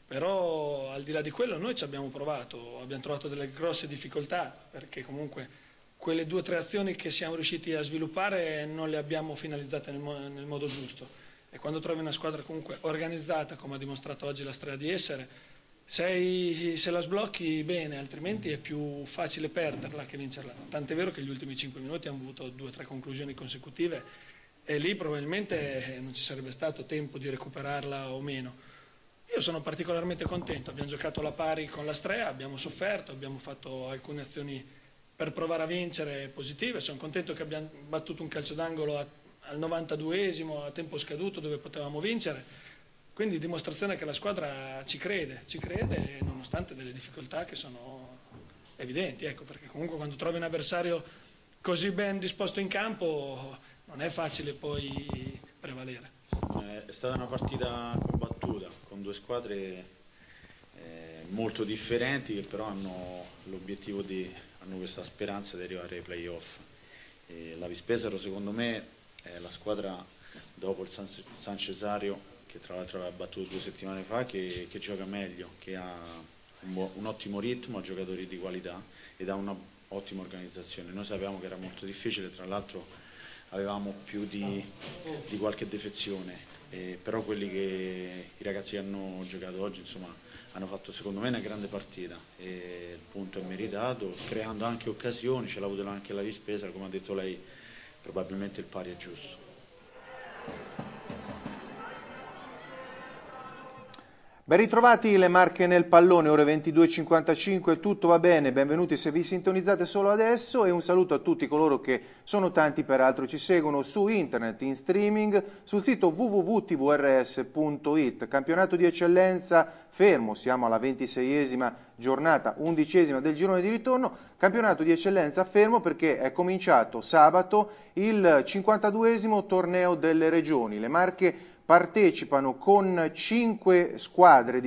però al di là di quello noi ci abbiamo provato, abbiamo trovato delle grosse difficoltà, perché comunque quelle 2 o 3 azioni che siamo riusciti a sviluppare non le abbiamo finalizzate nel modo giusto, e quando trovi una squadra comunque organizzata, come ha dimostrato oggi la Strea di essere, se la sblocchi bene, altrimenti è più facile perderla che vincerla. Tant'è vero che gli ultimi 5 minuti hanno avuto 2 o 3 conclusioni consecutive e lì probabilmente non ci sarebbe stato tempo di recuperarla o meno. Io sono particolarmente contento, abbiamo giocato alla pari con la Strea, abbiamo sofferto, abbiamo fatto alcune azioni per provare a vincere positive, sono contento che abbiamo battuto un calcio d'angolo al 92esimo, a tempo scaduto, dove potevamo vincere. Quindi dimostrazione che la squadra ci crede nonostante delle difficoltà che sono evidenti, ecco, perché comunque quando trovi un avversario così ben disposto in campo non è facile poi prevalere. È stata una partita combattuta, con 2 squadre molto differenti che però hanno l'obiettivo hanno questa speranza di arrivare ai playoff. La Vispesaro secondo me è la squadra dopo il San Cesario, che tra l'altro aveva battuto 2 settimane fa, che gioca meglio, che ha un ottimo ritmo, ha giocatori di qualità ed ha un'ottima organizzazione. Noi sapevamo che era molto difficile, tra l'altro avevamo più di qualche defezione, però i ragazzi che hanno giocato oggi insomma, hanno fatto secondo me una grande partita e il punto è meritato, creando anche occasioni, ce l'ha avuto anche la Vispesaro, come ha detto lei, probabilmente il pari è giusto. Ben ritrovati, le Marche nel pallone, ore 22:55, tutto va bene, benvenuti se vi sintonizzate solo adesso e un saluto a tutti coloro che sono tanti peraltro ci seguono su internet, in streaming, sul sito www.tvrs.it, campionato di eccellenza fermo, siamo alla 26esima giornata, 11esima del girone di ritorno, campionato di eccellenza fermo perché è cominciato sabato il 52esimo torneo delle regioni, le Marche partecipano con 5 squadre,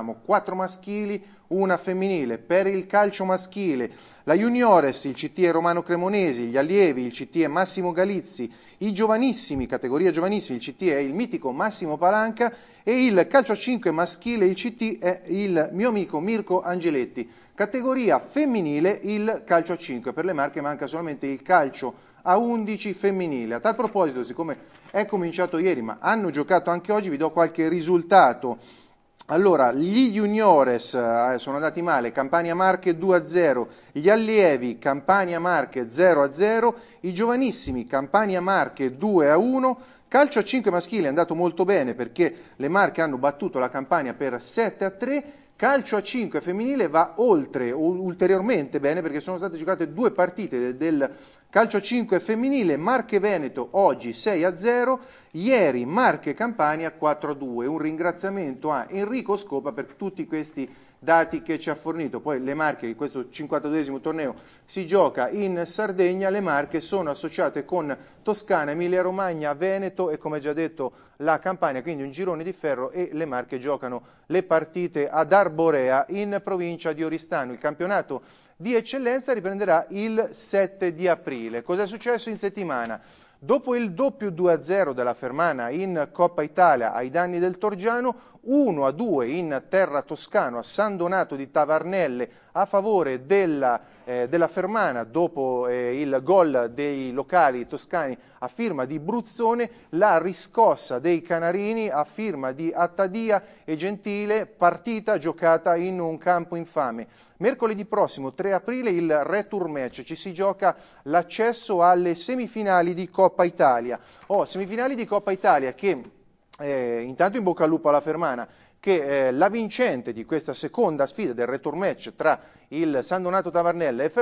4 maschili, una femminile. Per il calcio maschile, la Juniores, il CT Romano Cremonesi, gli allievi, il CT Massimo Galizzi, i giovanissimi, categoria giovanissimi, il CT è il mitico Massimo Palanca e il calcio a 5 maschile, il CT è il mio amico Mirko Angeletti. Categoria femminile, il calcio a 5. Per le Marche manca solamente il calcio a 11 femminile. A tal proposito, siccome è cominciato ieri, ma hanno giocato anche oggi, vi do qualche risultato. Allora, gli Juniores sono andati male, Campania Marche 2-0, gli allievi Campania Marche 0-0, i giovanissimi Campania Marche 2-1, calcio a 5 maschile è andato molto bene perché le Marche hanno battuto la Campania per 7-3, calcio a 5 femminile va ulteriormente bene perché sono state giocate 2 partite del calcio a 5 femminile, Marche-Veneto oggi 6-0, ieri Marche-Campania 4-2. Un ringraziamento a Enrico Scopa per tutti questi dati che ci ha fornito. Poi le Marche, questo 52esimo torneo si gioca in Sardegna, le Marche sono associate con Toscana, Emilia-Romagna, Veneto e come già detto la Campania, quindi un girone di ferro e le Marche giocano le partite ad Arborea in provincia di Oristano. Il campionato di eccellenza riprenderà il 7 di aprile. Cos'è successo in settimana? Dopo il doppio 2-0 della Fermana in Coppa Italia ai danni del Torgiano, 1-2 in terra toscano a San Donato di Tavarnelle a favore della Fermana dopo il gol dei locali toscani a firma di Bruzzone, la riscossa dei canarini a firma di Attadia e Gentile, partita giocata in un campo infame. Mercoledì prossimo, 3 aprile, il return match, ci si gioca l'accesso alle semifinali di Coppa Italia. Semifinali di Coppa Italia che, intanto in bocca al lupo alla Fermana, che la vincente di questa seconda sfida del return match tra il San Donato Tavarnelle e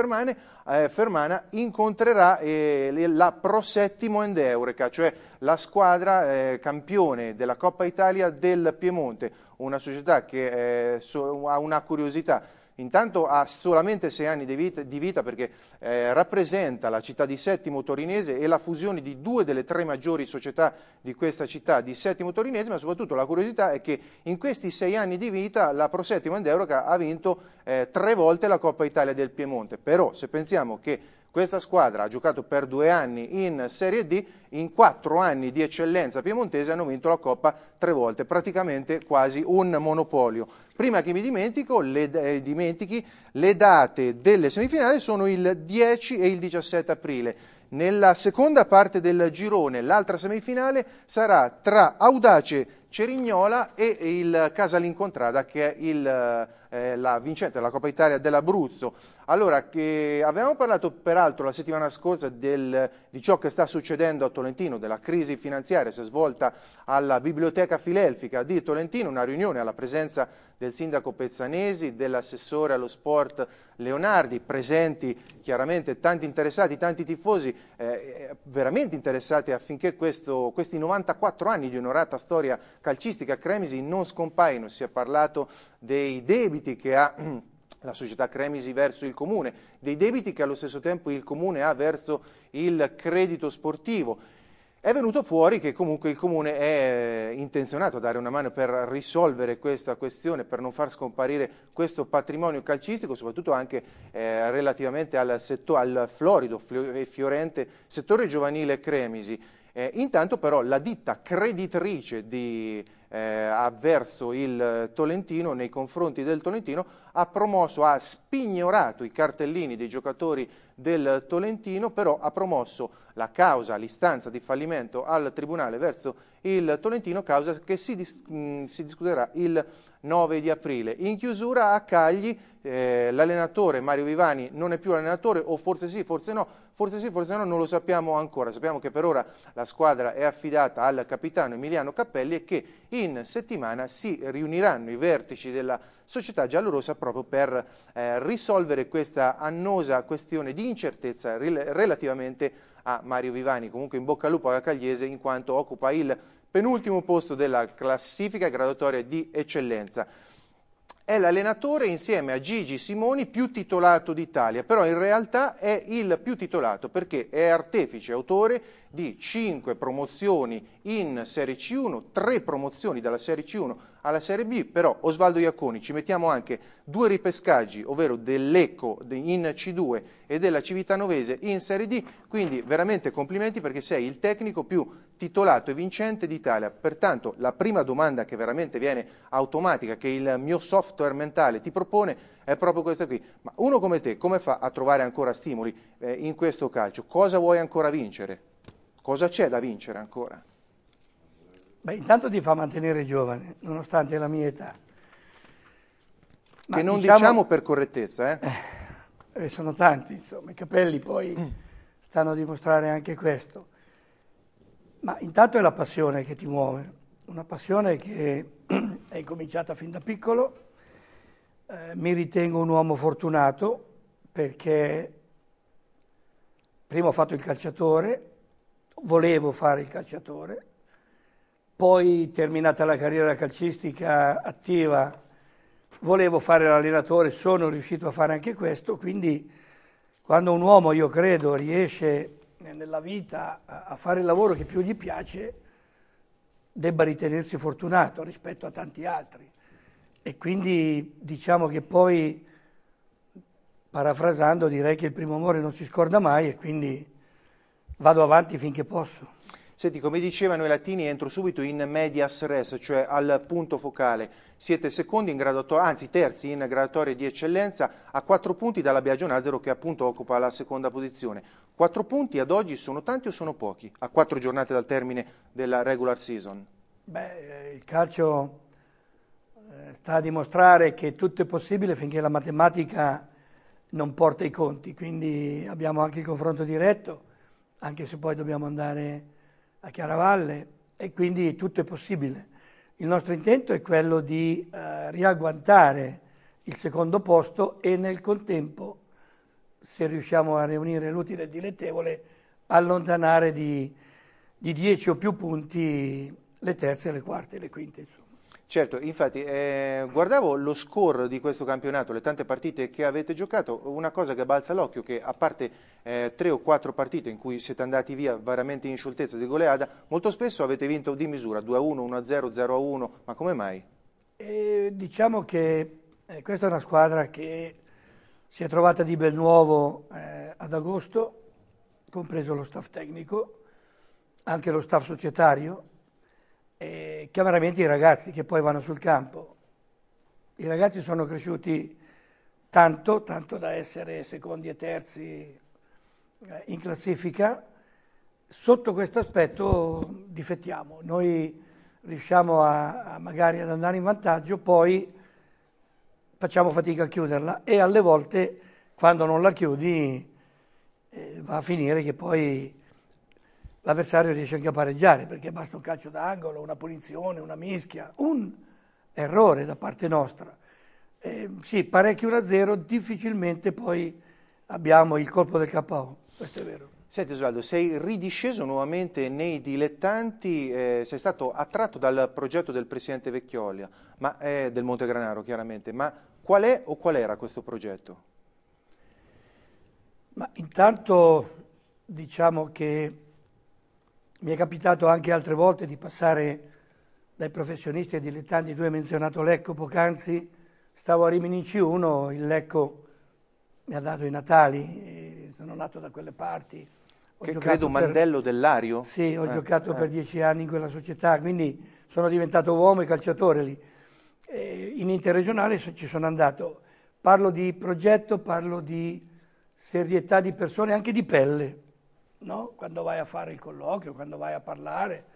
Fermana incontrerà la Pro Settimo Endeureca, cioè la squadra campione della Coppa Italia del Piemonte, una società che ha una curiosità. Intanto ha solamente 6 anni di vita perché rappresenta la città di Settimo Torinese e la fusione di 2 delle 3 maggiori società di questa città di Settimo Torinese, ma soprattutto la curiosità è che in questi 6 anni di vita la Pro Settimo Endeureca ha vinto 3 volte la Coppa Italia del Piemonte. Però se pensiamo che Questa squadra ha giocato per 2 anni in Serie D, in 4 anni di eccellenza piemontese hanno vinto la Coppa 3 volte, praticamente quasi un monopolio. Prima che mi dimentichi, le date delle semifinali sono il 10 e il 17 aprile. Nella seconda parte del girone, l'altra semifinale sarà tra Audace Cerignola e il Casalin Contrada, che è la vincente della Coppa Italia dell'Abruzzo. Allora, che avevamo parlato peraltro la settimana scorsa di ciò che sta succedendo a Tolentino, della crisi finanziaria, si è svolta alla Biblioteca Filelfica di Tolentino, una riunione alla presenza del sindaco Pezzanesi, dell'assessore allo sport Leonardi, presenti chiaramente tanti interessati, tanti tifosi veramente interessati affinché questi 94 anni di onorata storia calcistica a Cremisi non scompaiano. Si è parlato dei debiti che ha la società Cremisi verso il comune, dei debiti che allo stesso tempo il comune ha verso il credito sportivo. È venuto fuori che comunque il comune è intenzionato a dare una mano per risolvere questa questione, per non far scomparire questo patrimonio calcistico, soprattutto anche relativamente al florido e fiorente settore giovanile Cremisi. Intanto però la ditta creditrice verso il Tolentino, nei confronti del Tolentino, ha spignorato i cartellini dei giocatori del Tolentino, però ha promosso la causa, l'istanza di fallimento al tribunale verso il Tolentino, causa che si discuterà il 9 di aprile. In chiusura a Cagli l'allenatore Mario Vivani non è più allenatore, o forse sì, forse no, non lo sappiamo ancora. Sappiamo che per ora la squadra è affidata al capitano Emiliano Cappelli e che in settimana si riuniranno i vertici della società giallorossa proprio per risolvere questa annosa questione di incertezza relativamente a Mario Vivani. Comunque in bocca al lupo alla Cagliese, in quanto occupa il penultimo posto della classifica graduatoria di eccellenza. È l'allenatore insieme a Gigi Simoni più titolato d'Italia, però in realtà è il più titolato perché è artefice, autore di 5 promozioni in Serie C1, 3 promozioni dalla Serie C1 alla Serie B, però Osvaldo Iacconi, ci mettiamo anche 2 ripescaggi, ovvero dell'Ecco in C2 e della Civitanovese in Serie D, quindi veramente complimenti perché sei il tecnico più titolato e vincente d'Italia. Pertanto la prima domanda che veramente viene automatica, che il mio software mentale ti propone, è proprio questa qui. Ma uno come te come fa a trovare ancora stimoli in questo calcio? Cosa vuoi ancora vincere? Cosa c'è da vincere ancora? Beh, intanto ti fa mantenere giovane, nonostante la mia età. Ma che non diciamo per correttezza, sono tanti, insomma, i capelli poi stanno a dimostrare anche questo. Ma intanto è la passione che ti muove, una passione che è cominciata fin da piccolo. Mi ritengo un uomo fortunato perché prima ho fatto il calciatore, volevo fare il calciatore, poi terminata la carriera calcistica attiva volevo fare l'allenatore, sono riuscito a fare anche questo, quindi quando un uomo, io credo, riesce nella vita a fare il lavoro che più gli piace, debba ritenersi fortunato rispetto a tanti altri. E quindi diciamo che poi, parafrasando, direi che il primo amore non si scorda mai e quindi vado avanti finché posso. Senti, come dicevano i latini, entro subito in medias res, cioè al punto focale. Siete secondi in graduatoria, anzi terzi in graduatoria di eccellenza, a 4 punti dalla Biagio Nazaro che appunto occupa la seconda posizione. 4 punti ad oggi sono tanti o sono pochi? A 4 giornate dal termine della regular season? Beh, il calcio sta a dimostrare che tutto è possibile finché la matematica non porta i conti, quindi abbiamo anche il confronto diretto, anche se poi dobbiamo andare a Chiaravalle e quindi tutto è possibile. Il nostro intento è quello di riagguantare il secondo posto e nel contempo, se riusciamo a riunire l'utile e il dilettevole, allontanare di 10 o più punti le terze, le quarte e le quinte, insomma. Certo, infatti guardavo lo score di questo campionato, le tante partite che avete giocato, una cosa che balza all'occhio che a parte 3 o 4 partite in cui siete andati via veramente in scioltezza di goleada, molto spesso avete vinto di misura, 2-1, 1-0, 0-1, ma come mai? Diciamo che questa è una squadra che si è trovata di bel nuovo ad agosto, compreso lo staff tecnico, anche lo staff societario, e chiaramente i ragazzi che poi vanno sul campo. I ragazzi sono cresciuti tanto da essere secondi e terzi in classifica. Sotto questo aspetto difettiamo, noi riusciamo magari ad andare in vantaggio, poi facciamo fatica a chiuderla e alle volte quando non la chiudi va a finire che poi l'avversario riesce anche a pareggiare, perché basta un calcio d'angolo, una punizione, una mischia, un errore da parte nostra. Sì, parecchio 1-0, difficilmente poi abbiamo il colpo del KO, questo è vero. Senti Osvaldo, sei ridisceso nuovamente nei dilettanti, sei stato attratto dal progetto del presidente Vecchiolia, del Montegranaro chiaramente, ma qual è o qual era questo progetto? Ma intanto diciamo che mi è capitato anche altre volte di passare dai professionisti ai dilettanti. Tu hai menzionato Lecco poc'anzi, stavo a Rimini C1, il Lecco mi ha dato i natali, sono nato da quelle parti. Che credo Mandello dell'Ario? Sì, ho giocato per 10 anni in quella società, quindi sono diventato uomo e calciatore lì. In interregionale ci sono andato. Parlo di progetto, parlo di serietà di persone, anche di pelle, no? Quando vai a fare il colloquio, quando vai a parlare.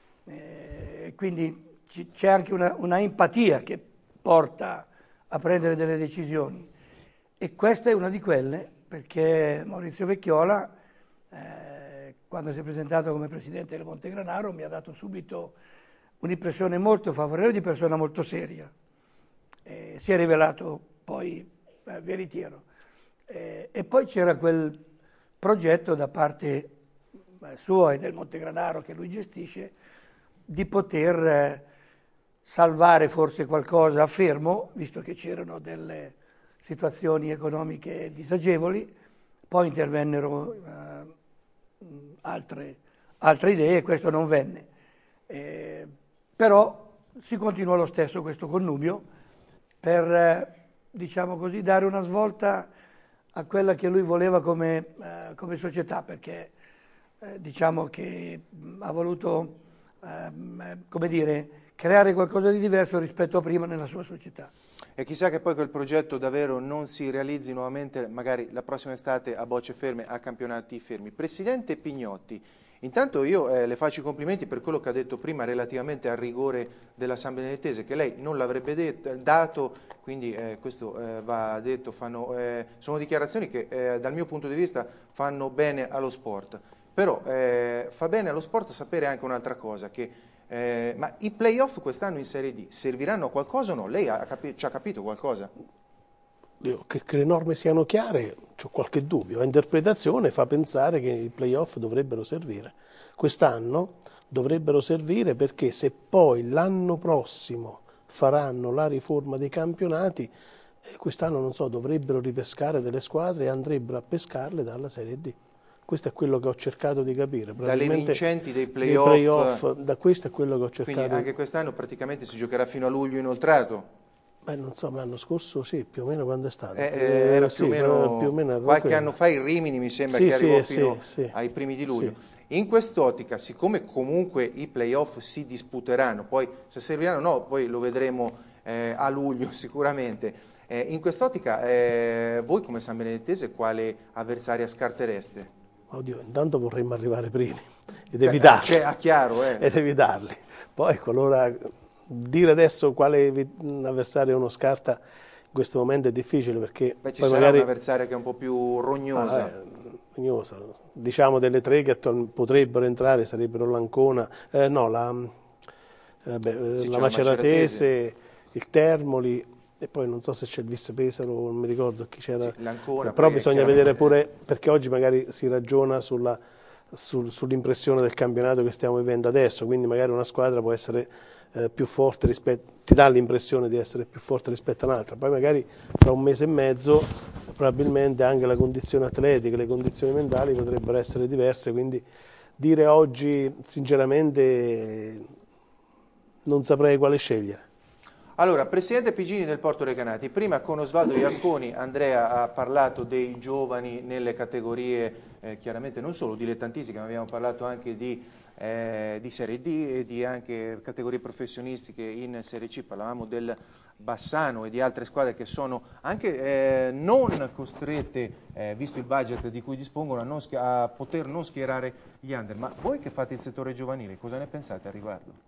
Quindi c'è anche una empatia che porta a prendere delle decisioni. E questa è una di quelle, perché Maurizio Vecchiola, quando si è presentato come presidente del Montegranaro, mi ha dato subito un'impressione molto favorevole di persona molto seria. Si è rivelato poi veritiero. E poi c'era quel progetto da parte sua e del Montegranaro che lui gestisce di poter salvare forse qualcosa a fermo, visto che c'erano delle situazioni economiche disagevoli. Poi intervennero altre idee e questo non venne. Però si continuò lo stesso questo connubio per, diciamo così, dare una svolta a quella che lui voleva come società, perché diciamo che ha voluto, come dire, creare qualcosa di diverso rispetto a prima nella sua società. E chissà che poi quel progetto davvero non si realizzi nuovamente, magari la prossima estate a bocce ferme, a campionati fermi. Presidente Pignotti, intanto io le faccio i complimenti per quello che ha detto prima relativamente al rigore della San Benedettese, che lei non l'avrebbe dato, quindi questo va detto, sono dichiarazioni che dal mio punto di vista fanno bene allo sport. Però fa bene allo sport sapere anche un'altra cosa, che ma i play-off quest'anno in Serie D serviranno a qualcosa o no? Lei ci ha capito qualcosa? Che le norme siano chiare, c'ho qualche dubbio. L'interpretazione fa pensare che i play-off dovrebbero servire. Quest'anno dovrebbero servire perché se poi l'anno prossimo faranno la riforma dei campionati, quest'anno non so, dovrebbero ripescare delle squadre e andrebbero a pescarle dalla Serie D. Questo è quello che ho cercato di capire. Dalle vincenti dei play-off, da questo è quello che ho cercato. Quindi anche quest'anno praticamente si giocherà fino a luglio inoltrato? Beh, non so, ma l'anno scorso sì, più o meno quando è stato? Era sì, più o meno qualche anno fa il Rimini mi sembra che arrivò fino ai primi di luglio. Sì. In quest'ottica, siccome comunque i play-off si disputeranno, poi se serviranno no, poi lo vedremo a luglio sicuramente, in quest'ottica voi come San Benedettese quale avversaria scartereste? Oddio, intanto vorremmo arrivare primi ed evitarli. Cioè, chiaro, ed evitarli. Poi qualora dire adesso quale avversario uno scarta in questo momento è difficile perché ci poi sarà magari un'avversaria che è un po' più rognosa. Rognosa. Diciamo delle tre che potrebbero entrare sarebbero l'Ancona, la Maceratese, il Termoli. E poi non so se c'è il Vis Pesaro, non mi ricordo chi c'era, sì, però bisogna vedere pure, perché oggi magari si ragiona sull'impressione del campionato che stiamo vivendo adesso, quindi magari una squadra può essere più forte ti dà l'impressione di essere più forte rispetto all'altra, poi magari fra un mese e mezzo probabilmente anche la condizione atletica, le condizioni mentali potrebbero essere diverse, quindi dire oggi sinceramente non saprei quale scegliere. Allora, Presidente Pigini del Porto Recanati, prima con Osvaldo Iacconi Andrea ha parlato dei giovani nelle categorie, chiaramente non solo dilettantistiche, ma abbiamo parlato anche di Serie D e di anche categorie professionistiche in Serie C, parlavamo del Bassano e di altre squadre che sono anche non costrette, visto il budget di cui dispongono, a poter non schierare gli under. Ma voi che fate il settore giovanile, cosa ne pensate al riguardo?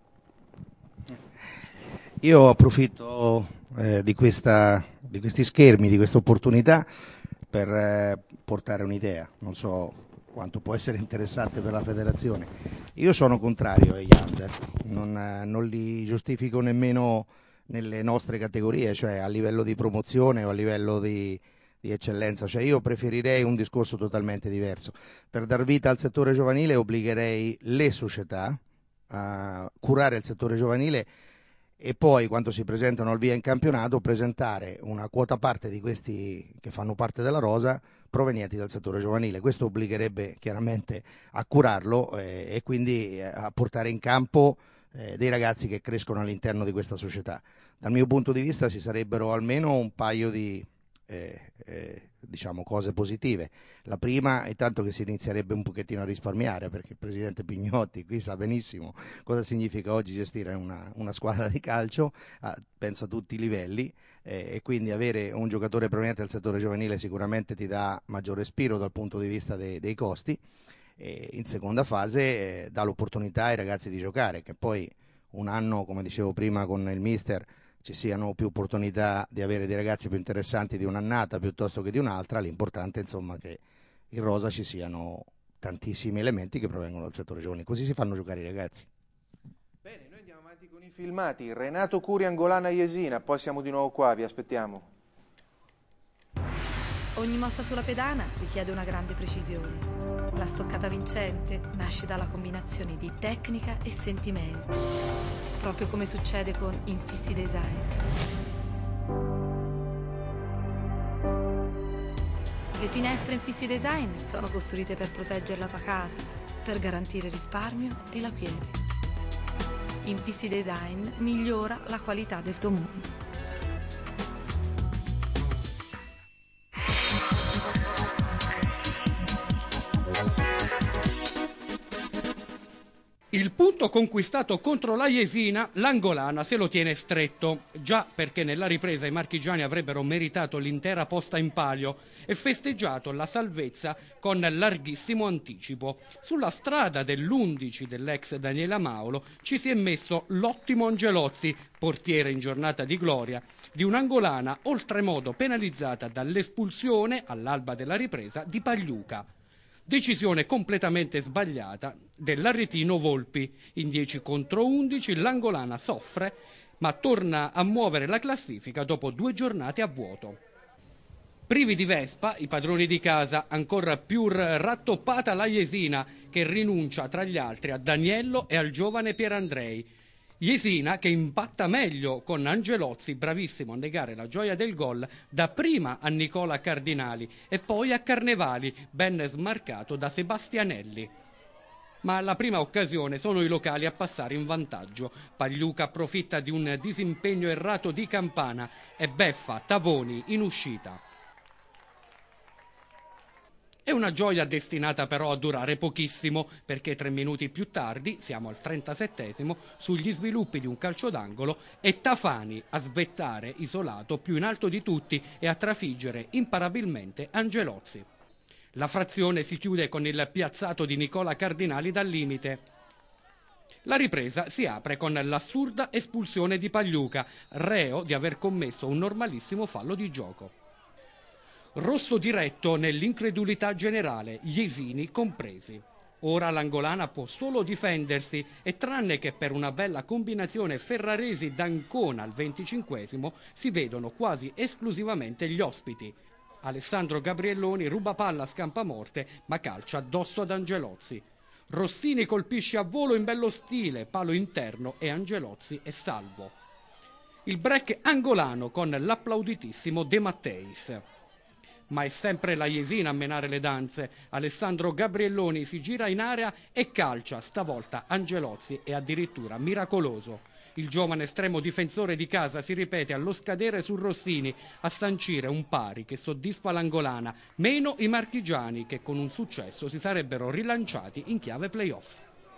Io approfitto di questi schermi, di questa opportunità per portare un'idea, non so quanto può essere interessante per la federazione. Io sono contrario agli under, non li giustifico nemmeno nelle nostre categorie, cioè a livello di promozione o a livello di eccellenza, cioè io preferirei un discorso totalmente diverso. Per dar vita al settore giovanile obbligherei le società a curare il settore giovanile e poi quando si presentano al via in campionato presentare una quota parte di questi che fanno parte della rosa provenienti dal settore giovanile. Questo obbligherebbe chiaramente a curarlo e quindi a portare in campo dei ragazzi che crescono all'interno di questa società. Dal mio punto di vista ci sarebbero almeno un paio di diciamo cose positive. La prima è tanto che si inizierebbe un pochettino a risparmiare, perché il presidente Pignotti qui sa benissimo cosa significa oggi gestire una squadra di calcio, penso a tutti i livelli, e quindi avere un giocatore proveniente dal settore giovanile sicuramente ti dà maggior respiro dal punto di vista dei costi. In seconda fase dà l'opportunità ai ragazzi di giocare, che poi un anno, come dicevo prima con il mister, ci siano più opportunità di avere dei ragazzi più interessanti di un'annata piuttosto che di un'altra. L'importante insomma che in rosa ci siano tantissimi elementi che provengono dal settore giovanile, così si fanno giocare i ragazzi. Bene, noi andiamo avanti con i filmati. Renato Curi, Angolana Jesina, poi siamo di nuovo qua, vi aspettiamo. Ogni mossa sulla pedana richiede una grande precisione. La stoccata vincente nasce dalla combinazione di tecnica e sentimento, proprio come succede con Infissi Design. Le finestre Infissi Design sono costruite per proteggere la tua casa, per garantire risparmio e la quiete. Infissi Design migliora la qualità del tuo mondo. Il punto conquistato contro la Jesina, l'Angolana se lo tiene stretto, già perché nella ripresa i marchigiani avrebbero meritato l'intera posta in palio e festeggiato la salvezza con larghissimo anticipo. Sulla strada dell'11 dell'ex Daniela Maulo ci si è messo l'ottimo Angelozzi, portiere in giornata di gloria, di un'Angolana oltremodo penalizzata dall'espulsione all'alba della ripresa di Pagliuca. Decisione completamente sbagliata dell'arretino Volpi. In 10 contro 11 l'Angolana soffre, ma torna a muovere la classifica dopo 2 giornate a vuoto. Privi di Vespa, i padroni di casa, ancora più rattoppata la Jesina, che rinuncia tra gli altri a Daniello e al giovane Pierandrei. Jesina che impatta meglio con Angelozzi, bravissimo a negare la gioia del gol, dapprima a Nicola Cardinali e poi a Carnevali, ben smarcato da Sebastianelli. Ma alla prima occasione sono i locali a passare in vantaggio. Pagliuca approfitta di un disimpegno errato di Campana e beffa Tavoni in uscita. È una gioia destinata però a durare pochissimo, perché 3 minuti più tardi, siamo al 37esimo, sugli sviluppi di un calcio d'angolo è Tafani a svettare isolato più in alto di tutti e a trafiggere imparabilmente Angelozzi. La frazione si chiude con il piazzato di Nicola Cardinali dal limite. La ripresa si apre con l'assurda espulsione di Pagliuca, reo di aver commesso un normalissimo fallo di gioco. Rosso diretto nell'incredulità generale, Jesini compresi. Ora l'Angolana può solo difendersi e tranne che per una bella combinazione Ferraresi-D'Ancona al 25esimo si vedono quasi esclusivamente gli ospiti. Alessandro Gabrielloni ruba palla a scampamorte ma calcia addosso ad Angelozzi. Rossini colpisce a volo in bello stile, palo interno e Angelozzi è salvo. Il break angolano con l'applauditissimo De Matteis. Ma è sempre la Jesina a menare le danze. Alessandro Gabrielloni si gira in area e calcia, stavolta Angelozzi è addirittura miracoloso. Il giovane estremo difensore di casa si ripete allo scadere su Rossini a sancire un pari che soddisfa l'Angolana, meno i marchigiani che con un successo si sarebbero rilanciati in chiave playoff.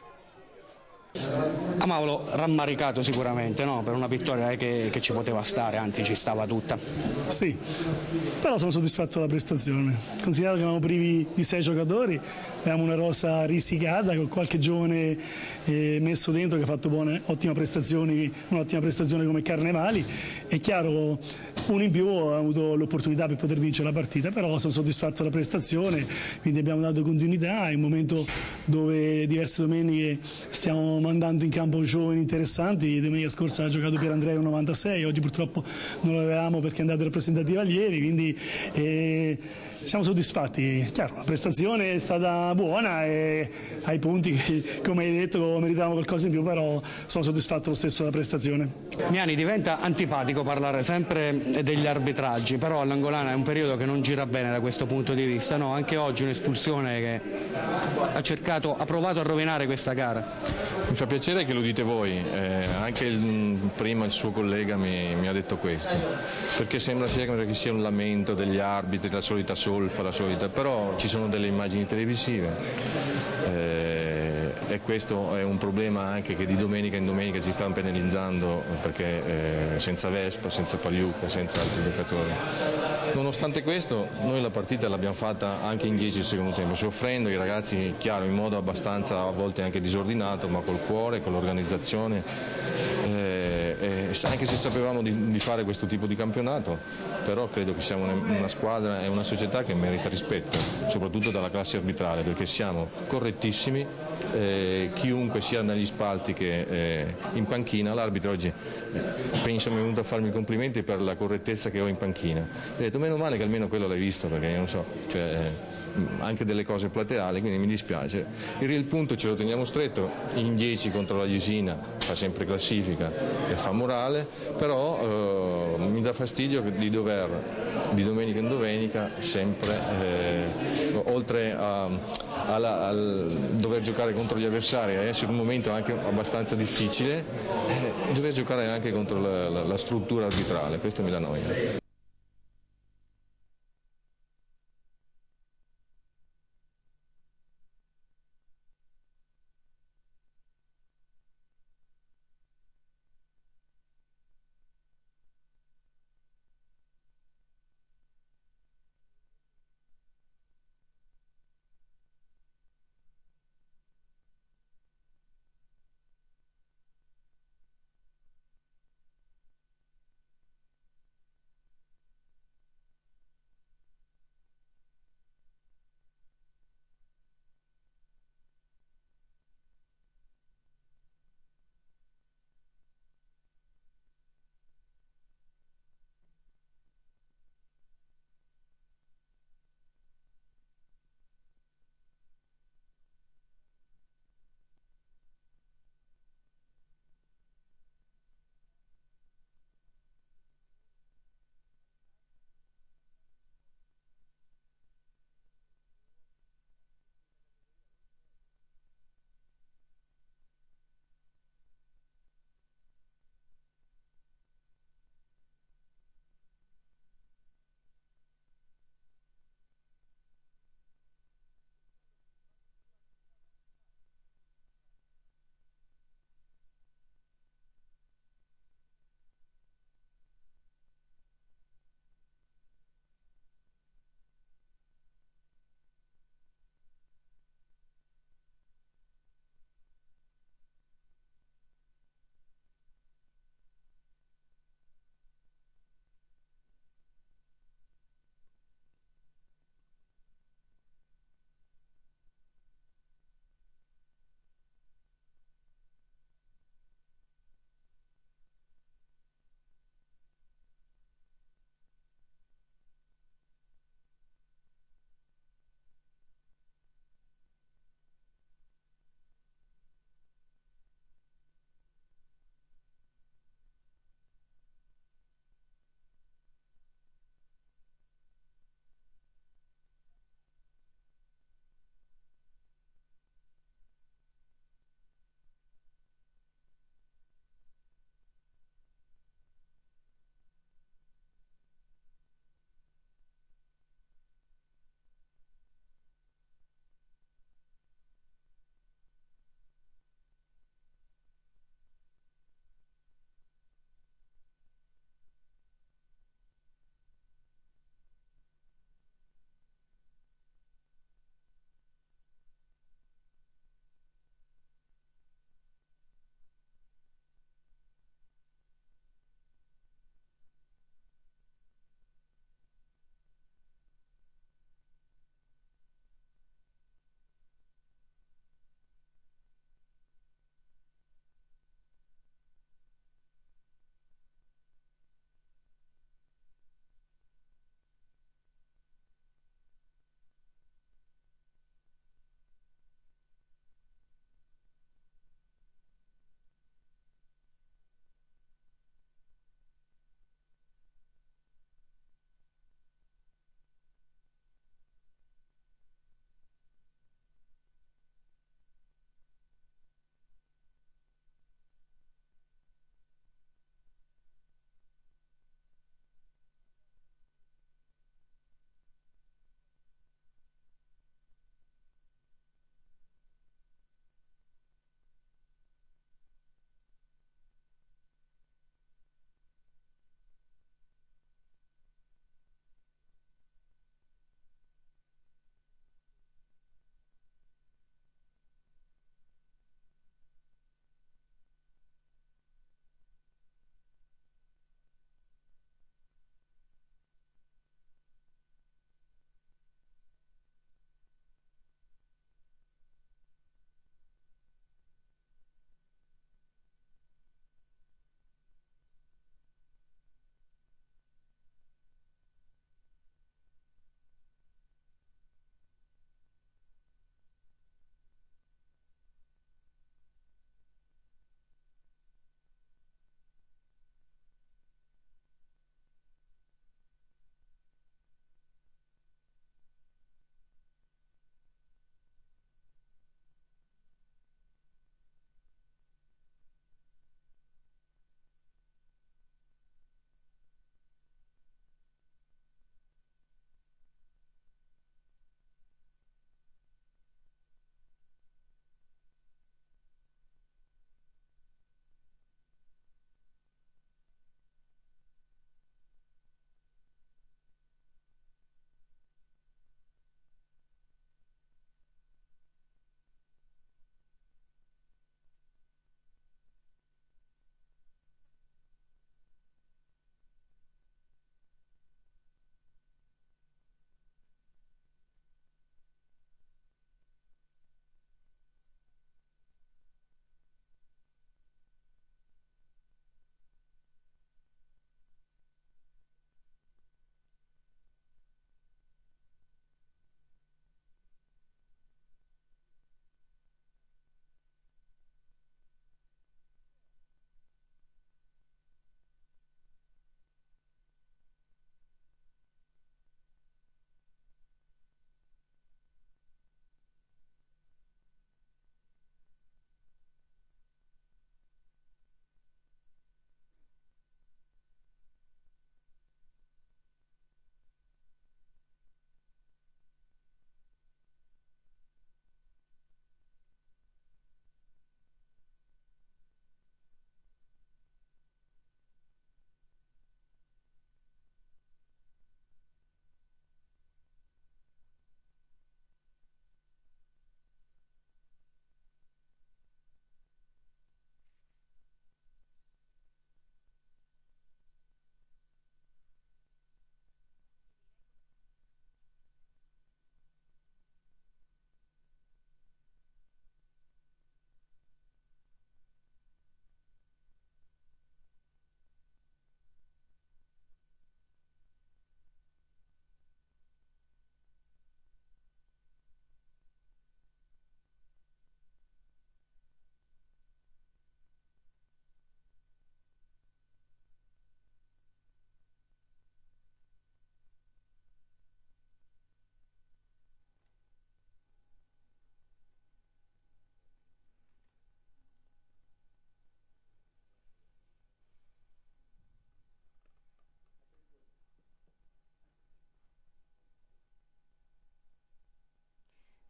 Mauro, rammaricato sicuramente, no? Per una vittoria che ci poteva stare, anzi ci stava tutta. Sì, però sono soddisfatto della prestazione. Considerato che eravamo privi di 6 giocatori, abbiamo una rosa risicata con qualche giovane messo dentro che ha fatto un'ottima prestazione come Carnevali. È chiaro, uno in più ha avuto l'opportunità per poter vincere la partita, però sono soddisfatto della prestazione, quindi abbiamo dato continuità. È un momento dove diverse domeniche stiamo mandando in campo giovani interessanti. Domenica scorsa ha giocato Pierandrea 96, oggi purtroppo non lo avevamo perché è andato rappresentativo allievi, quindi siamo soddisfatti. Chiaro, la prestazione è stata buona e ai punti che, come hai detto, meritavamo qualcosa in più, però sono soddisfatto lo stesso della prestazione. Miani, diventa antipatico parlare sempre degli arbitraggi, però all'Angolana è un periodo che non gira bene da questo punto di vista, no? Anche oggi un'espulsione che ha provato a rovinare questa gara. Mi fa piacere che lo dite voi, anche prima il suo collega mi ha detto questo, perché sembra che sia un lamento degli arbitri, la solita solfa, però ci sono delle immagini televisive. E questo è un problema anche che di domenica in domenica ci stanno penalizzando, perché senza Vespa, senza Pagliuca, senza altri giocatori. Nonostante questo noi la partita l'abbiamo fatta anche in 10 il secondo tempo, soffrendo i ragazzi, chiaro, in modo abbastanza a volte anche disordinato, ma col cuore, con l'organizzazione, anche se sapevamo di fare questo tipo di campionato, però credo che siamo una squadra e una società che merita rispetto, soprattutto dalla classe arbitrale, perché siamo correttissimi. Chiunque sia negli spalti che in panchina, l'arbitro oggi penso mi è venuto a farmi i complimenti per la correttezza che ho in panchina. Ho detto meno male che almeno quello l'hai visto, perché non so, anche delle cose plateali, quindi mi dispiace. Il punto ce lo teniamo stretto, in 10 contro la Jesina fa sempre classifica e fa morale, però mi dà fastidio di dover di domenica in domenica sempre, oltre a dover giocare contro gli avversari e essere un momento anche abbastanza difficile, dover giocare anche contro la struttura arbitrale, questo mi dà noia.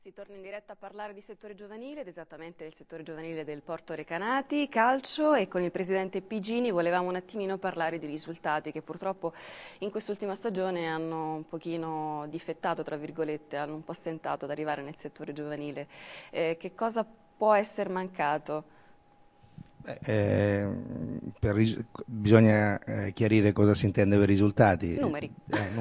Si torna in diretta a parlare di settore giovanile ed esattamente del settore giovanile del Porto Recanati calcio, e con il presidente Pigini volevamo un attimino parlare di risultati che purtroppo in quest'ultima stagione hanno un pochino difettato, tra virgolette, hanno un po' stentato ad arrivare nel settore giovanile. Che cosa può essere mancato? Bisogna chiarire cosa si intende per risultati. Numeri.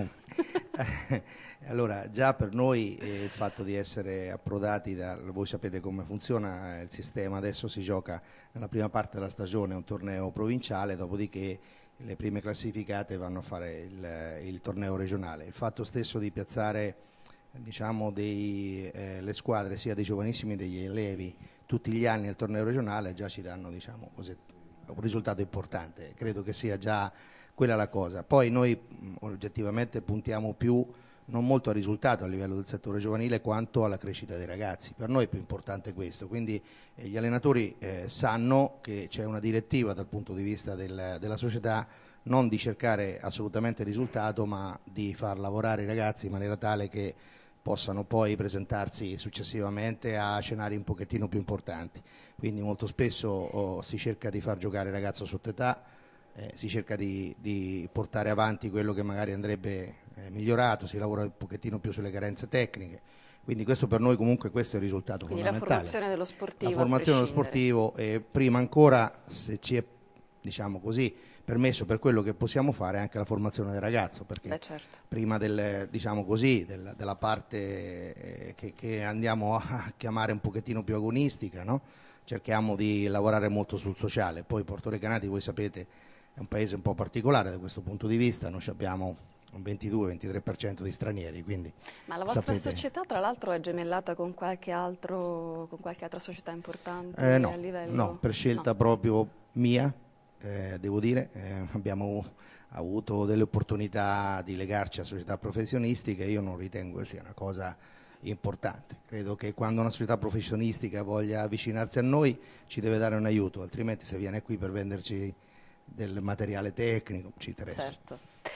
Allora, già per noi il fatto di essere approdati, voi sapete come funziona il sistema, adesso si gioca nella prima parte della stagione un torneo provinciale, dopodiché le prime classificate vanno a fare il torneo regionale. Il fatto stesso di piazzare, diciamo, le squadre sia dei giovanissimi che degli allievi tutti gli anni al torneo regionale già ci danno, diciamo così, un risultato importante, credo che sia già quella la cosa. Poi noi oggettivamente puntiamo più non molto al risultato a livello del settore giovanile quanto alla crescita dei ragazzi, per noi è più importante questo, quindi gli allenatori sanno che c'è una direttiva dal punto di vista della società non di cercare assolutamente il risultato, ma di far lavorare i ragazzi in maniera tale che possano poi successivamente a scenari un pochettino più importanti. Quindi molto spesso si cerca di far giocare il ragazzo sotto età, si cerca di portare avanti quello che magari andrebbe migliorato, si lavora un pochettino più sulle carenze tecniche, quindi questo per noi comunque questo è il risultato quindi fondamentale. La formazione dello sportivo. La formazione dello sportivo, e prima ancora, se ci è, diciamo così, permesso per quello che possiamo fare, anche la formazione del ragazzo, perché certo, prima diciamo così, della parte che andiamo a chiamare un pochettino più agonistica, no? Cerchiamo di lavorare molto sul sociale. Poi Porto Recanati, voi sapete, è un paese un po' particolare da questo punto di vista, noi abbiamo un 22-23% di stranieri, quindi ma la vostra sapete... società tra l'altro è gemellata con qualche altra società importante a livello? No, per scelta proprio mia, devo dire, abbiamo avuto delle opportunità di legarci a società professionistiche, io non ritengo che sia una cosa importante, credo che quando una società professionistica voglia avvicinarsi a noi ci deve dare un aiuto, altrimenti se viene qui per venderci del materiale tecnico ci interessa. Certo.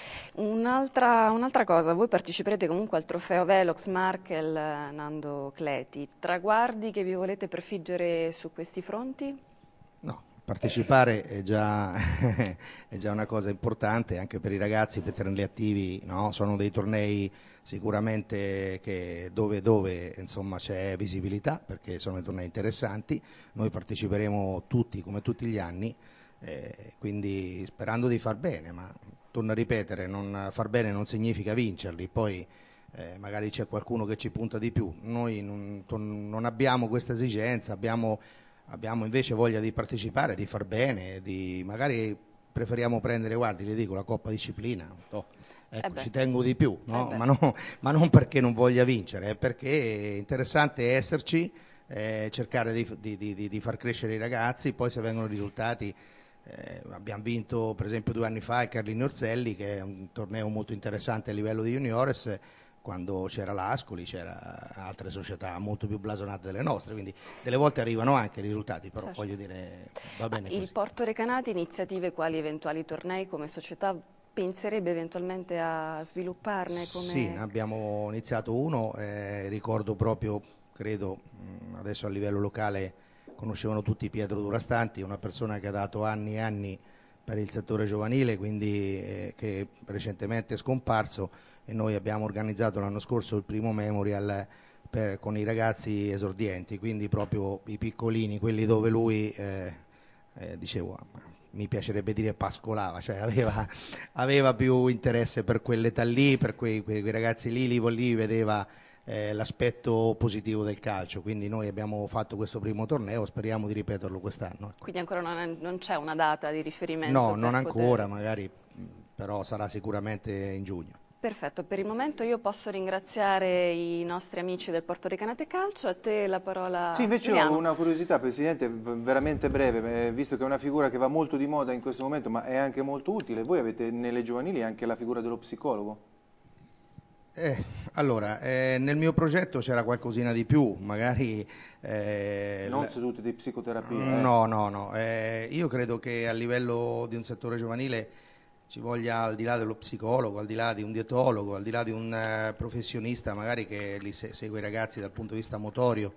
Un'altra cosa, voi parteciperete comunque al trofeo Velox Markel Nando Cleti, traguardi che vi volete prefiggere su questi fronti? No, partecipare è già una cosa importante anche per i ragazzi, per tenerli attivi, no? Sono dei tornei sicuramente dove insomma c'è visibilità, perché sono dei tornei interessanti, noi parteciperemo tutti come tutti gli anni, quindi sperando di far bene, ma torno a ripetere, far bene non significa vincerli, poi magari c'è qualcuno che ci punta di più, noi non abbiamo questa esigenza, abbiamo invece voglia di partecipare, di far bene, magari preferiamo prendere, guardi, le dico, la Coppa Disciplina, ci tengo di più, no? Ma non perché non voglia vincere, è perché è interessante esserci, cercare di far crescere i ragazzi, poi se vengono risultati. Abbiamo vinto per esempio 2 anni fa il Carlini Orzelli, che è un torneo molto interessante a livello di juniores, quando c'era l'Ascoli, c'era altre società molto più blasonate delle nostre, quindi delle volte arrivano anche i risultati, però certo, voglio dire, va bene così. Il Porto Recanati, iniziative quali eventuali tornei come società penserebbe eventualmente a svilupparne? Sì, abbiamo iniziato uno, ricordo proprio, credo, adesso a livello locale conoscevano tutti Pietro Durastanti, una persona che ha dato anni e anni per il settore giovanile, quindi che recentemente è scomparso, e noi abbiamo organizzato l'anno scorso il primo memorial con i ragazzi esordienti, quindi proprio i piccolini, quelli dove lui, dicevo, mi piacerebbe dire pascolava, cioè aveva più interesse per quell'età lì, per quei ragazzi lì vedeva l'aspetto positivo del calcio, quindi noi abbiamo fatto questo primo torneo, speriamo di ripeterlo quest'anno. Quindi ancora non c'è una data di riferimento? No, non ancora, magari, però sarà sicuramente in giugno. Perfetto, per il momento io posso ringraziare i nostri amici del Porto Recanati Calcio, a te la parola. Sì, invece io ho una curiosità, Presidente, veramente breve, visto che è una figura che va molto di moda in questo momento, ma è anche molto utile, voi avete nelle giovanili anche la figura dello psicologo? Allora, nel mio progetto c'era qualcosina di più, magari... non sedute di psicoterapia? No. Io credo che a livello di un settore giovanile ci voglia, al di là dello psicologo, al di là di un dietologo, al di là di un professionista magari che li segue i ragazzi dal punto di vista motorio,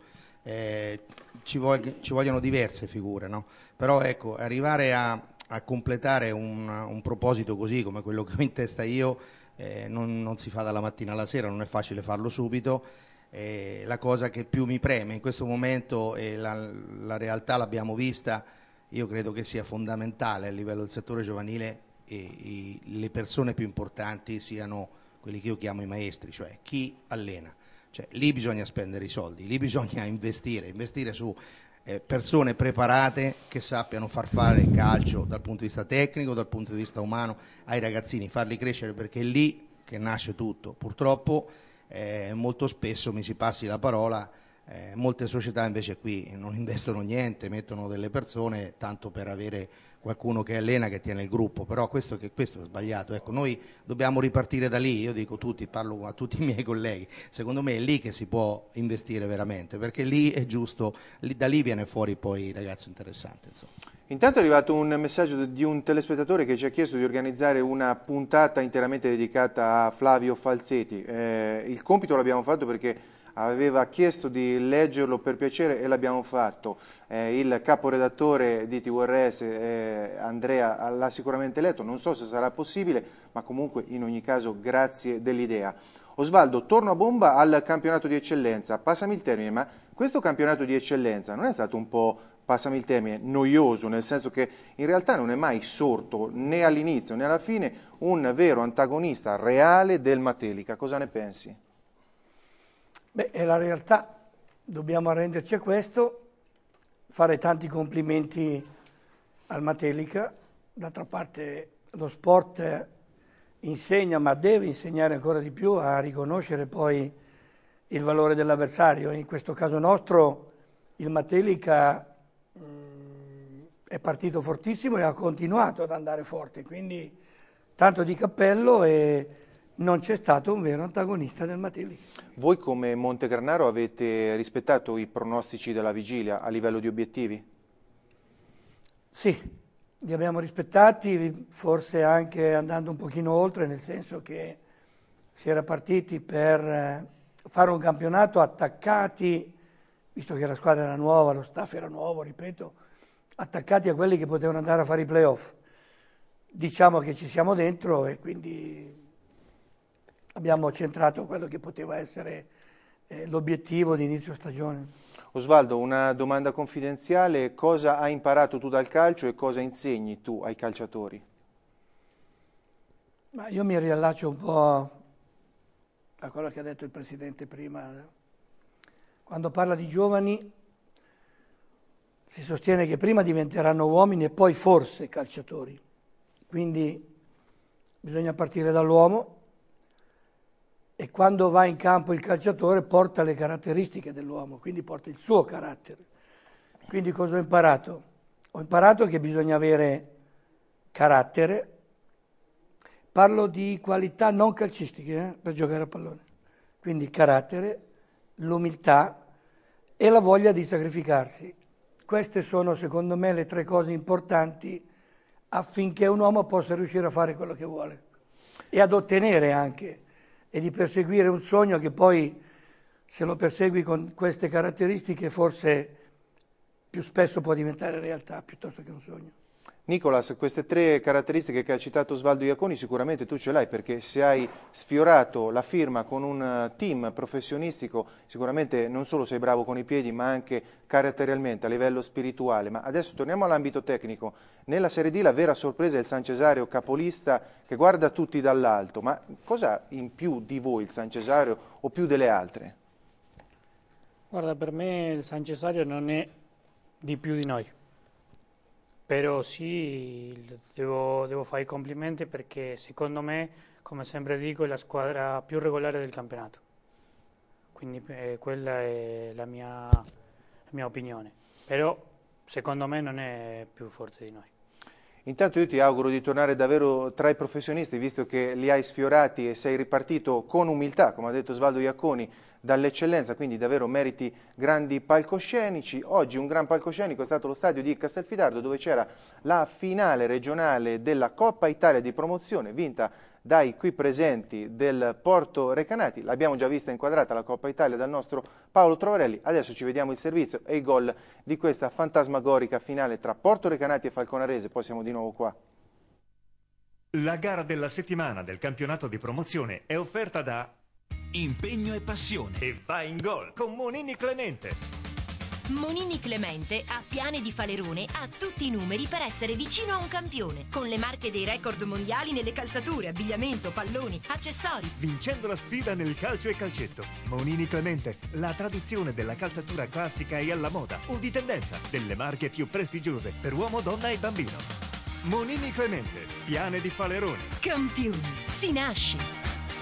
ci vogliono diverse figure, no? Però ecco, arrivare a completare un proposito così come quello che ho in testa io non si fa dalla mattina alla sera, non è facile farlo subito. La cosa che più mi preme in questo momento, e la realtà l'abbiamo vista, io credo che sia fondamentale a livello del settore giovanile le persone più importanti siano quelli che io chiamo i maestri, cioè chi allena. Cioè, lì bisogna spendere i soldi, lì bisogna investire su persone preparate che sappiano far fare calcio dal punto di vista tecnico, dal punto di vista umano ai ragazzini, farli crescere, perché è lì che nasce tutto. Purtroppo molto spesso, mi si passi la parola, molte società invece qui non investono niente, mettono delle persone tanto per avere qualcuno che allena, che tiene il gruppo, però questo è sbagliato. Ecco, noi dobbiamo ripartire da lì, io dico parlo a tutti i miei colleghi, secondo me è lì che si può investire veramente, perché lì è giusto, da lì viene fuori poi il ragazzo interessante, insomma. Intanto è arrivato un messaggio di un telespettatore che ci ha chiesto di organizzare una puntata interamente dedicata a Flavio Falzetti. Il compito l'abbiamo fatto perché aveva chiesto di leggerlo per piacere e l'abbiamo fatto. Il caporedattore di TVRS, Andrea, l'ha sicuramente letto, non so se sarà possibile, ma comunque in ogni caso grazie dell'idea. Osvaldo, torno a bomba al campionato di eccellenza, passami il termine, ma questo campionato di eccellenza non è stato un po', passami il termine, noioso, nel senso che in realtà non è mai sorto né all'inizio né alla fine un vero antagonista reale del Matelica, cosa ne pensi? Beh, è la realtà, dobbiamo arrenderci a questo, fare tanti complimenti al Matelica. D'altra parte lo sport insegna, ma deve insegnare ancora di più a riconoscere poi il valore dell'avversario. In questo caso nostro il Matelica è partito fortissimo e ha continuato ad andare forte, quindi tanto di cappello, e non c'è stato un vero antagonista del Matelica. Voi come Montegranaro avete rispettato i pronostici della vigilia a livello di obiettivi? Sì, li abbiamo rispettati, forse anche andando un pochino oltre, nel senso che si era partiti per fare un campionato attaccati, visto che la squadra era nuova, lo staff era nuovo, ripeto, attaccati a quelli che potevano andare a fare i playoff. Diciamo che ci siamo dentro e quindi abbiamo centrato quello che poteva essere l'obiettivo di inizio stagione. Osvaldo, una domanda confidenziale: cosa hai imparato tu dal calcio e cosa insegni tu ai calciatori? Ma io mi riallaccio un po' a quello che ha detto il Presidente prima. Quando parla di giovani si sostiene che prima diventeranno uomini e poi forse calciatori. Quindi bisogna partire dall'uomo, e quando va in campo il calciatore porta le caratteristiche dell'uomo, quindi porta il suo carattere. Quindi cosa ho imparato? Ho imparato che bisogna avere carattere, parlo di qualità non calcistiche per giocare a pallone, quindi il carattere, l'umiltà e la voglia di sacrificarsi. Queste sono secondo me le 3 cose importanti affinché un uomo possa riuscire a fare quello che vuole e ad ottenere anche, e di perseguire un sogno che poi, se lo persegui con queste caratteristiche, forse più spesso può diventare realtà piuttosto che un sogno. Nicolas, queste 3 caratteristiche che ha citato Osvaldo Iaconi sicuramente tu ce l'hai, perché se hai sfiorato la firma con un team professionistico sicuramente non solo sei bravo con i piedi ma anche caratterialmente a livello spirituale. Ma adesso torniamo all'ambito tecnico. Nella Serie D la vera sorpresa è il San Cesario capolista che guarda tutti dall'alto, ma cosa in più di voi il San Cesario o più delle altre? Guarda, per me il San Cesario non è di più di noi. Però sì, devo fare i complimenti perché secondo me, come sempre dico, è la squadra più regolare del campionato. Quindi quella è la mia opinione. Però secondo me non è più forte di noi. Intanto io ti auguro di tornare davvero tra i professionisti, visto che li hai sfiorati e sei ripartito con umiltà, come ha detto Osvaldo Iaconi, dall'eccellenza, quindi davvero meriti grandi palcoscenici. Oggi un gran palcoscenico è stato lo stadio di Castelfidardo, dove c'era la finale regionale della Coppa Italia di promozione, vinta dai qui presenti del Porto Recanati. L'abbiamo già vista inquadrata la Coppa Italia dal nostro Paolo Trovarelli. Adesso ci vediamo il servizio e i gol di questa fantasmagorica finale tra Porto Recanati e Falconarese. Poi siamo di nuovo qua. La gara della settimana del campionato di promozione è offerta da Impegno e Passione e vai in gol con Monini Clemente. Monini Clemente ha Piane di Falerone a tutti i numeri per essere vicino a un campione, con le marche dei record mondiali nelle calzature, abbigliamento, palloni, accessori. Vincendo la sfida nel calcio e calcetto. Monini Clemente, la tradizione della calzatura classica e alla moda o di tendenza, delle marche più prestigiose per uomo, donna e bambino. Monini Clemente, Piane di Falerone. Campioni, si nasce.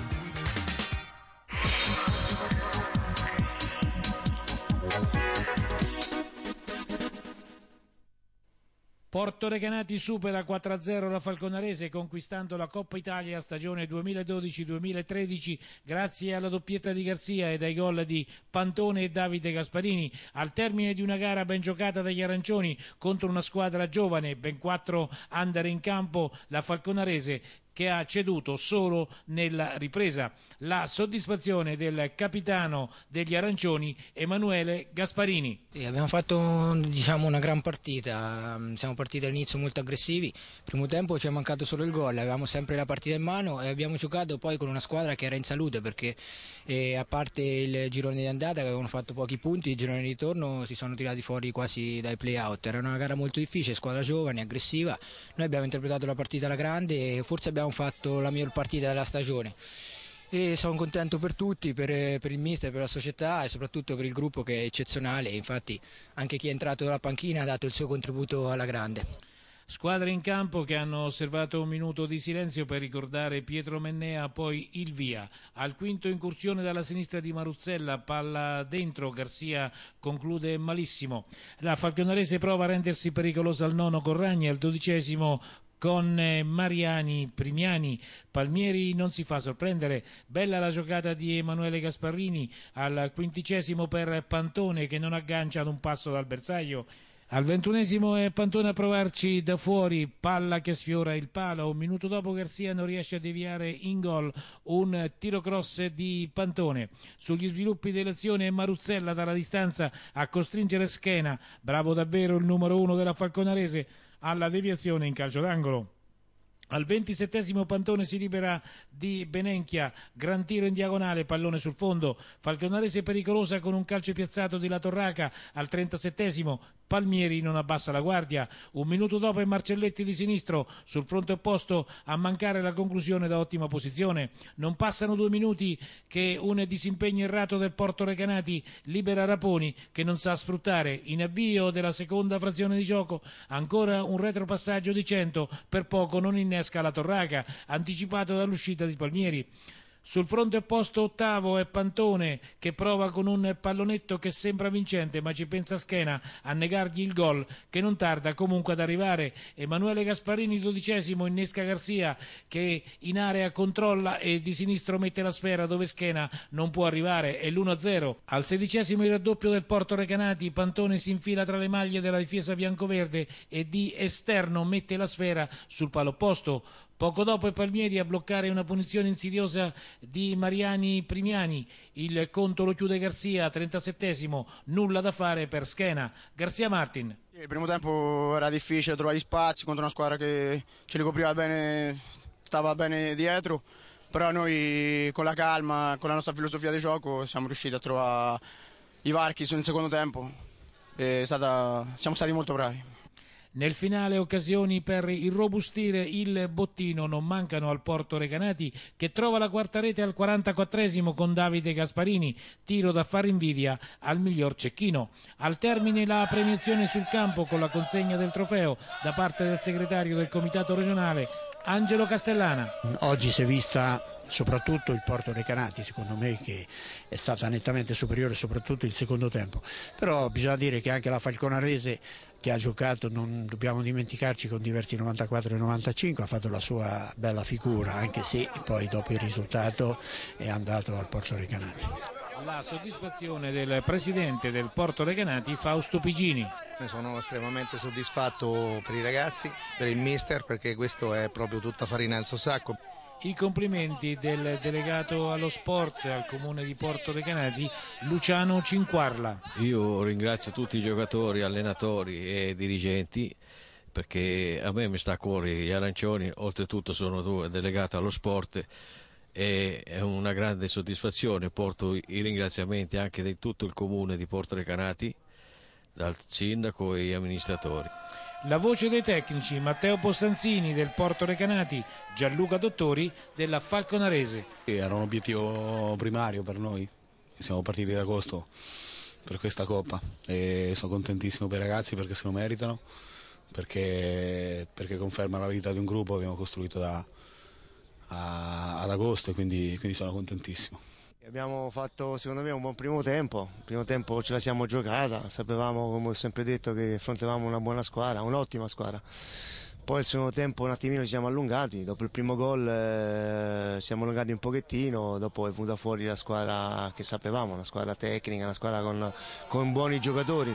Porto Recanati supera 4-0 la Falconarese, conquistando la Coppa Italia stagione 2012-2013 grazie alla doppietta di Garzia e ai gol di Pantone e Davide Gasparini, al termine di una gara ben giocata dagli arancioni contro una squadra giovane. Ben 4 under in campo la Falconarese, che ha ceduto solo nella ripresa. La soddisfazione del capitano degli arancioni, Emanuele Gasparini. Sì, abbiamo fatto una gran partita, siamo partiti all'inizio molto aggressivi, primo tempo ci è mancato solo il gol, avevamo sempre la partita in mano e abbiamo giocato poi con una squadra che era in salute, perché a parte il girone di andata che avevano fatto pochi punti, il girone di ritorno si sono tirati fuori quasi dai play-out. Era una gara molto difficile, squadra giovane, aggressiva. Noi abbiamo interpretato la partita alla grande e forse abbiamo fatto la miglior partita della stagione. E sono contento per tutti, per il mister, per la società e soprattutto per il gruppo, che è eccezionale. Infatti anche chi è entrato dalla panchina ha dato il suo contributo alla grande. Squadre in campo che hanno osservato un minuto di silenzio per ricordare Pietro Mennea, poi il via. Al quinto incursione dalla sinistra di Maruzzella, palla dentro, Garzia conclude malissimo. La Falconarese prova a rendersi pericolosa al nono con Ragni, al 12° con Mariani, Primiani. Palmieri non si fa sorprendere. Bella la giocata di Emanuele Gasparini al 15° per Pantone, che non aggancia ad un passo dal bersaglio. Al 21° è Pantone a provarci da fuori, palla che sfiora il palo. Un minuto dopo Garzia non riesce a deviare in gol un tiro cross di Pantone. Sugli sviluppi dell'azione Maruzzella dalla distanza a costringere Schena, bravo davvero il numero 1 della Falconarese, alla deviazione in calcio d'angolo. Al 27° Pantone si libera di Benenchia, gran tiro in diagonale, pallone sul fondo. Falconarese pericolosa con un calcio piazzato di Latorraca. Al 37° Palmieri non abbassa la guardia. Un minuto dopo è Marcelletti di sinistro sul fronte opposto a mancare la conclusione da ottima posizione. Non passano 2 minuti che un disimpegno errato del Porto Recanati libera Raponi, che non sa sfruttare. In avvio della seconda frazione di gioco ancora un retropassaggio di 100, per poco non innesca la Torraca, anticipato dall'uscita di Palmieri. Sul fronte opposto 8° è Pantone, che prova con un pallonetto che sembra vincente, ma ci pensa Schena a negargli il gol, che non tarda comunque ad arrivare. Emanuele Gasparini 12° innesca Garzia, che in area controlla e di sinistro mette la sfera dove Schena non può arrivare. È l'1-0. Al 16° il raddoppio del Porto Recanati. Pantone si infila tra le maglie della difesa biancoverde e di esterno mette la sfera sul palo opposto. Poco dopo è Palmieri a bloccare una punizione insidiosa di Mariani Primiani. Il conto lo chiude Garzia, 37°, nulla da fare per Schena. Garzia Martin. Il primo tempo era difficile trovare gli spazi contro una squadra che ce li copriva bene, stava bene dietro, però noi con la calma, con la nostra filosofia di gioco siamo riusciti a trovare i varchi nel secondo tempo e siamo stati molto bravi. Nel finale occasioni per irrobustire il bottino non mancano al Porto Recanati, che trova la quarta rete al 44° con Davide Gasparini, tiro da fare invidia al miglior cecchino. Al termine la premiazione sul campo con la consegna del trofeo da parte del segretario del comitato regionale Angelo Castellana. Oggi si è vista soprattutto il Porto Recanati, secondo me, che è stata nettamente superiore soprattutto il secondo tempo, però bisogna dire che anche la Falconarese, che ha giocato, non dobbiamo dimenticarci, con diversi 94 e 95, ha fatto la sua bella figura, anche se poi dopo il risultato è andato al Porto Recanati. La soddisfazione del presidente del Porto Recanati, Fausto Pigini. Ne sono estremamente soddisfatto per i ragazzi, per il mister, perché questo è proprio tutta farina al suo sacco. I complimenti del delegato allo sport al comune di Porto Recanati, Luciano Cinquarla. Io ringrazio tutti i giocatori, allenatori e dirigenti, perché a me mi sta a cuore gli arancioni, oltretutto sono delegato allo sport e è una grande soddisfazione. Porto i ringraziamenti anche di tutto il comune di Porto Recanati, dal sindaco e gli amministratori. La voce dei tecnici, Matteo Possanzini del Porto Recanati, Gianluca Dottori della Falconarese. Era un obiettivo primario per noi, siamo partiti da agosto per questa Coppa e sono contentissimo per i ragazzi perché se lo meritano, perché conferma la vita di un gruppo che abbiamo costruito ad agosto e quindi sono contentissimo. Abbiamo fatto secondo me un buon primo tempo ce la siamo giocata, sapevamo, come ho sempre detto, che affrontavamo una buona squadra, un'ottima squadra. Poi il secondo tempo un attimino ci siamo allungati, dopo il primo gol siamo allungati un pochettino, dopo è venuta fuori la squadra che sapevamo, una squadra tecnica, una squadra con buoni giocatori.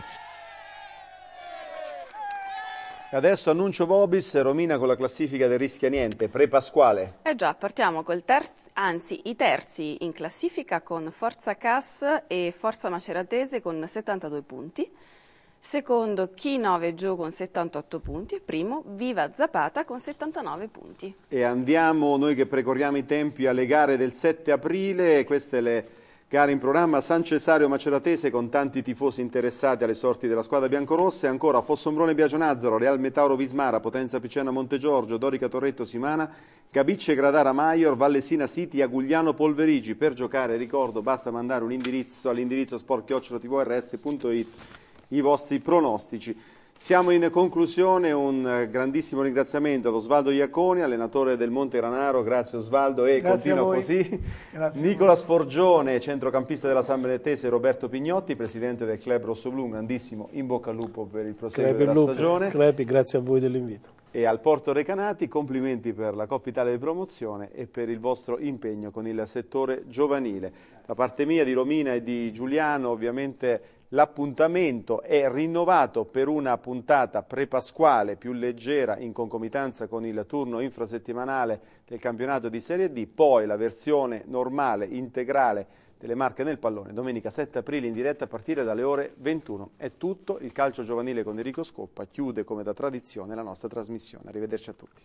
Adesso annuncio Vobis, Romina con la classifica del Rischia Niente, pre-pasquale. Già, partiamo i terzi in classifica con Forza Cas e Forza Maceratese con 72 punti. Secondo Chi 9 Gio con 78 punti e primo Viva Zapata con 79 punti. E andiamo noi che precorriamo i tempi alle gare del 7 aprile, queste le gare in programma: San Cesario Maceratese con tanti tifosi interessati alle sorti della squadra biancorossa, e ancora Fossombrone Biagionazzaro, Real Metauro Vismara, Potenza Picena Montegiorgio, Dorica Torretto Simana, Gabicce Gradara Maior, Vallesina City, Agugliano Polverigi. Per giocare, ricordo, basta mandare un indirizzo all'indirizzo sport@tvrs.it i vostri pronostici. Siamo in conclusione, un grandissimo ringraziamento ad Osvaldo Iaconi, allenatore del Monte Granaro. Grazie Osvaldo, e continua così. Nicola Sforgione, centrocampista della San Benedettese, Roberto Pignotti, presidente del club rossoblu. Un grandissimo in bocca al lupo per il proseguo della stagione. Crepi, grazie a voi dell'invito. E al Porto Recanati complimenti per la Coppa Italia di promozione e per il vostro impegno con il settore giovanile. Da parte mia, di Romina e di Giuliano, ovviamente l'appuntamento è rinnovato per una puntata pre-pasquale più leggera in concomitanza con il turno infrasettimanale del campionato di Serie D, poi la versione normale, integrale delle Marche nel pallone, domenica 7 aprile in diretta a partire dalle ore 21. È tutto, il calcio giovanile con Enrico Scoppa chiude come da tradizione la nostra trasmissione. Arrivederci a tutti.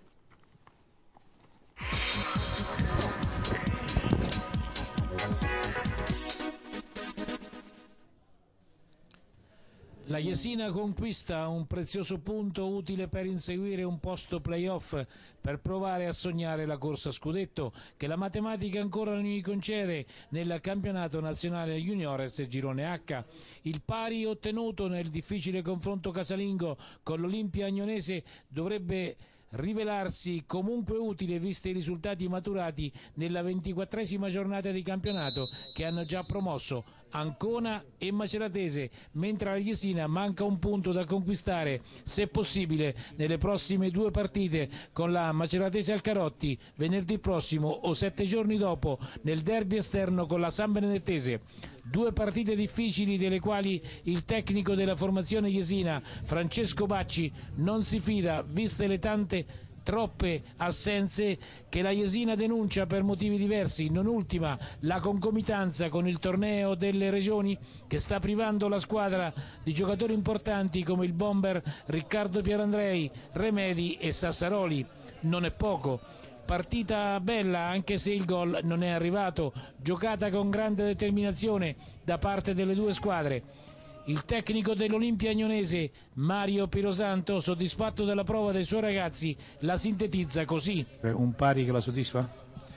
La Jesina conquista un prezioso punto utile per inseguire un posto playoff, per provare a sognare la corsa scudetto che la matematica ancora non gli concede nel campionato nazionale juniores girone H. Il pari ottenuto nel difficile confronto casalingo con l'Olimpia Agnonese dovrebbe rivelarsi comunque utile visti i risultati maturati nella 24esima giornata di campionato, che hanno già promosso Ancona e Maceratese, mentre alla Jesina manca un punto da conquistare, se possibile nelle prossime due partite, con la Maceratese al Carotti venerdì prossimo o 7 giorni dopo nel derby esterno con la San Benedettese. Due partite difficili delle quali il tecnico della formazione jesina, Francesco Bacci, non si fida, viste le troppe assenze che la Jesina denuncia per motivi diversi, non ultima la concomitanza con il torneo delle regioni che sta privando la squadra di giocatori importanti come il bomber Riccardo Pierandrei, Remedi e Sassaroli. Non è poco. Partita bella anche se il gol non è arrivato, giocata con grande determinazione da parte delle due squadre. Il tecnico dell'Olimpia Agnonese, Mario Pirosanto, soddisfatto della prova dei suoi ragazzi, la sintetizza così. Un pari che la soddisfa?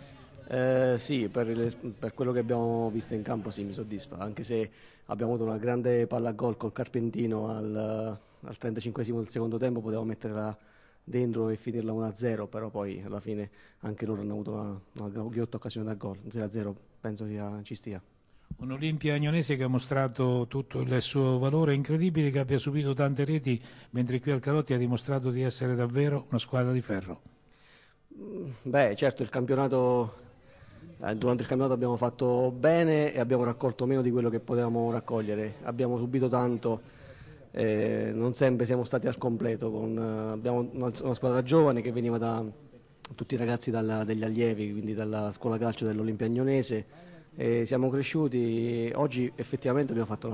Sì, per quello che abbiamo visto in campo sì, mi soddisfa, anche se abbiamo avuto una grande palla a gol col Carpentino al 35esimo del secondo tempo, potevamo metterla dentro e finirla 1-0, però poi alla fine anche loro hanno avuto una ghiotta occasione da gol. 0-0 penso ci stia. Un Olimpia Agnonese che ha mostrato tutto il suo valore, incredibile che abbia subito tante reti, mentre qui al Carotti ha dimostrato di essere davvero una squadra di ferro. Beh, certo, il campionato Durante il campionato abbiamo fatto bene e abbiamo raccolto meno di quello che potevamo raccogliere. Abbiamo subito tanto, non sempre siamo stati al completo. Abbiamo una squadra giovane che veniva da tutti i ragazzi degli allievi, quindi dalla scuola calcio dell'Olimpia Agnonese. Siamo cresciuti e oggi effettivamente abbiamo fatto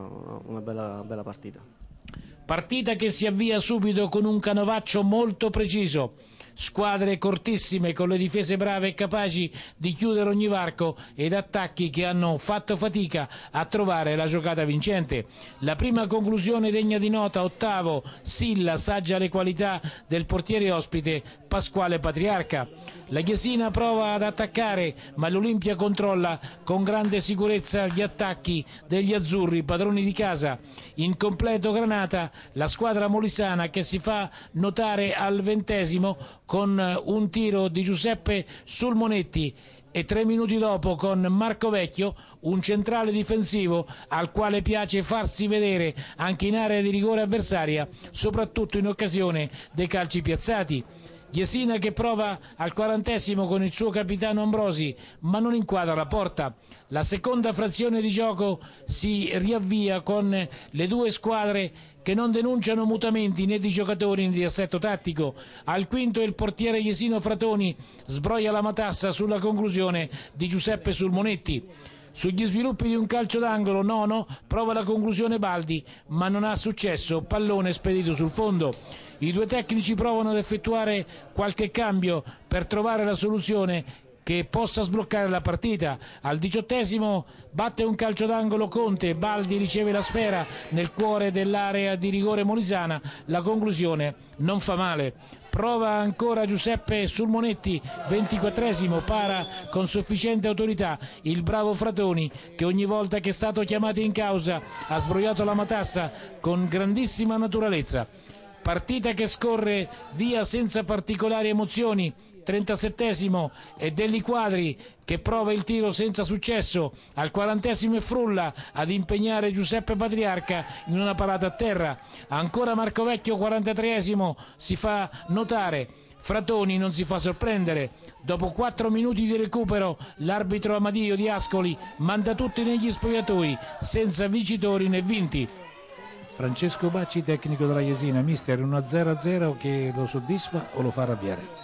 una bella partita. Partita che si avvia subito con un canovaccio molto preciso. Squadre cortissime con le difese brave e capaci di chiudere ogni varco ed attacchi che hanno fatto fatica a trovare la giocata vincente. La prima conclusione degna di nota, ottavo, Silla saggia le qualità del portiere ospite Pasquale Patriarca. La Chiesina prova ad attaccare, ma l'Olimpia controlla con grande sicurezza gli attacchi degli azzurri, padroni di casa. In completo granata la squadra molisana che si fa notare al 20° con un tiro di Giuseppe Sulmonetti e 3 minuti dopo con Marco Vecchio, un centrale difensivo al quale piace farsi vedere anche in area di rigore avversaria, soprattutto in occasione dei calci piazzati. Chiesina che prova al 40° con il suo capitano Ambrosi, ma non inquadra la porta. La seconda frazione di gioco si riavvia con le due squadre che non denunciano mutamenti né di giocatori né di assetto tattico. Al 5° il portiere Jesino Fratoni sbroglia la matassa sulla conclusione di Giuseppe Sulmonetti. Sugli sviluppi di un calcio d'angolo, 9° prova la conclusione Baldi, ma non ha successo, pallone spedito sul fondo. I due tecnici provano ad effettuare qualche cambio per trovare la soluzione che possa sbloccare la partita. Al 18° batte un calcio d'angolo Conte, Baldi riceve la sfera nel cuore dell'area di rigore molisana, la conclusione non fa male. Prova ancora Giuseppe Sulmonetti, 24°, para con sufficiente autorità il bravo Fratoni che ogni volta che è stato chiamato in causa ha sbrogliato la matassa con grandissima naturalezza. Partita che scorre via senza particolari emozioni. 37° e Delli Quadri che prova il tiro senza successo. Al 40° è Frulla ad impegnare Giuseppe Patriarca in una parata a terra. Ancora Marco Vecchio, 43°, si fa notare. Fratoni non si fa sorprendere. Dopo 4 minuti di recupero l'arbitro Amadio di Ascoli manda tutti negli spogliatoi senza vincitori né vinti. Francesco Bacci, tecnico della Jesina. Mister, 1-0 che lo soddisfa o lo fa arrabbiare?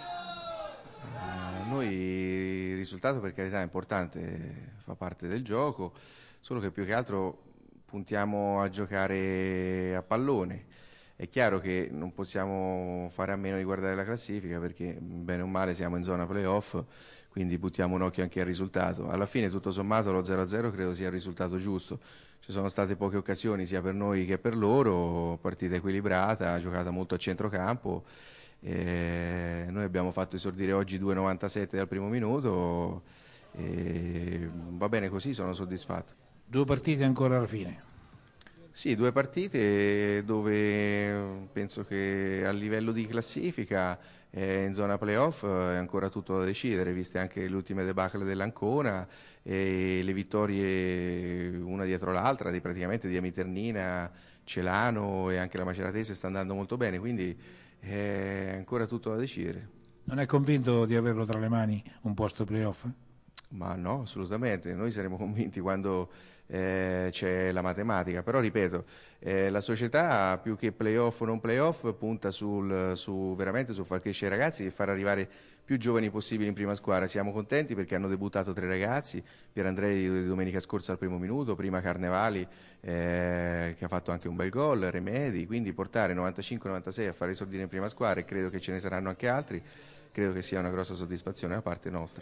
Noi il risultato per carità è importante, fa parte del gioco, solo che più che altro puntiamo a giocare a pallone. È chiaro che non possiamo fare a meno di guardare la classifica perché bene o male siamo in zona playoff, quindi buttiamo un occhio anche al risultato. Alla fine tutto sommato lo 0-0 credo sia il risultato giusto. Ci sono state poche occasioni sia per noi che per loro, partita equilibrata, giocata molto a centrocampo. Noi abbiamo fatto esordire oggi 2,97 dal primo minuto e va bene così, sono soddisfatto. 2 partite ancora alla fine? Sì, 2 partite dove penso che a livello di classifica in zona playoff è ancora tutto da decidere, viste anche le ultime debacle dell'Ancona e le vittorie una dietro l'altra, praticamente di Amiternina, Celano e anche la Maceratese sta andando molto bene, quindi è ancora tutto da decidere. Non è convinto di averlo tra le mani un posto playoff? Ma no, assolutamente, noi saremo convinti quando c'è la matematica, però ripeto, la società più che playoff o non playoff punta veramente su far crescere i ragazzi e far arrivare più giovani possibili in prima squadra. Siamo contenti perché hanno debuttato 3 ragazzi, Pierandrei domenica scorsa al primo minuto, prima Carnevali che ha fatto anche un bel gol, Remedi, quindi portare 95-96 a fare esordire in prima squadra e credo che ce ne saranno anche altri, credo che sia una grossa soddisfazione da parte nostra.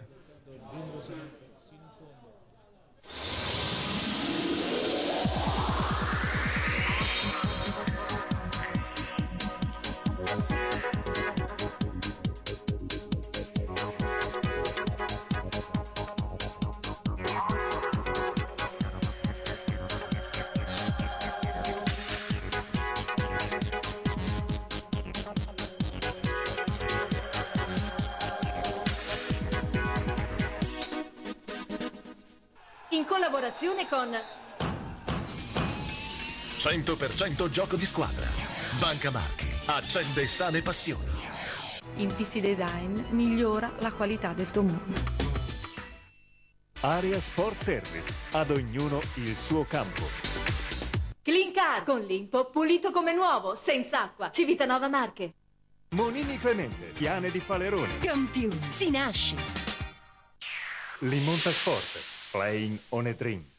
In collaborazione con 100% gioco di squadra. Banca Marche accende sane passioni. Infissi Design migliora la qualità del tuo mondo. Area Sport Service, ad ognuno il suo campo. Clean Car con Limpo, pulito come nuovo, senza acqua. Civitanova Marche. Monini Clemente, Piane di Falerone. Campione, si nasce. Limonta Sport, Playing on a Dream.